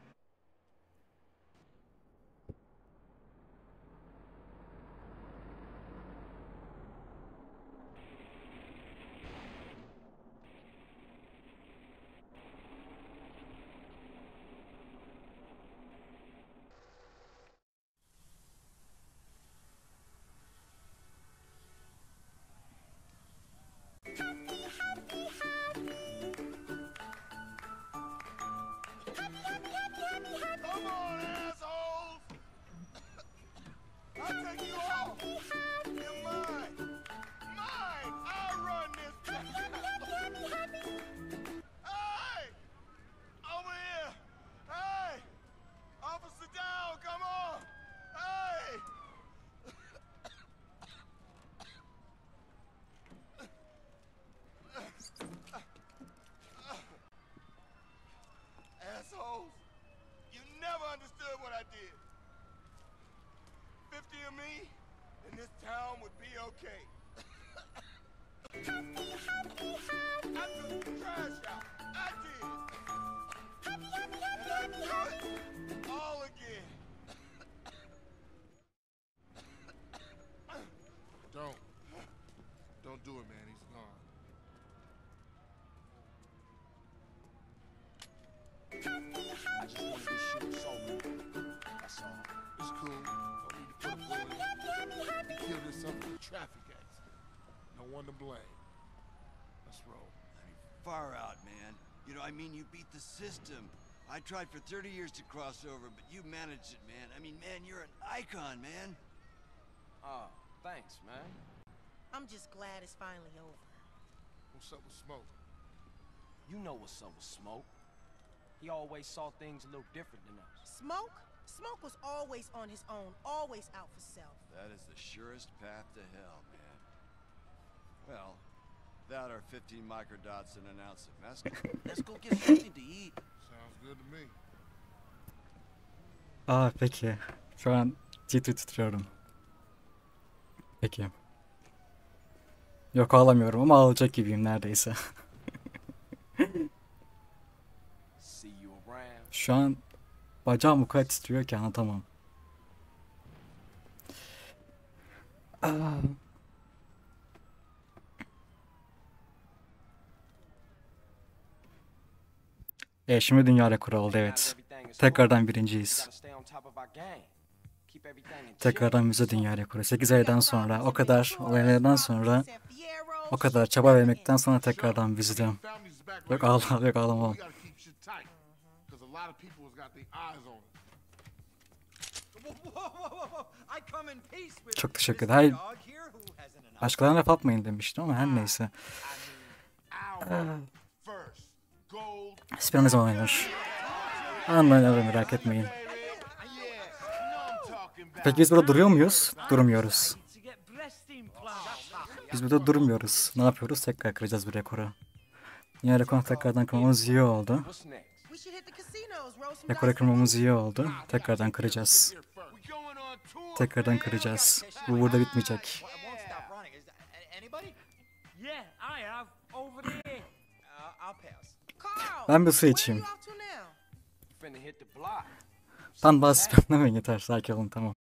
Come on, assholes! I'll take you all! You're mine! Mine! I'll run this thing! Hey! Over here! Hey! Officer down, come on! Hey! Assholes! You never understood what I did. Fifty of me, and this town would be okay. I took the trash out. I did. I just wanted to shoot so that's all. It's cool. Don't need to put a bullet in. You killed yourself in a traffic accident. No one to blame. Let's roll. I mean, far out, man. You know, I mean, you beat the system. I tried for thirty years to cross over, but you managed it, man. I mean, man, you're an icon, man. Oh, thanks, man. I'm just glad it's finally over. What's up with Smoke? You know what's up with Smoke. He always saw things a little different than us. Smoke? Smoke was always on his own, always out for self. That is the surest path to hell, man. Well, that or fifteen microdots and an ounce of mescaline. Let's go get something to eat. Sounds good to me. Aa peki. Şu an ciddi titriyorum. Peki. Yok ağlamıyorum ama ağlayacak gibiyim neredeyse. See you around. Şu an bacağım bu kadar titriyor ki anlatamam. Aa. E şimdi dünya rekoru oldu evet. Tekrardan birinciyiz. Tekrardan müze dünya rekoru. sekiz aydan sonra o kadar olaylardan sonra o kadar çaba vermekten sonra tekrardan vizite. Yok ağlamam yok ağlamam. We gotta keep shit tight. Because a lot of people has got their eyes on it. Çok teşekkür ederim. Hayır. Başkalarına laf atmayın demiştim ama her neyse. Spiro ne zaman oynanır? Anlayın öyle merak etmeyin. Peki biz burada duruyor muyuz? Durmuyoruz. Biz burada durmuyoruz. Ne yapıyoruz? Tekrar kıracağız bir rekoru. Yine rekoru tekrardan kırmamız iyi oldu. Rekoru kırmamız iyi oldu. Tekrardan kıracağız. Tekrardan kıracağız. Bu burada bitmeyecek. Ben bir su içeyim. Ben bazı spamlamayın yeter. Sakin olun tamam.